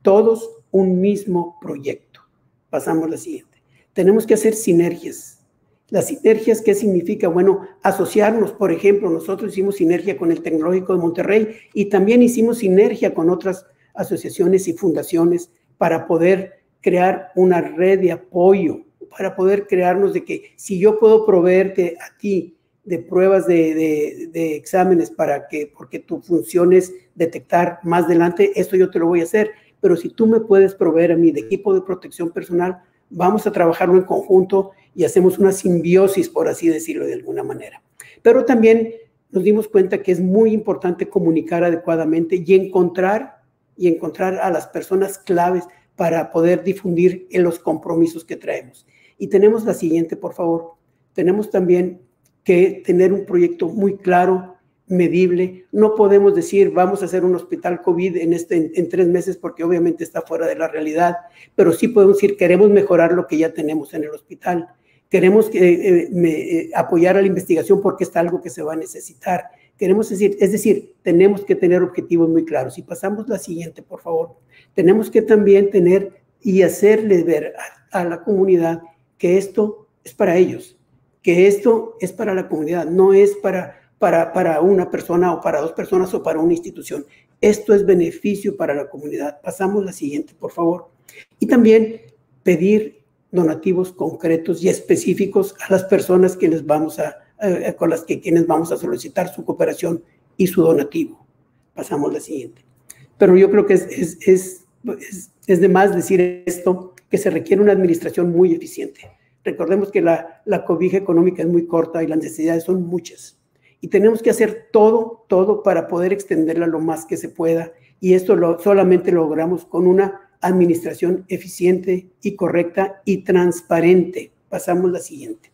todos un mismo proyecto. Pasamos a la siguiente. Tenemos que hacer sinergias. Las sinergias, ¿qué significa? Bueno, asociarnos, por ejemplo, nosotros hicimos sinergia con el Tecnológico de Monterrey y también hicimos sinergia con otras asociaciones y fundaciones para poder crear una red de apoyo, para poder crearnos de que si yo puedo proveerte a ti de pruebas de, de, de exámenes para que, porque tu función es detectar más adelante, esto yo te lo voy a hacer, pero si tú me puedes proveer a mí de equipo de protección personal, vamos a trabajarlo en conjunto y hacemos una simbiosis, por así decirlo de alguna manera. Pero también nos dimos cuenta que es muy importante comunicar adecuadamente y encontrar, y encontrar a las personas claves para poder difundir en los compromisos que traemos. Y tenemos la siguiente, por favor. Tenemos también que tener un proyecto muy claro, medible. No podemos decir, vamos a hacer un hospital COVID en, este, en, en tres meses, porque obviamente está fuera de la realidad, pero sí podemos decir, queremos mejorar lo que ya tenemos en el hospital. Queremos eh, eh, me, eh, apoyar a la investigación porque está algo que se va a necesitar. Queremos decir, es decir, tenemos que tener objetivos muy claros. Si pasamos la siguiente, por favor. Tenemos que también tener y hacerle ver a, a la comunidad que esto es para ellos, que esto es para la comunidad, no es para, para, para una persona o para dos personas o para una institución. Esto es beneficio para la comunidad. Pasamos la siguiente, por favor. Y también pedir donativos concretos y específicos a las personas que les vamos a, eh, con las que quienes vamos a solicitar su cooperación y su donativo. Pasamos la siguiente. Pero yo creo que es, es, es, es, es de más decir esto, que se requiere una administración muy eficiente. Recordemos que la, la cobija económica es muy corta y las necesidades son muchas. Y tenemos que hacer todo, todo para poder extenderla lo más que se pueda. Y esto lo, solamente lo logramos con una administración eficiente y correcta y transparente. Pasamos la siguiente.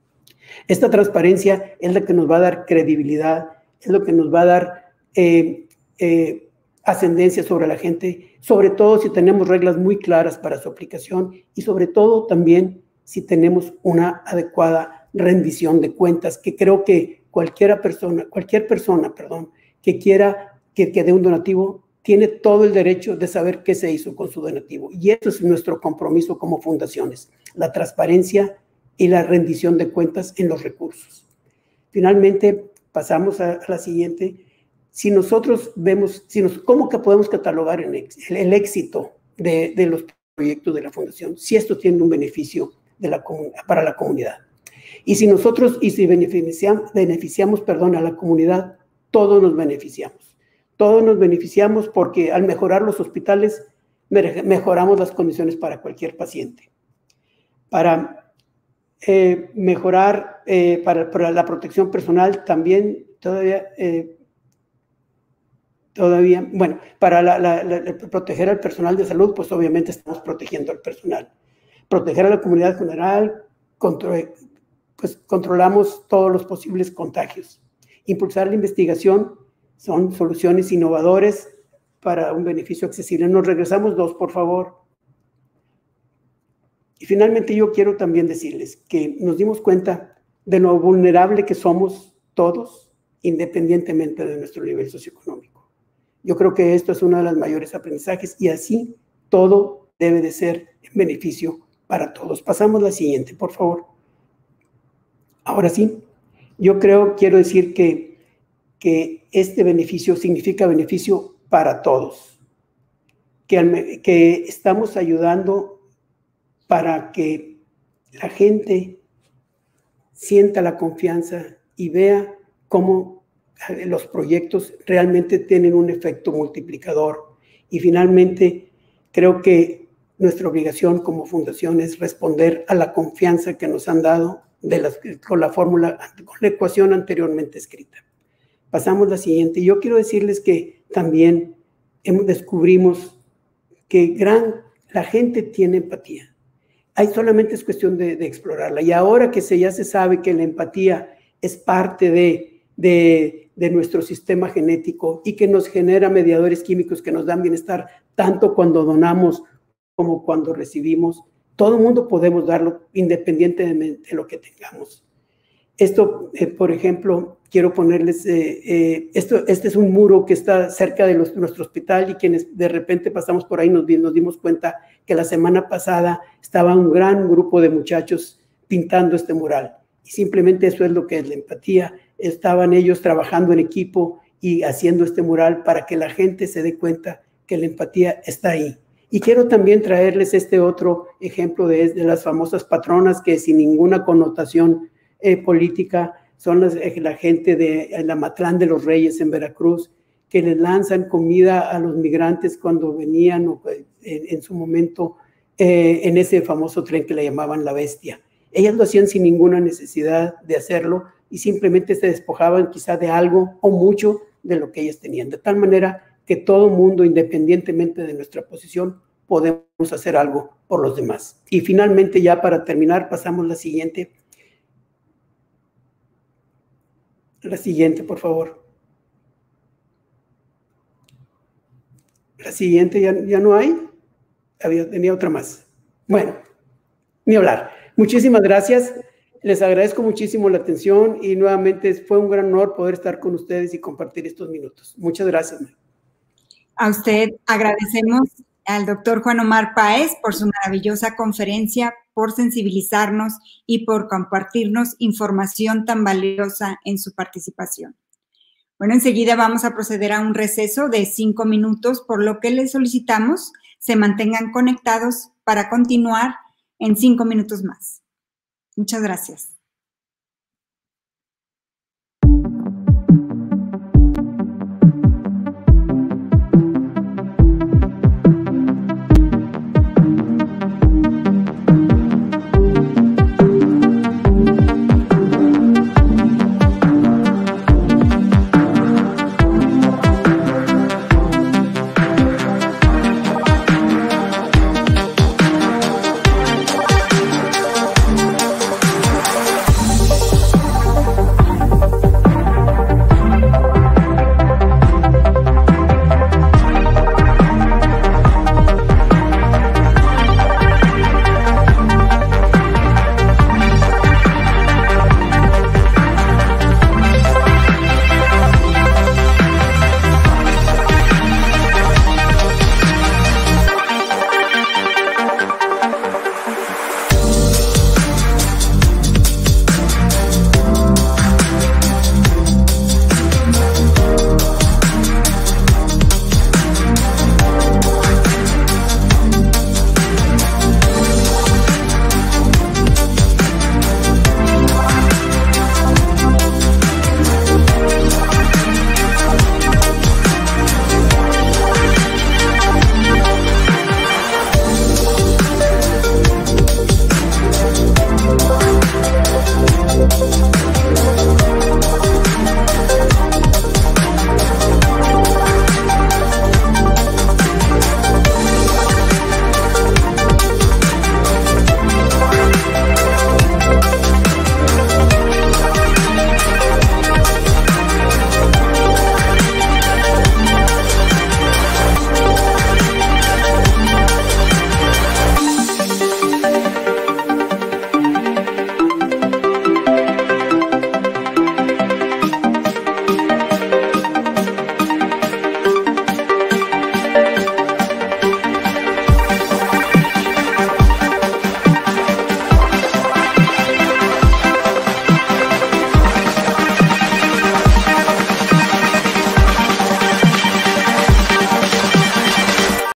Esta transparencia es la que nos va a dar credibilidad, es lo que nos va a dar eh, eh, ascendencia sobre la gente, sobre todo si tenemos reglas muy claras para su aplicación y sobre todo también si tenemos una adecuada rendición de cuentas, que creo que cualquier persona, cualquier persona, perdón, que quiera que, que dé un donativo, tiene todo el derecho de saber qué se hizo con su donativo. Y eso es nuestro compromiso como fundaciones, la transparencia y la rendición de cuentas en los recursos. Finalmente, pasamos a, a la siguiente. Si nosotros vemos, si nos, ¿cómo que podemos catalogar el, el éxito de, de los proyectos de la fundación? Si esto tiene un beneficio de la, para la comunidad. Y si nosotros, y si beneficiamos, beneficiamos perdón, a la comunidad, todos nos beneficiamos. Todos nos beneficiamos porque al mejorar los hospitales, mejoramos las condiciones para cualquier paciente. Para eh, mejorar, eh, para, para la protección personal, también todavía... Eh, Todavía, bueno, para la, la, la, proteger al personal de salud, pues obviamente estamos protegiendo al personal. Proteger a la comunidad general, control, pues controlamos todos los posibles contagios. Impulsar la investigación, son soluciones innovadoras para un beneficio accesible. Nos regresamos dos, por favor. Y finalmente yo quiero también decirles que nos dimos cuenta de lo vulnerable que somos todos, independientemente de nuestro nivel socioeconómico. Yo creo que esto es uno de los mayores aprendizajes y así todo debe de ser en beneficio para todos. Pasamos a la siguiente, por favor. Ahora sí, yo creo, quiero decir que, que este beneficio significa beneficio para todos, que, que estamos ayudando para que la gente sienta la confianza y vea cómo los proyectos realmente tienen un efecto multiplicador. Y finalmente, creo que nuestra obligación como fundación es responder a la confianza que nos han dado de las, con la fórmula, con la ecuación anteriormente escrita. Pasamos a la siguiente. Yo quiero decirles que también hemos, descubrimos que gran, la gente tiene empatía. Hay solamente es cuestión de, de explorarla. Y ahora que se, ya se sabe que la empatía es parte de, de de nuestro sistema genético y que nos genera mediadores químicos que nos dan bienestar tanto cuando donamos como cuando recibimos. Todo el mundo podemos darlo independientemente de lo que tengamos. Esto, eh, por ejemplo, quiero ponerles, eh, eh, esto, este es un muro que está cerca de los, nuestro hospital y quienes de repente pasamos por ahí nos, nos dimos cuenta que la semana pasada estaba un gran grupo de muchachos pintando este mural. Y simplemente eso es lo que es la empatía. Estaban ellos trabajando en equipo y haciendo este mural para que la gente se dé cuenta que la empatía está ahí. Y quiero también traerles este otro ejemplo de, de las famosas patronas que sin ninguna connotación eh, política son las, eh, la gente de la Matlán de los Reyes en Veracruz, que les lanzan comida a los migrantes cuando venían o, en, en su momento eh, en ese famoso tren que le llamaban La Bestia. Ellas lo hacían sin ninguna necesidad de hacerlo y simplemente se despojaban quizá de algo o mucho de lo que ellas tenían, de tal manera que todo mundo, independientemente de nuestra posición, podemos hacer algo por los demás. Y finalmente, ya para terminar, pasamos a la siguiente. La siguiente, por favor. La siguiente, ¿ya, ya no hay? Había, tenía otra más. Bueno, ni hablar. Muchísimas gracias. Les agradezco muchísimo la atención y nuevamente fue un gran honor poder estar con ustedes y compartir estos minutos. Muchas gracias. A usted agradecemos al doctor Juan Omar Páez por su maravillosa conferencia, por sensibilizarnos y por compartirnos información tan valiosa en su participación. Bueno, enseguida vamos a proceder a un receso de cinco minutos, por lo que les solicitamos se mantengan conectados para continuar en cinco minutos más. Muchas gracias.